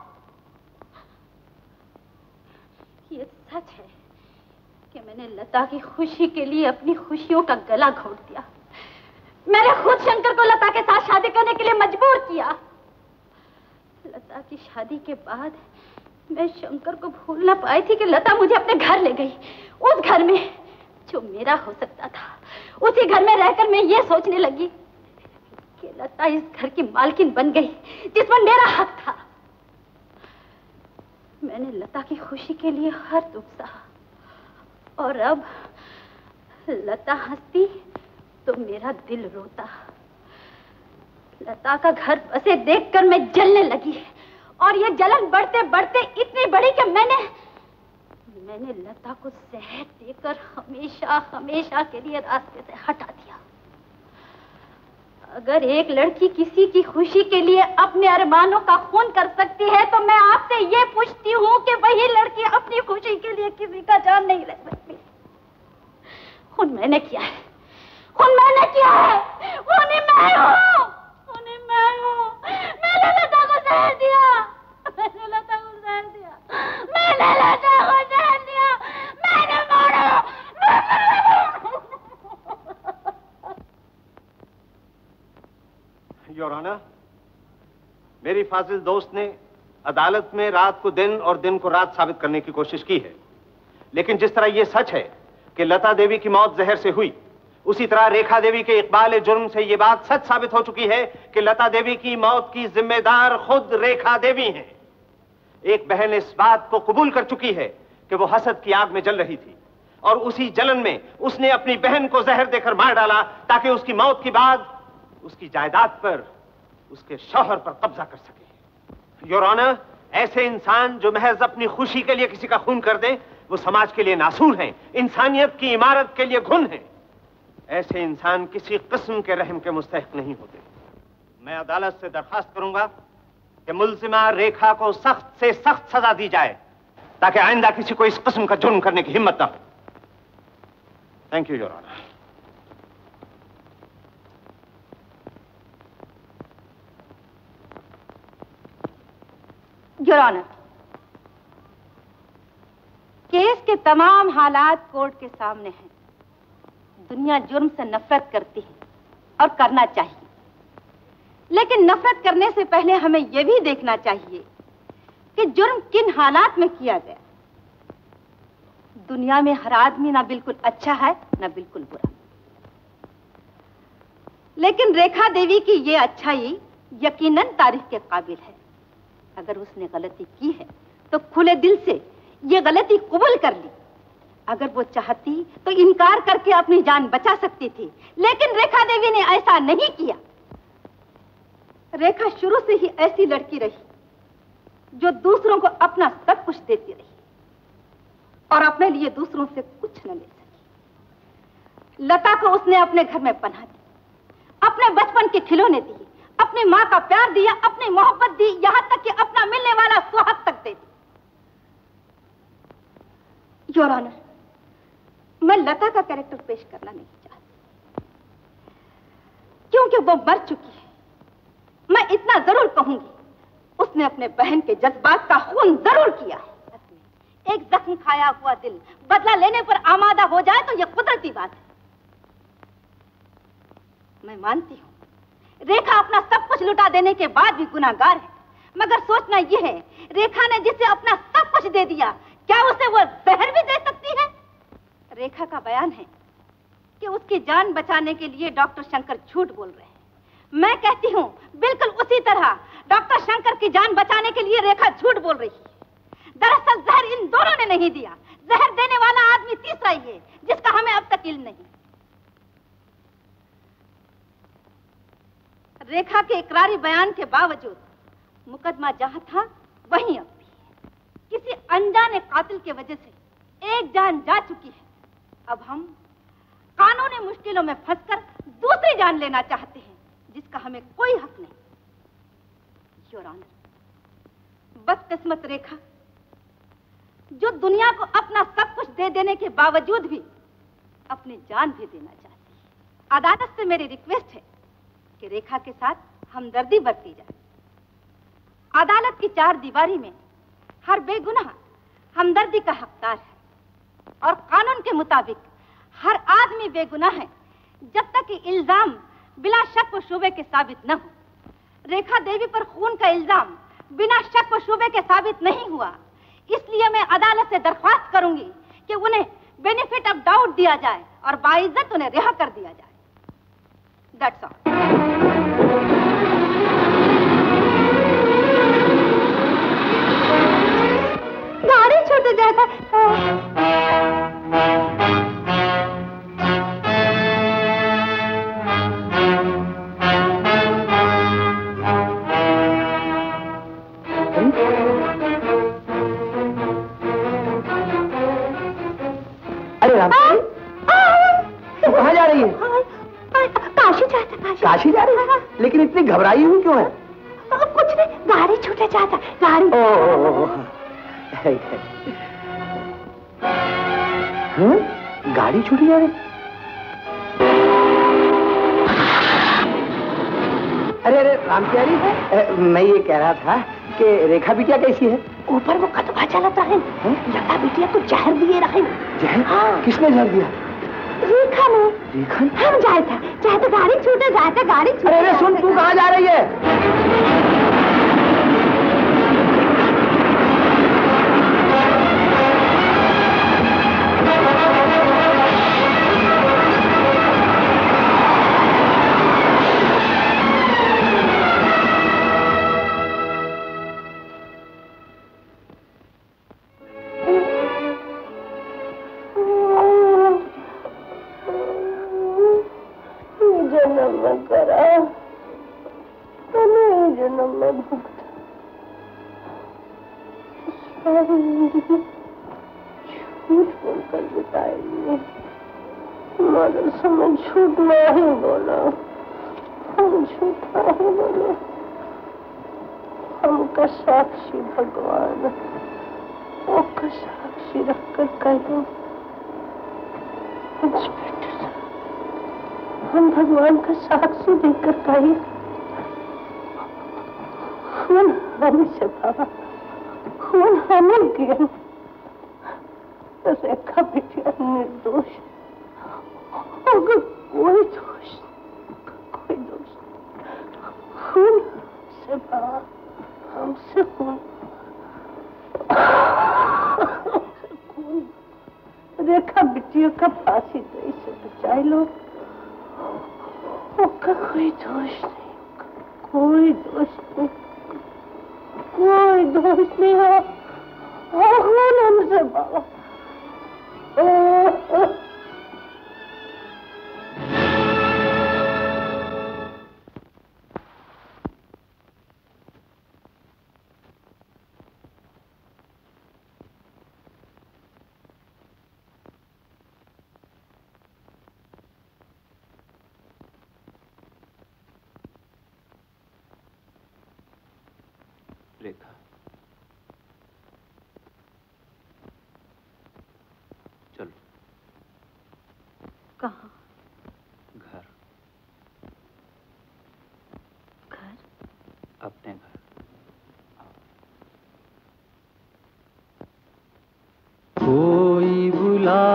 ये सच है कि मैंने लता की खुशी के लिए अपनी खुशियों का गला घोट दिया। मैंने खुद शंकर को लता के साथ शादी करने के लिए मजबूर किया। लता की शादी के बाद मैं शंकर को भूल ना पाई थी कि लता मुझे अपने घर ले गई, उस घर में जो मेरा हो सकता था। उसी घर में रहकर मैं ये सोचने लगी कि लता इस घर की मालकिन बन गई जिस पर मेरा हक था। मैंने लता की खुशी के लिए हर दुख सहा, और अब लता हंसती तो मेरा दिल रोता। लता का घर बसे देखकर मैं जलने लगी, और ये जलन बढ़ते बढ़ते इतनी बढ़ी कि मैंने लता को जहर देकर हमेशा हमेशा के लिए रास्ते से हटा दिया। अगर एक लड़की किसी की खुशी के लिए अपने अरमानों का खून कर सकती है, तो मैं आपसे ये पूछती हूँ कि वही लड़की अपनी खुशी के लिए किसी का जान नहीं ले सकती। खून मैंने किया है, खून मैंने किया है, खूनी मैं हूँ, खूनी मैं हूँ। मैंने लता को जहर दिया, मैंने लता को जहर दिया, मैंने लता को जहर दिया, मैंने मारा। योर ऑनर, मेरी फाजिल दोस्त ने अदालत में रात को दिन और दिन को रात साबित करने की कोशिश की है, लेकिन जिस तरह ये सच है कि लता देवी की मौत जहर से हुई, उसी तरह रेखा देवी के इकबाल जुर्म से यह बात सच साबित हो चुकी है कि लता देवी की मौत की जिम्मेदार खुद रेखा देवी हैं। एक बहन इस बात को कबूल कर चुकी है कि वो हसद की आग में जल रही थी और उसी जलन में उसने अपनी बहन को जहर देकर मार डाला ताकि उसकी मौत के बाद उसकी जायदाद पर, उसके शौहर पर कब्जा कर सके। योर ऑनर, ऐसे इंसान जो महज अपनी खुशी के लिए किसी का खून कर दे, वो समाज के लिए नासूर हैं, इंसानियत की इमारत के लिए घुन हैं। ऐसे इंसान किसी किस्म के रहम के मुस्तहिक नहीं होते। मैं अदालत से दरखास्त करूंगा कि मुल्जिमा रेखा को सख्त से सख्त सजा दी जाए ताकि आइंदा किसी को इस किस्म का जुर्म करने की हिम्मत ना हो। Thank you your honour. Your honour, case के तमाम हालात कोर्ट के सामने हैं। दुनिया जुर्म से नफरत करती है और करना चाहिए, लेकिन नफरत करने से पहले हमें यह भी देखना चाहिए कि जुर्म किन हालात में किया गया। दुनिया में हर आदमी ना बिल्कुल अच्छा है ना बिल्कुल बुरा, लेकिन रेखा देवी की ये अच्छाई यकीनन तारीफ के काबिल है। अगर उसने गलती की है तो खुले दिल से ये गलती कबूल कर ली। अगर वो चाहती तो इनकार करके अपनी जान बचा सकती थी, लेकिन रेखा देवी ने ऐसा नहीं किया। रेखा शुरू से ही ऐसी लड़की रही जो दूसरों को अपना सब कुछ देती रही और अपने लिए दूसरों से कुछ न ले सकी। लता को उसने अपने घर में पनाह दी, अपने बचपन के खिलौने दिए, अपनी माँ का प्यार दिया, अपनी मोहब्बत दी, यहां तक कि अपना मिलने वाला सुहाग तक दे दी। योर ऑनर, मैं लता का कैरेक्टर पेश करना नहीं चाहती क्योंकि वो मर चुकी है। मैं इतना जरूर कहूंगी, उसने अपने बहन के जज्बात का खून जरूर किया है। एक जख्म खाया हुआ दिल बदला लेने पर आमादा हो जाए तो यह कुदरती बात है। मैं मानती हूं रेखा अपना सब कुछ लुटा देने के बाद भी गुनाहगार है, मगर सोचना यह है रेखा ने जिसे अपना सब कुछ दे दिया, क्या उसे वो जहर भी दे सकती है? रेखा का बयान है कि उसकी जान बचाने के लिए डॉक्टर शंकर झूठ बोल रहे हैं। मैं कहती हूँ बिल्कुल उसी तरह डॉक्टर शंकर की जान बचाने के लिए रेखा झूठ बोल रही है। दरअसल जहर इन दोनों ने नहीं दिया, जहर देने वाला आदमी तीसरा ही है जिसका हमें अब तक इल्म नहीं। रेखा के इकरारी बयान के बावजूद मुकदमा जहां था वहीं अब भी है। किसी अनजाने कातिल की वजह से एक जान जा चुकी है। अब हम कानूनी मुश्किलों में फंसकर दूसरी जान लेना चाहते हैं जिसका हमें कोई हक नहीं। योर ऑनर, बदकिस्मत रेखा जो दुनिया को अपना सब कुछ दे देने के बावजूद भी अपनी जान भी देना चाहती है। अदालत से मेरी रिक्वेस्ट है कि रेखा के साथ हमदर्दी बरती जाए। अदालत की चार दीवारी में हर बेगुनाह हमदर्दी का हकदार है और कानून के मुताबिक हर आदमी बेगुनाह है जब तक कि इल्जाम बिना शक व शुबे के साबित न हो। रेखा देवी पर खून का इल्जाम बिना शक व शुबे के साबित नहीं हुआ, इसलिए मैं अदालत से दरख्वास्त करूंगी कि उन्हें बेनिफिट ऑफ डाउट दिया जाए और बाइज्जत उन्हें रिहा कर दिया जाए। That's all. गाड़ी छूट जाता। अरे राम, तू कहाँ जा रही है? काशी जाता। काशी जा रही है? लेकिन इतनी घबराई हुई क्यों है? कुछ नहीं, गाड़ी छूटे जाता। गाड़ी गाड़ी छूटी जा रही? अरे अरे राम प्यारी, मैं ये कह रहा था कि रेखा बिटिया कैसी है? ऊपर वो कदवा चलता है, लता बिटिया को जहर दिए रहे। जहर? हाँ। किसने जहर दिया? रेखा ने। रेखा? हम चाहे तो गाड़ी छूटे जाते, गाड़ी छूटे। अरे सुन, तू कहाँ जा रही है? झूठ बोलकर बिताएगी, मगर समय झूठ नहीं बोला, हम झूठ नहीं बोले, हमका साक्षी भगवान, उसका साक्षी रखकर कहीं हम भगवान का साक्षी देकर कहीं खून हमें से बाबा, खून हमें किया। रेखा बिटिया निर्दोष, अगर कोई दोष, कोई दोष, खून से बाबा, हमसे खून, खून, रेखा बिटिया का फांसी दे से बचाए लो, उसका कोई दोष नहीं, कोई दोष नहीं, कोई दोष नहीं है, खून हमसे बाबा। रेखा, चलो। कहाँ? घर। घर? अपने घर। कोई बुला